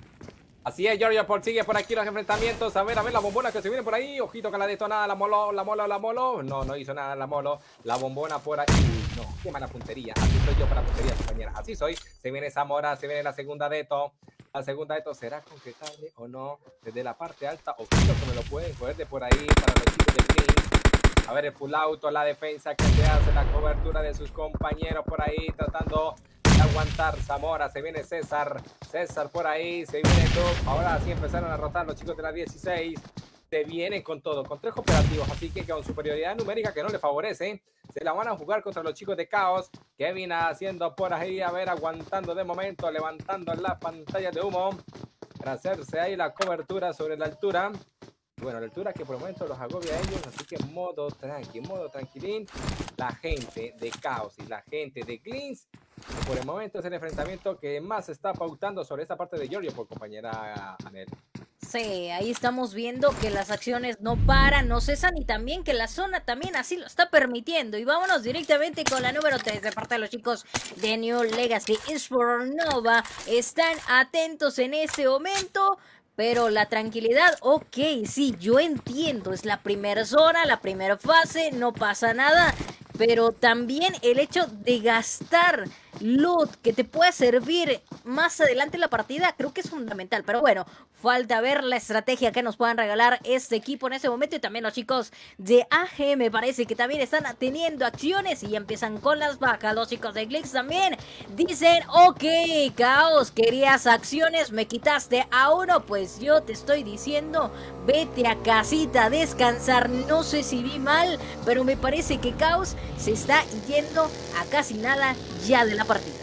Así es, Georgiopol sigue por aquí los enfrentamientos. A ver, la bombona que se viene por ahí. Ojito con la detonada, la molo. No, no hizo nada la molo. La bombona por aquí. No, qué mala puntería. Así soy yo para puntería, compañera. Así soy. Se viene Zamora, se viene la segunda deto. La segunda deto será concretable o no. Desde la parte alta, ojito que me lo pueden coger de por ahí para los chicos de Clean. A ver, el full auto, la defensa que se hace, la cobertura de sus compañeros por ahí, tratando aguantar. Zamora, se viene César por ahí, se viene Top. Ahora sí empezaron a rotar los chicos de la 16, se vienen con todo, con 3 operativos, así que con superioridad numérica que no le favorece, se la van a jugar contra los chicos de Caos. Kevin haciendo por ahí, a ver, aguantando de momento, levantando la pantalla de humo para hacerse ahí la cobertura sobre la altura. Bueno, la altura que por el momento los agobia a ellos, así que modo tranquilín. La gente de Caos y la gente de Glins, por el momento es el enfrentamiento que más se está pautando sobre esta parte de Georgiopol, compañera Anel. Sí, ahí estamos viendo que las acciones no paran, no cesan y también que la zona también así lo está permitiendo. Y vámonos directamente con la número 3 de parte de los chicos de New Legacy Esport Nova. Están atentos en este momento. Pero la tranquilidad, ok, sí, yo entiendo, es la primera zona, la primera fase, no pasa nada. Pero también el hecho de gastar loot que te pueda servir más adelante en la partida, creo que es fundamental. Pero bueno, falta ver la estrategia que nos puedan regalar este equipo en ese momento. Y también los chicos de AG me parece que también están teniendo acciones y empiezan con las bajas. Los chicos de Glix también dicen, ok, Caos, querías acciones, me quitaste a uno, pues yo te estoy diciendo, vete a casita a descansar. No sé si vi mal, pero me parece que Caos se está yendo a casi nada ya de la partida.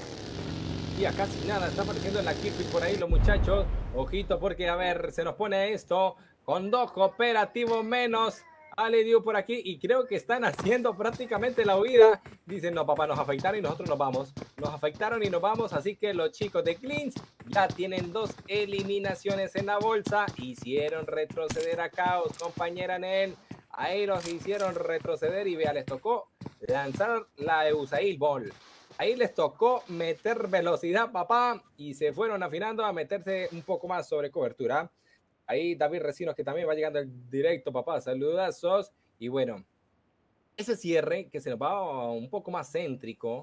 Y a casi nada, está apareciendo en la Kirby por ahí los muchachos. Ojito porque, a ver, se nos pone esto con 2 cooperativos menos. Ale dio por aquí y creo que están haciendo prácticamente la huida. Dicen, no papá, nos afectaron y nosotros nos vamos. Nos afectaron y nos vamos, así que los chicos de Cleans ya tienen 2 eliminaciones en la bolsa. Hicieron retroceder a Caos, compañera Nel. Ahí los hicieron retroceder y vea, les tocó lanzar la Eusail Ball. Ahí les tocó meter velocidad, papá, y se fueron afinando a meterse un poco más sobre cobertura. Ahí David Recinos, que también va llegando al directo, papá, saludazos. Y bueno, ese cierre que se nos va un poco más céntrico,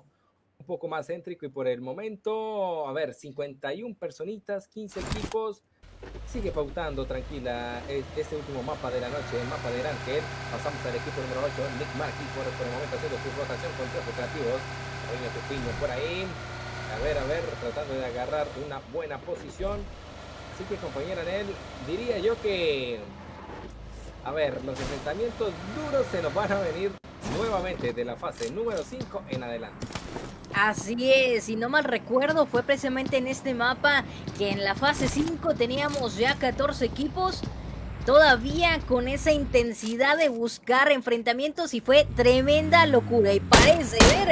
y por el momento, a ver, 51 personitas, 15 equipos. Sigue pautando tranquila este último mapa de la noche, el mapa del Ángel. Pasamos al equipo número 8, Nick Marquis, por el momento haciendo su rotación con 3 operativos. Reina Tupiño por ahí. A ver, tratando de agarrar una buena posición. Así que, compañera Nel, diría yo que, a ver, los enfrentamientos duros se nos van a venir nuevamente de la fase número 5 en adelante. Así es, si no mal recuerdo, fue precisamente en este mapa que en la fase 5 teníamos ya 14 equipos, todavía con esa intensidad de buscar enfrentamientos y fue tremenda locura. Y parece ver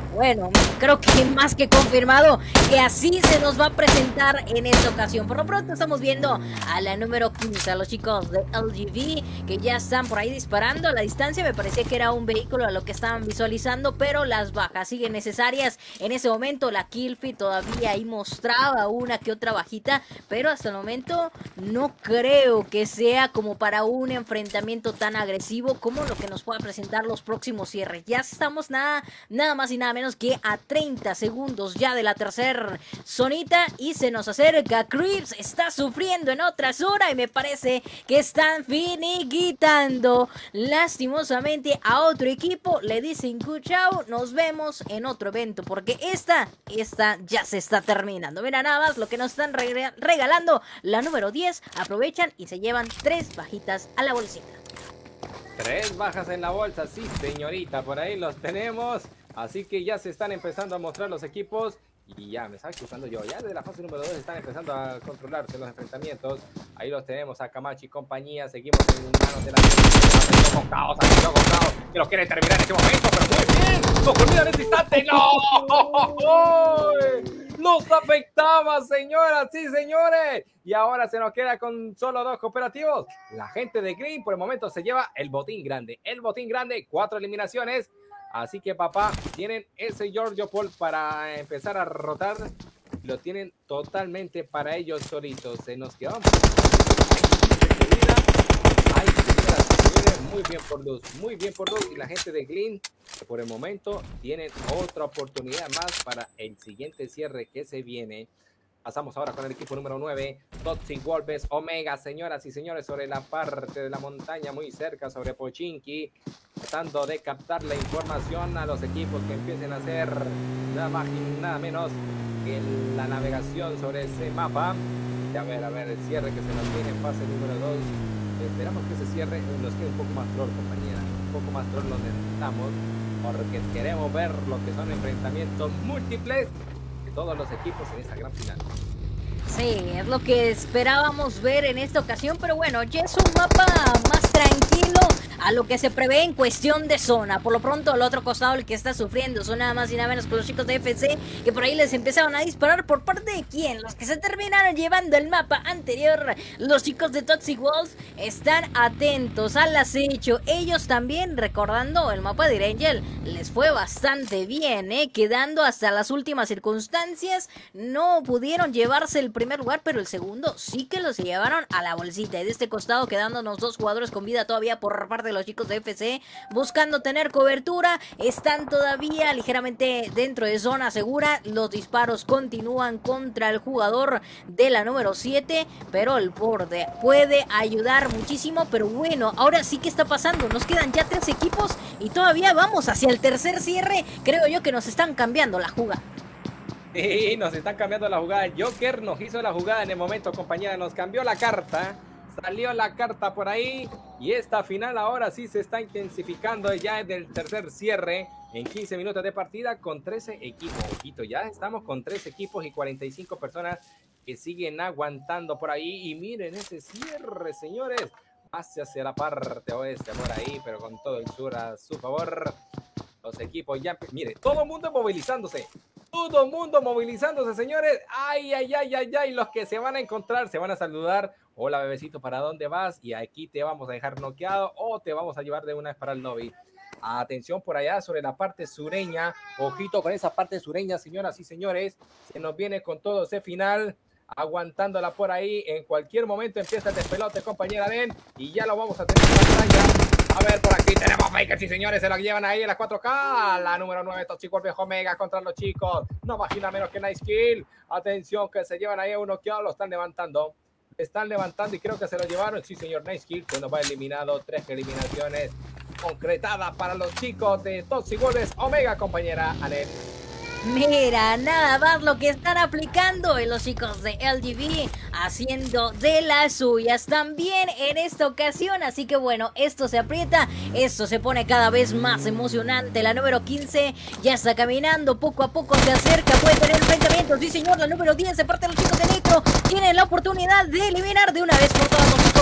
Bueno, creo que más que confirmado que así se nos va a presentar en esta ocasión. Por lo pronto estamos viendo a la número 15, a los chicos de LGV, que ya están por ahí disparando a la distancia. Me parecía que era un vehículo a lo que estaban visualizando, pero las bajas siguen necesarias. En ese momento la Killfeed todavía ahí mostraba una que otra bajita, pero hasta el momento no creo que sea como para un enfrentamiento tan agresivo como lo que nos pueda presentar los próximos cierres. Ya estamos nada más y nada menos que a 30 segundos ya de la tercera zonita y se nos acerca Creeps. Está sufriendo en otra zona y me parece que están finiquitando lastimosamente a otro equipo. Le dicen good chao, nos vemos en otro evento porque esta ya se está terminando. Mira nada más lo que nos están regalando. La número 10 aprovechan y se llevan 3 bajitas a la bolsita. 3 bajas en la bolsa, sí señorita, por ahí los tenemos. Así que ya se están empezando a mostrar los equipos. Y ya me estaba escuchando yo. Ya de la fase número 2 están empezando a controlarse los enfrentamientos. Ahí los tenemos a Camacho y compañía. Seguimos en manos de la gente. Con caos, que lo quiere terminar en este momento. Pero muy bien. Nos olvida en este instante. ¡No! Nos afectaba, señoras y señores. Y ahora se nos queda con solo 2 cooperativos. La gente de Green por el momento se lleva el botín grande. El botín grande, 4 eliminaciones. Así que papá, tienen ese Giorgio Paul para empezar a rotar. Lo tienen totalmente para ellos solitos. Se nos quedaban. Ay, muy bien por Luz. Muy bien por Luz. Y la gente de Green, que por el momento tienen otra oportunidad más para el siguiente cierre que se viene. Pasamos ahora con el equipo número 9, Toxic Wolves Omega, señoras y señores, sobre la parte de la montaña muy cerca, sobre Pochinki, tratando de captar la información a los equipos que empiecen a hacer nada más y nada menos que la navegación sobre ese mapa. Y a ver, el cierre que se nos viene en fase número 2. Esperamos que ese cierre nos quede un poco más troll, compañera. Un poco más troll lo necesitamos, porque queremos ver lo que son enfrentamientos múltiples todos los equipos en esta gran final. Sí, es lo que esperábamos ver en esta ocasión, pero bueno, ya es un mapa más tranquilo a lo que se prevé en cuestión de zona. Por lo pronto, el otro costado, el que está sufriendo, son nada más y nada menos que los chicos de FC, que por ahí les empezaron a disparar. ¿Por parte de quién? Los que se terminaron llevando el mapa anterior. Los chicos de Toxic Wolves están atentos al acecho. Ellos también, recordando el mapa de Angel, les fue bastante bien, quedando hasta las últimas circunstancias. No pudieron llevarse el primer lugar, pero el segundo sí que lo se llevaron a la bolsita. Y de este costado quedándonos 2 jugadores con vida todavía por parte de los chicos de FC, buscando tener cobertura. Están todavía ligeramente dentro de zona segura. Los disparos continúan contra el jugador de la número 7, pero el borde puede ayudar muchísimo. Pero bueno, ahora sí que está pasando. Nos quedan ya 3 equipos y todavía vamos hacia el tercer cierre. Creo yo que nos están cambiando la jugada. Sí, nos están cambiando la jugada. Joker nos hizo la jugada en el momento, compañera. Nos cambió la carta. Salió la carta por ahí. Y esta final ahora sí se está intensificando ya en el tercer cierre. En 15 minutos de partida con 13 equipos. Ojito, ya estamos con 3 equipos y 45 personas que siguen aguantando por ahí. Y miren ese cierre, señores. Hacia la parte oeste por ahí, pero con todo el sur a su favor. Los equipos ya... Mire, todo el mundo movilizándose. Todo el mundo movilizándose, señores. Ay. Los que se van a encontrar, se van a saludar. Hola, bebecito, ¿para dónde vas? Y aquí te vamos a dejar noqueado o te vamos a llevar de una vez para el lobby. Atención por allá sobre la parte sureña. Ojito con esa parte sureña, señoras y señores. Se nos viene con todo ese final. Aguantándola por ahí. En cualquier momento empieza el despelote, compañera Den. Y ya lo vamos a tener en pantalla. A ver, por aquí tenemos Faker, sí señores, se la llevan ahí en la 4K. La número 9, Toxic Wolves Omega contra los chicos. No imagina menos que Nice Kill. Atención, que se llevan ahí a uno que lo están levantando. Están levantando y creo que se lo llevaron. Sí, señor, Nice Kill. Cuando va eliminado, 3 eliminaciones concretadas para los chicos de Toxic Wolves Omega, compañera Anet. Mira, nada más lo que están aplicando los chicos de LGV, haciendo de las suyas también en esta ocasión. Así que bueno, esto se aprieta, esto se pone cada vez más emocionante. La número 15 ya está caminando, poco a poco se acerca, puede tener enfrentamientos. Sí señor, la número 10 se parte de los chicos de Nitro, tienen la oportunidad de eliminar de una vez por todas los chicos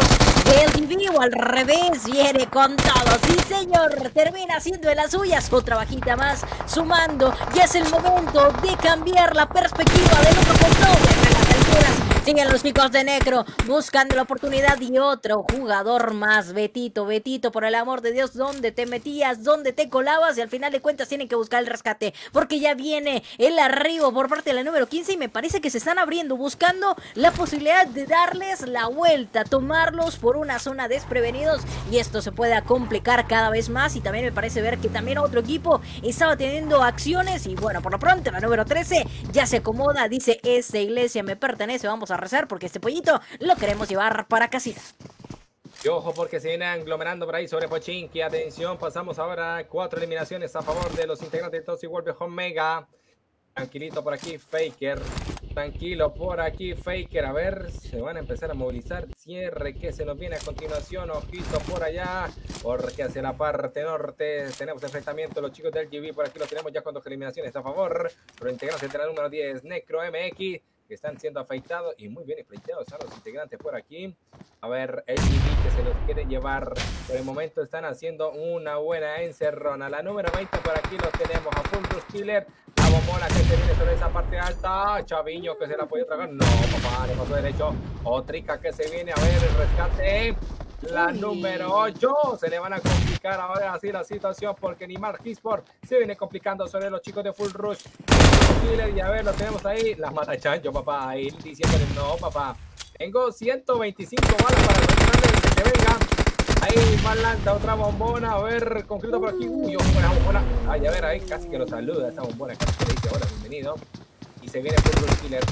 El vivo al revés viene con todo. Sí, señor. Termina haciendo de las suyas. Otra bajita más. Sumando. Y es el momento de cambiar la perspectiva del otro costado. Desde las alturas. Siguen los chicos de Necro buscando la oportunidad y otro jugador más. Betito, Betito, por el amor de Dios, ¿dónde te metías? ¿Dónde te colabas? Y al final de cuentas tienen que buscar el rescate porque ya viene el arribo por parte de la número 15 y me parece que se están abriendo, buscando la posibilidad de darles la vuelta, tomarlos por una zona desprevenidos y esto se puede complicar cada vez más y también me parece ver que también otro equipo estaba teniendo acciones y bueno, por lo pronto la número 13 ya se acomoda, dice esta iglesia me pertenece, vamos a rezar porque este pollito lo queremos llevar para casita. Y ojo porque se viene aglomerando por ahí sobre Pochinki. Atención, pasamos ahora a 4 eliminaciones a favor de los integrantes de Toxic Wolves Omega. Tranquilito por aquí, Faker. Tranquilo por aquí, Faker. A ver, se van a empezar a movilizar. Cierre que se nos viene a continuación. Ojito por allá, porque hacia la parte norte tenemos enfrentamiento. Los chicos del GB por aquí los tenemos ya con 2 eliminaciones a favor. Pero integrantes de la número 10, Necro MX, que están siendo afeitados y muy bien afeitados a los integrantes por aquí. A ver, el GB que se los quiere llevar. Por el momento están haciendo una buena encerrona. La número 20 por aquí los tenemos a Full Rush Killer. La bombona que se viene sobre esa parte alta. Chaviño que se la puede tragar. No, papá, le pasó derecho. Otrica que se viene a ver el rescate. La número 8 se le van a complicar ahora así la situación porque Neymar Hisport se viene complicando sobre los chicos de Full Rush Killer y a ver, lo tenemos ahí, las mata Chancho, papá, ahí diciéndole no, papá, tengo 125 balas para el que venga, ahí más lanza otra bombona, a ver, concreto por aquí, uy, buena bombona, ay, a ver, ahí casi que lo saluda esta bombona, casi que le dice hola, bienvenido, y se viene Full Rush Killer,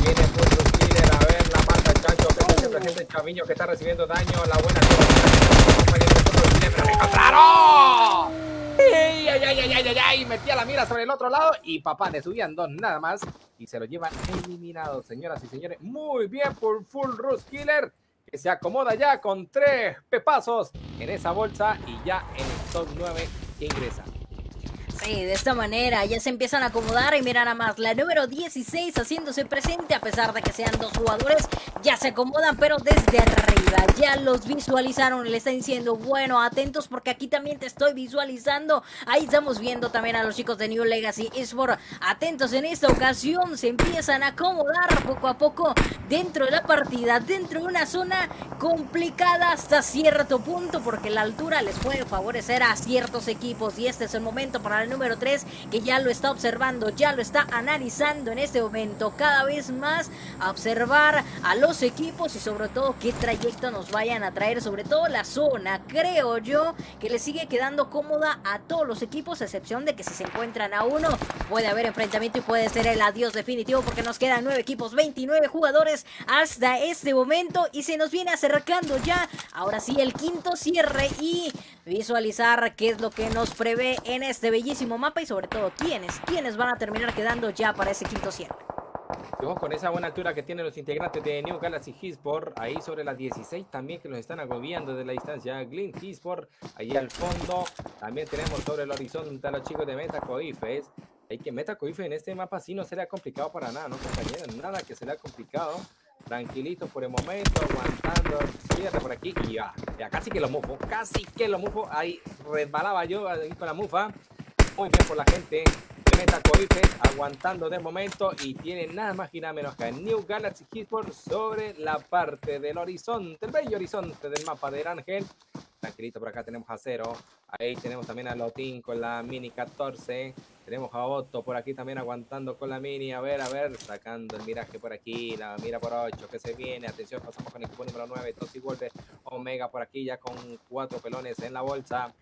a ver, la mata Chancho, que se presenta el Chaviño que está recibiendo daño, la buena pero me encontraron. ¡Ay, ay, ay, ay, ay, ay! Metía la mira sobre el otro lado y papá, le subían 2 nada más y se lo llevan eliminados, señoras y señores. Muy bien por Full Rush Killer, que se acomoda ya con 3 pepazos en esa bolsa y ya en el top 9 que ingresa. Sí, de esta manera ya se empiezan a acomodar y mirar a más. La número 16 haciéndose presente a pesar de que sean 2 jugadores. Ya se acomodan pero desde arriba. Ya los visualizaron, le están diciendo, bueno, atentos porque aquí también te estoy visualizando. Ahí estamos viendo también a los chicos de New Legacy Esport. Atentos en esta ocasión, se empiezan a acomodar poco a poco dentro de la partida. Dentro de una zona complicada hasta cierto punto porque la altura les puede favorecer a ciertos equipos. Y este es el momento para el número 3 que ya lo está observando, ya lo está analizando en este momento cada vez más a observar a los equipos y sobre todo qué trayecto nos vayan a traer, sobre todo la zona, creo yo que le sigue quedando cómoda a todos los equipos a excepción de que si se encuentran a uno puede haber enfrentamiento y puede ser el adiós definitivo porque nos quedan 9 equipos, 29 jugadores hasta este momento y se nos viene acercando ya, ahora sí el quinto cierre y visualizar qué es lo que nos prevé en este bellísimo mapa y sobre todo quiénes van a terminar quedando ya para ese quinto cierre. Ojo con esa buena altura que tienen los integrantes de New Galaxy Esport, ahí sobre las 16 también que los están agobiando desde la distancia. Glint Esport, ahí al fondo, también tenemos sobre el horizonte a los chicos de Metacoifes. Hay que Metacoifes en este mapa sí no se le ha complicado para nada, ¿no, compañeros? Nada que se le ha complicado. Tranquilito por el momento, aguantando, cierre por aquí y ya casi que lo mufo, ahí resbalaba yo ahí con la mufa. Muy bien por la gente de Metacoifes, aguantando de momento y tiene nada más y nada menos que New Galaxy Esport sobre la parte del horizonte, el bello horizonte del mapa de Ángel. Tranquilito, por acá tenemos a Cero, ahí tenemos también a Lotín con la Mini 14, tenemos a Otto por aquí también aguantando con la Mini, a ver, sacando el miraje por aquí, la mira por 8 que se viene, atención, pasamos con el equipo número 9, Toxic Wolves Omega por aquí ya con 4 pelones en la bolsa.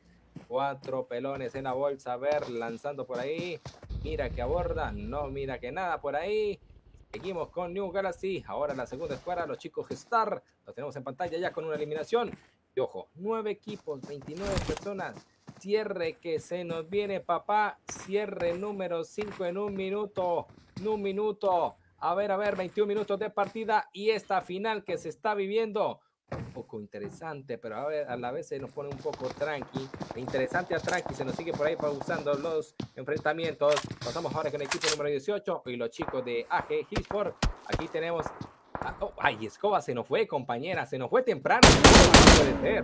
4 pelones en la bolsa, a ver, lanzando por ahí, mira que aborda, no mira que nada por ahí, seguimos con New Galaxy, ahora la segunda escuadra, los chicos Star, los tenemos en pantalla ya con una eliminación, y ojo, 9 equipos, 29 personas, cierre que se nos viene papá, cierre número 5 en un minuto, a ver, 21 minutos de partida, y esta final que se está viviendo, un poco interesante, pero a ver, a la vez se nos pone un poco tranqui, interesante a tranqui, se nos sigue por ahí pausando los enfrentamientos. Pasamos ahora con el equipo número 18 y los chicos de AG Esport. Aquí tenemos Ay, Escoba se nos fue, compañera, se nos fue temprano. No puede ser.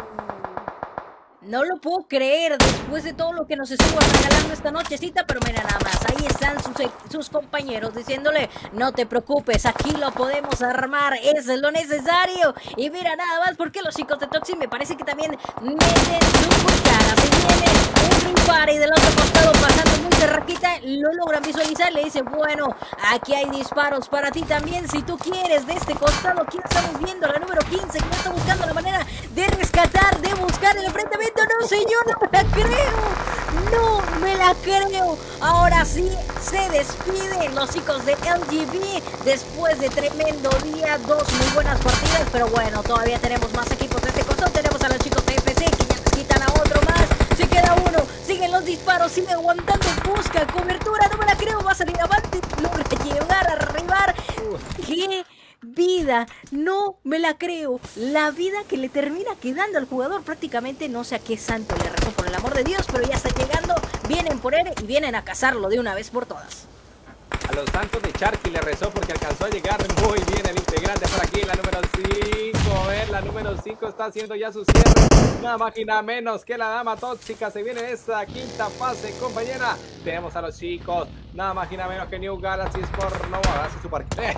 No lo puedo creer después de todo lo que nos estuvo regalando esta nochecita, pero mira nada más, ahí están sus compañeros diciéndole, no te preocupes, aquí lo podemos armar, es lo necesario. Y mira nada más, porque los chicos de Toxic me parece que también meten su cuchara, se viene un Free Fire del otro costado pasando muy cerquita, lo logran visualizar, le dicen, bueno, aquí hay disparos para ti también, si tú quieres, de este costado, ¿quién estamos viendo? La número 15, que está buscando la manera de rescatar, de buscar el enfrentamiento. No, señor, no me la creo. No me la creo. Ahora sí se despiden los chicos de LGB después de tremendo día. Dos muy buenas partidas, pero bueno, todavía tenemos más equipos de este costado. Tenemos a los chicos de FC que ya les quitan a otro más. Se queda uno. Siguen los disparos, sigue aguantando. Busca cobertura. No me la creo. Va a salir avante. Logra llegar a arribar. ¿Qué? Vida, no me la creo. La vida que le termina quedando al jugador, prácticamente no sé a qué santo le rezó, por el amor de Dios, pero ya está llegando. Vienen por él y vienen a cazarlo de una vez por todas. A los santos de Charqui le rezó porque alcanzó a llegar muy bien el integrante por aquí, la número 5. A ver, la número 5 está haciendo ya su cierre. Nada más y nada menos que la dama tóxica. Se viene esa quinta fase, compañera. Tenemos a los chicos, nada más y nada menos que New Galaxy Sport. No, hace su parqueo.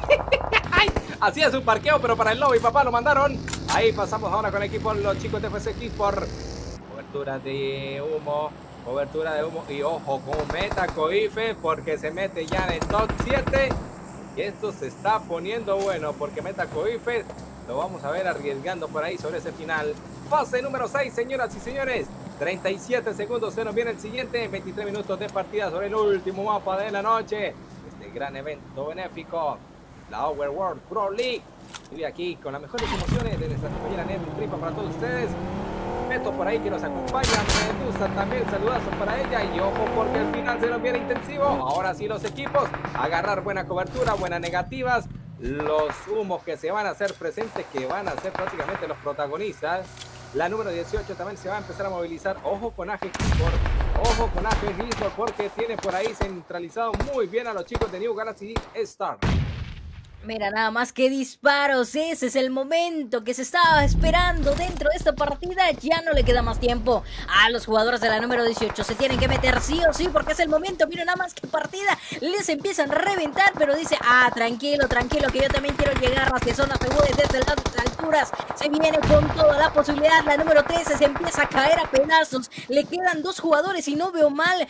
Hacía su parqueo, pero para el lobby, papá, lo mandaron. Ahí pasamos ahora con el equipo, los chicos de FC Sport. Cobertura de humo. Cobertura de humo y ojo con Meta Coife porque se mete ya en el top 7 y esto se está poniendo bueno porque Meta Coife lo vamos a ver arriesgando por ahí sobre ese final. Fase número 6, señoras y señores, 37 segundos, se nos viene el siguiente, 23 minutos de partida sobre el último mapa de la noche, este gran evento benéfico, la Overworld Pro League. Y aquí con las mejores emociones de nuestra compañera Netflix Tripa para todos ustedes. Meto por ahí que nos acompaña, Medusa también, saludazo para ella y ojo porque al final se nos viene intensivo. Ahora sí los equipos, agarrar buena cobertura, buenas negativas, los humos que se van a hacer presentes, que van a ser prácticamente los protagonistas. La número 18 también se va a empezar a movilizar, ojo con AG Esports, ojo con AG Esports porque tiene por ahí centralizado muy bien a los chicos de New Galaxy Star. Mira nada más que disparos, ese es el momento que se estaba esperando dentro de esta partida, ya no le queda más tiempo a los jugadores de la número 18, se tienen que meter sí o sí porque es el momento, mira nada más que partida, les empiezan a reventar, pero dice, tranquilo, tranquilo, que yo también quiero llegar hacia zonas seguras desde las alturas, se viene con toda la posibilidad, la número 13 se empieza a caer a pedazos, le quedan dos jugadores y no veo mal,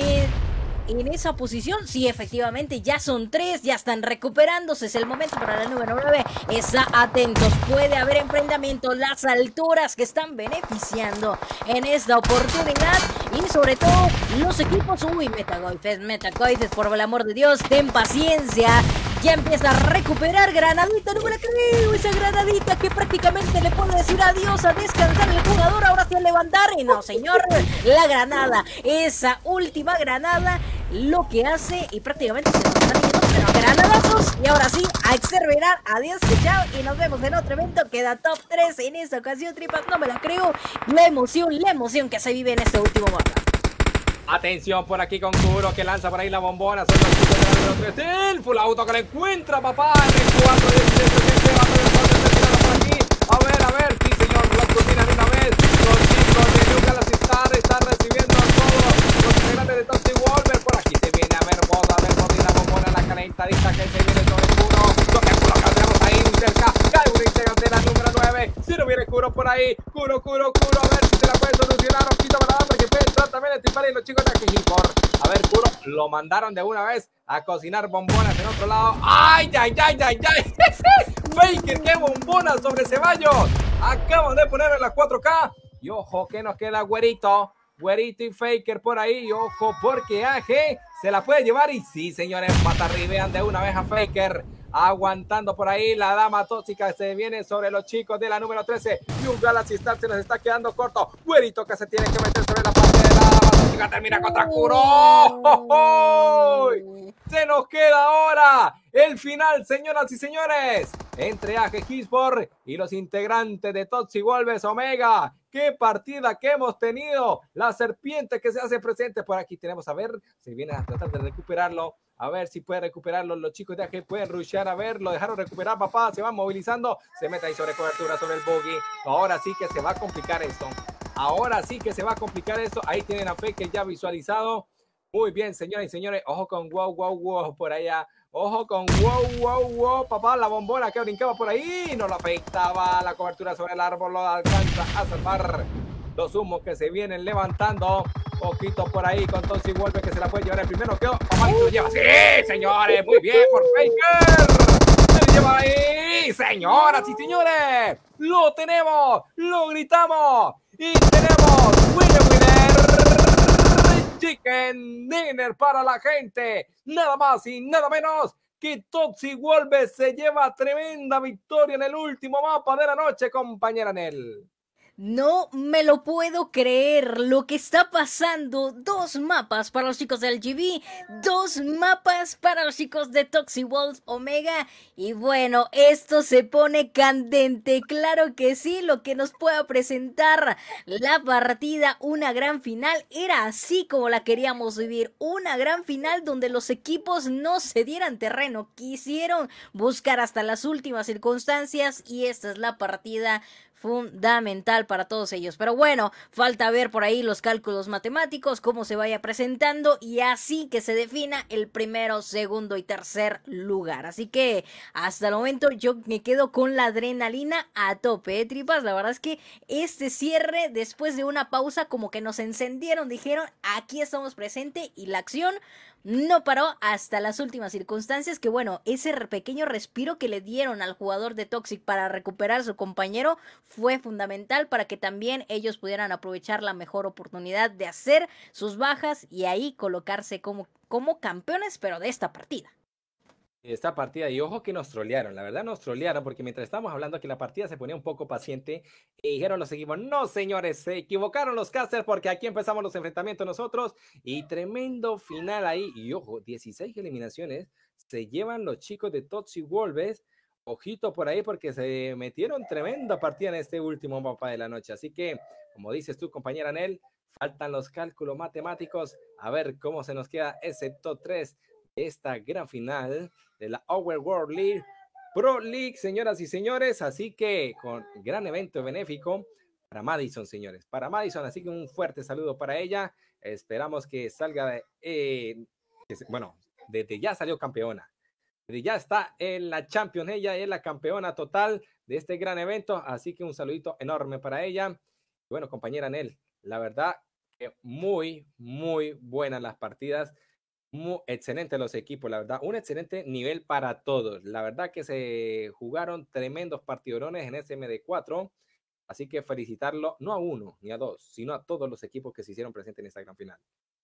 en esa posición, sí, efectivamente, ya son 3, ya están recuperándose, es el momento para la número 9, está atentos, puede haber enfrentamiento, las alturas que están beneficiando en esta oportunidad, y sobre todo, los equipos, Metacoides, por el amor de Dios, ten paciencia, ya empieza a recuperar, granadita, no me la creo, esa granadita que prácticamente le puede decir adiós a descansar el jugador, ahora sí a levantar, y no señor, la granada, esa última granada, lo que hace, y prácticamente se nos están yendo, pero granadazos, y ahora sí, a exterminar, adiós, chao, y nos vemos en otro evento, queda top 3 en esta ocasión, tripas, no me la creo, la emoción que se vive en este último mapa. Atención por aquí con Kuro que lanza por ahí la bombona. Son los chicos de la número 3. El full auto que le encuentra, papá. R4 17 va por aquí. A ver, sí señor, lo culminan una vez. Los chicos de New Galaxy Star están recibiendo a todos los integrantes de Toxic Wolver. Por aquí se viene a ver vos y la bombona, la calentadita que se viene sobre Kuro. Lo que tenemos ahí cerca. Cae un integrante de la número 9. Si no viene Kuro por ahí. Kuro, a ver si se la puede solucionar. Ojito para la que puede entrar también el Tipari y los chicos de aquí. A ver, Kuro, lo mandaron de una vez a cocinar bombonas en otro lado. ¡Ay! Faker, qué bombonas sobre Ceballos. Acaban de poner en la 4K. Y ojo que nos queda Güerito y Faker por ahí. Y ojo porque AG se la puede llevar. Y sí, señores, patarribean de una vez a Faker. Aguantando por ahí la dama tóxica se viene sobre los chicos de la número 13 y un Galaxy Star se nos está quedando corto. Güerito que se tiene que meter sobre la parte de la dama tóxica. Hyuga termina contra Kuro. ¡Oh! Se nos queda ahora el final, señoras y señores, entre AG Esports y los integrantes de Toxic Wolves Omega. ¡Qué partida que hemos tenido! La serpiente que se hace presente por aquí. Tenemos a ver si viene a tratar de recuperarlo. A ver si puede recuperarlo. Los chicos de AG pueden rushear. A ver, lo dejaron recuperar, papá. Se van movilizando. Se mete ahí sobre cobertura, sobre el buggy. Ahora sí que se va a complicar esto. Ahora sí que se va a complicar esto. Ahí tienen a Fake ya visualizado. Muy bien, señoras y señores. Ojo con wow por allá. Ojo con wow, papá. La bombona que brincaba por ahí. No lo afectaba. La cobertura sobre el árbol lo alcanza a salvar. Los humos que se vienen levantando. Ojito por ahí con Toxic Wolves que se la puede llevar el primero. Papá, lo lleva. Sí, señores. Muy bien por Faker. Se lo lleva ahí. Señoras y señores. Lo tenemos. Lo gritamos. Y tenemos winner. Chicken Dinner para la gente. Nada más y nada menos que Toxic Wolves se lleva tremenda victoria en el último mapa de la noche, compañera Nel. No me lo puedo creer lo que está pasando. 2 mapas para los chicos del LGB, 2 mapas para los chicos de Toxic Wolves Omega. Y bueno, esto se pone candente. Claro que sí, lo que nos pueda presentar la partida, una gran final. Era así como la queríamos vivir. Una gran final donde los equipos no se dieran terreno. Quisieron buscar hasta las últimas circunstancias. Y esta es la partida fundamental para todos ellos. Pero bueno, falta ver por ahí los cálculos matemáticos, cómo se vaya presentando y así que se defina el primero, segundo y tercer lugar. Así que hasta el momento yo me quedo con la adrenalina a tope, tripas. La verdad es que este cierre, después de una pausa, como que nos encendieron, dijeron, aquí estamos presentes y la acción no paró hasta las últimas circunstancias, que bueno, ese pequeño respiro que le dieron al jugador de Toxic para recuperar a su compañero fue fundamental para que también ellos pudieran aprovechar la mejor oportunidad de hacer sus bajas y ahí colocarse como campeones, pero de esta partida. Esta partida, y ojo que nos trolearon, la verdad nos trolearon, porque mientras estábamos hablando que la partida se ponía un poco paciente, y dijeron los equipos, no señores, se equivocaron los casters, porque aquí empezamos los enfrentamientos nosotros, y tremendo final ahí, y ojo, 16 eliminaciones, se llevan los chicos de Toxic Wolves, ojito por ahí, porque se metieron tremenda partida en este último mapa de la noche, así que, como dices tú, compañera Nel, faltan los cálculos matemáticos, a ver cómo se nos queda ese top 3, esta gran final de la Overworld League Pro League, señoras y señores, así que con gran evento benéfico para Madison, señores, para Madison, así que un fuerte saludo para ella, esperamos que salga bueno, desde ya salió campeona, desde ya está en la Champions, ella es la campeona total de este gran evento, así que un saludito enorme para ella, y bueno, compañera Nel, la verdad que muy buenas las partidas, muy excelente los equipos, la verdad, un excelente nivel para todos. La verdad que se jugaron tremendos partidorones en SMD4, así que felicitarlo no a uno ni a dos, sino a todos los equipos que se hicieron presentes en esta gran final.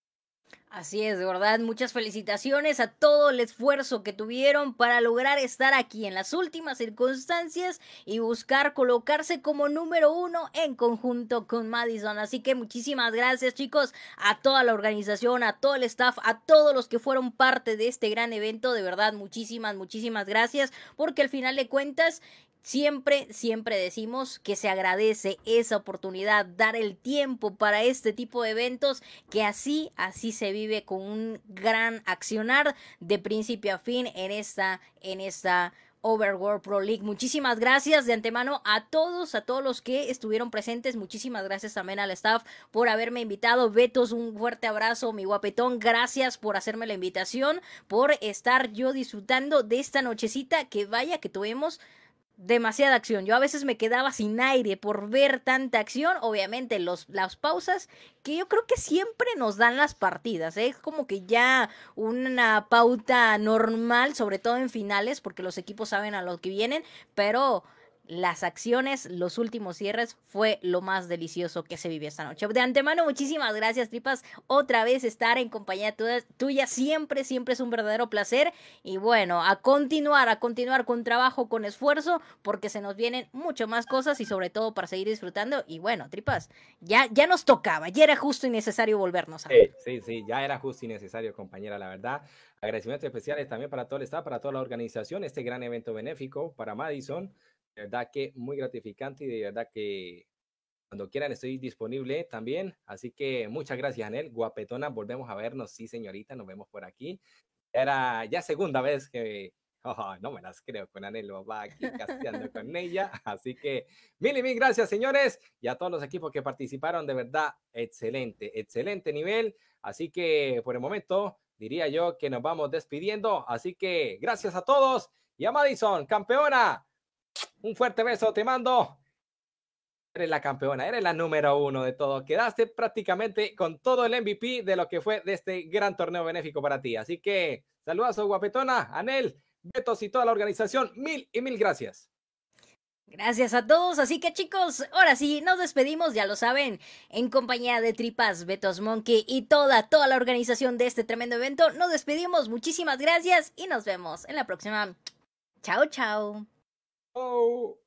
Así es, de verdad, muchas felicitaciones a todo el esfuerzo que tuvieron para lograr estar aquí en las últimas circunstancias y buscar colocarse como número 1 en conjunto con Madison. Así que muchísimas gracias, chicos, a toda la organización, a todo el staff, a todos los que fueron parte de este gran evento. De verdad, muchísimas gracias, porque al final de cuentas siempre decimos que se agradece esa oportunidad, dar el tiempo para este tipo de eventos, que así se vive con un gran accionar de principio a fin en esta Overworld Pro League. Muchísimas gracias de antemano a todos los que estuvieron presentes. Muchísimas gracias también al staff por haberme invitado. Betos, un fuerte abrazo, mi guapetón. Gracias por hacerme la invitación, por estar yo disfrutando de esta nochecita que vaya que tuvimos demasiada acción. Yo a veces me quedaba sin aire por ver tanta acción. Obviamente las pausas que yo creo que siempre nos dan las partidas, es como que ya una pauta normal, sobre todo en finales, porque los equipos saben a lo que vienen, pero las acciones, los últimos cierres, fue lo más delicioso que se vivió esta noche. De antemano, muchísimas gracias, Tripas. Otra vez estar en compañía tuya siempre, siempre es un verdadero placer. Y bueno, a continuar con trabajo, con esfuerzo, porque se nos vienen mucho más cosas y sobre todo para seguir disfrutando. Y bueno, Tripas, ya nos tocaba, ya era justo y necesario volvernos a ver. Sí, ya era justo y necesario, compañera, la verdad. Agradecimientos especiales también para todo el staff, para toda la organización, este gran evento benéfico para Madison. De verdad que muy gratificante y de verdad que cuando quieran estoy disponible también. Así que muchas gracias, Anel. Guapetona, volvemos a vernos. Sí, señorita, nos vemos por aquí. Era ya segunda vez que no me las creo con Anel, lo va aquí casteando con ella. Así que mil y mil gracias, señores, y a todos los equipos que participaron. De verdad, excelente nivel. Así que por el momento diría yo que nos vamos despidiendo. Así que gracias a todos y a Madison, campeona. Un fuerte beso te mando. Eres la campeona, eres la número 1 de todo. Quedaste prácticamente con todo el MVP de lo que fue de este gran torneo benéfico para ti. Así que saludos, guapetona, Anel, Betos y toda la organización. Mil y mil gracias. Gracias a todos, así que chicos, ahora sí, nos despedimos, ya lo saben, en compañía de Tripas, Betos Monkey y toda la organización de este tremendo evento. Nos despedimos, muchísimas gracias y nos vemos en la próxima. Chao, chao. Oh.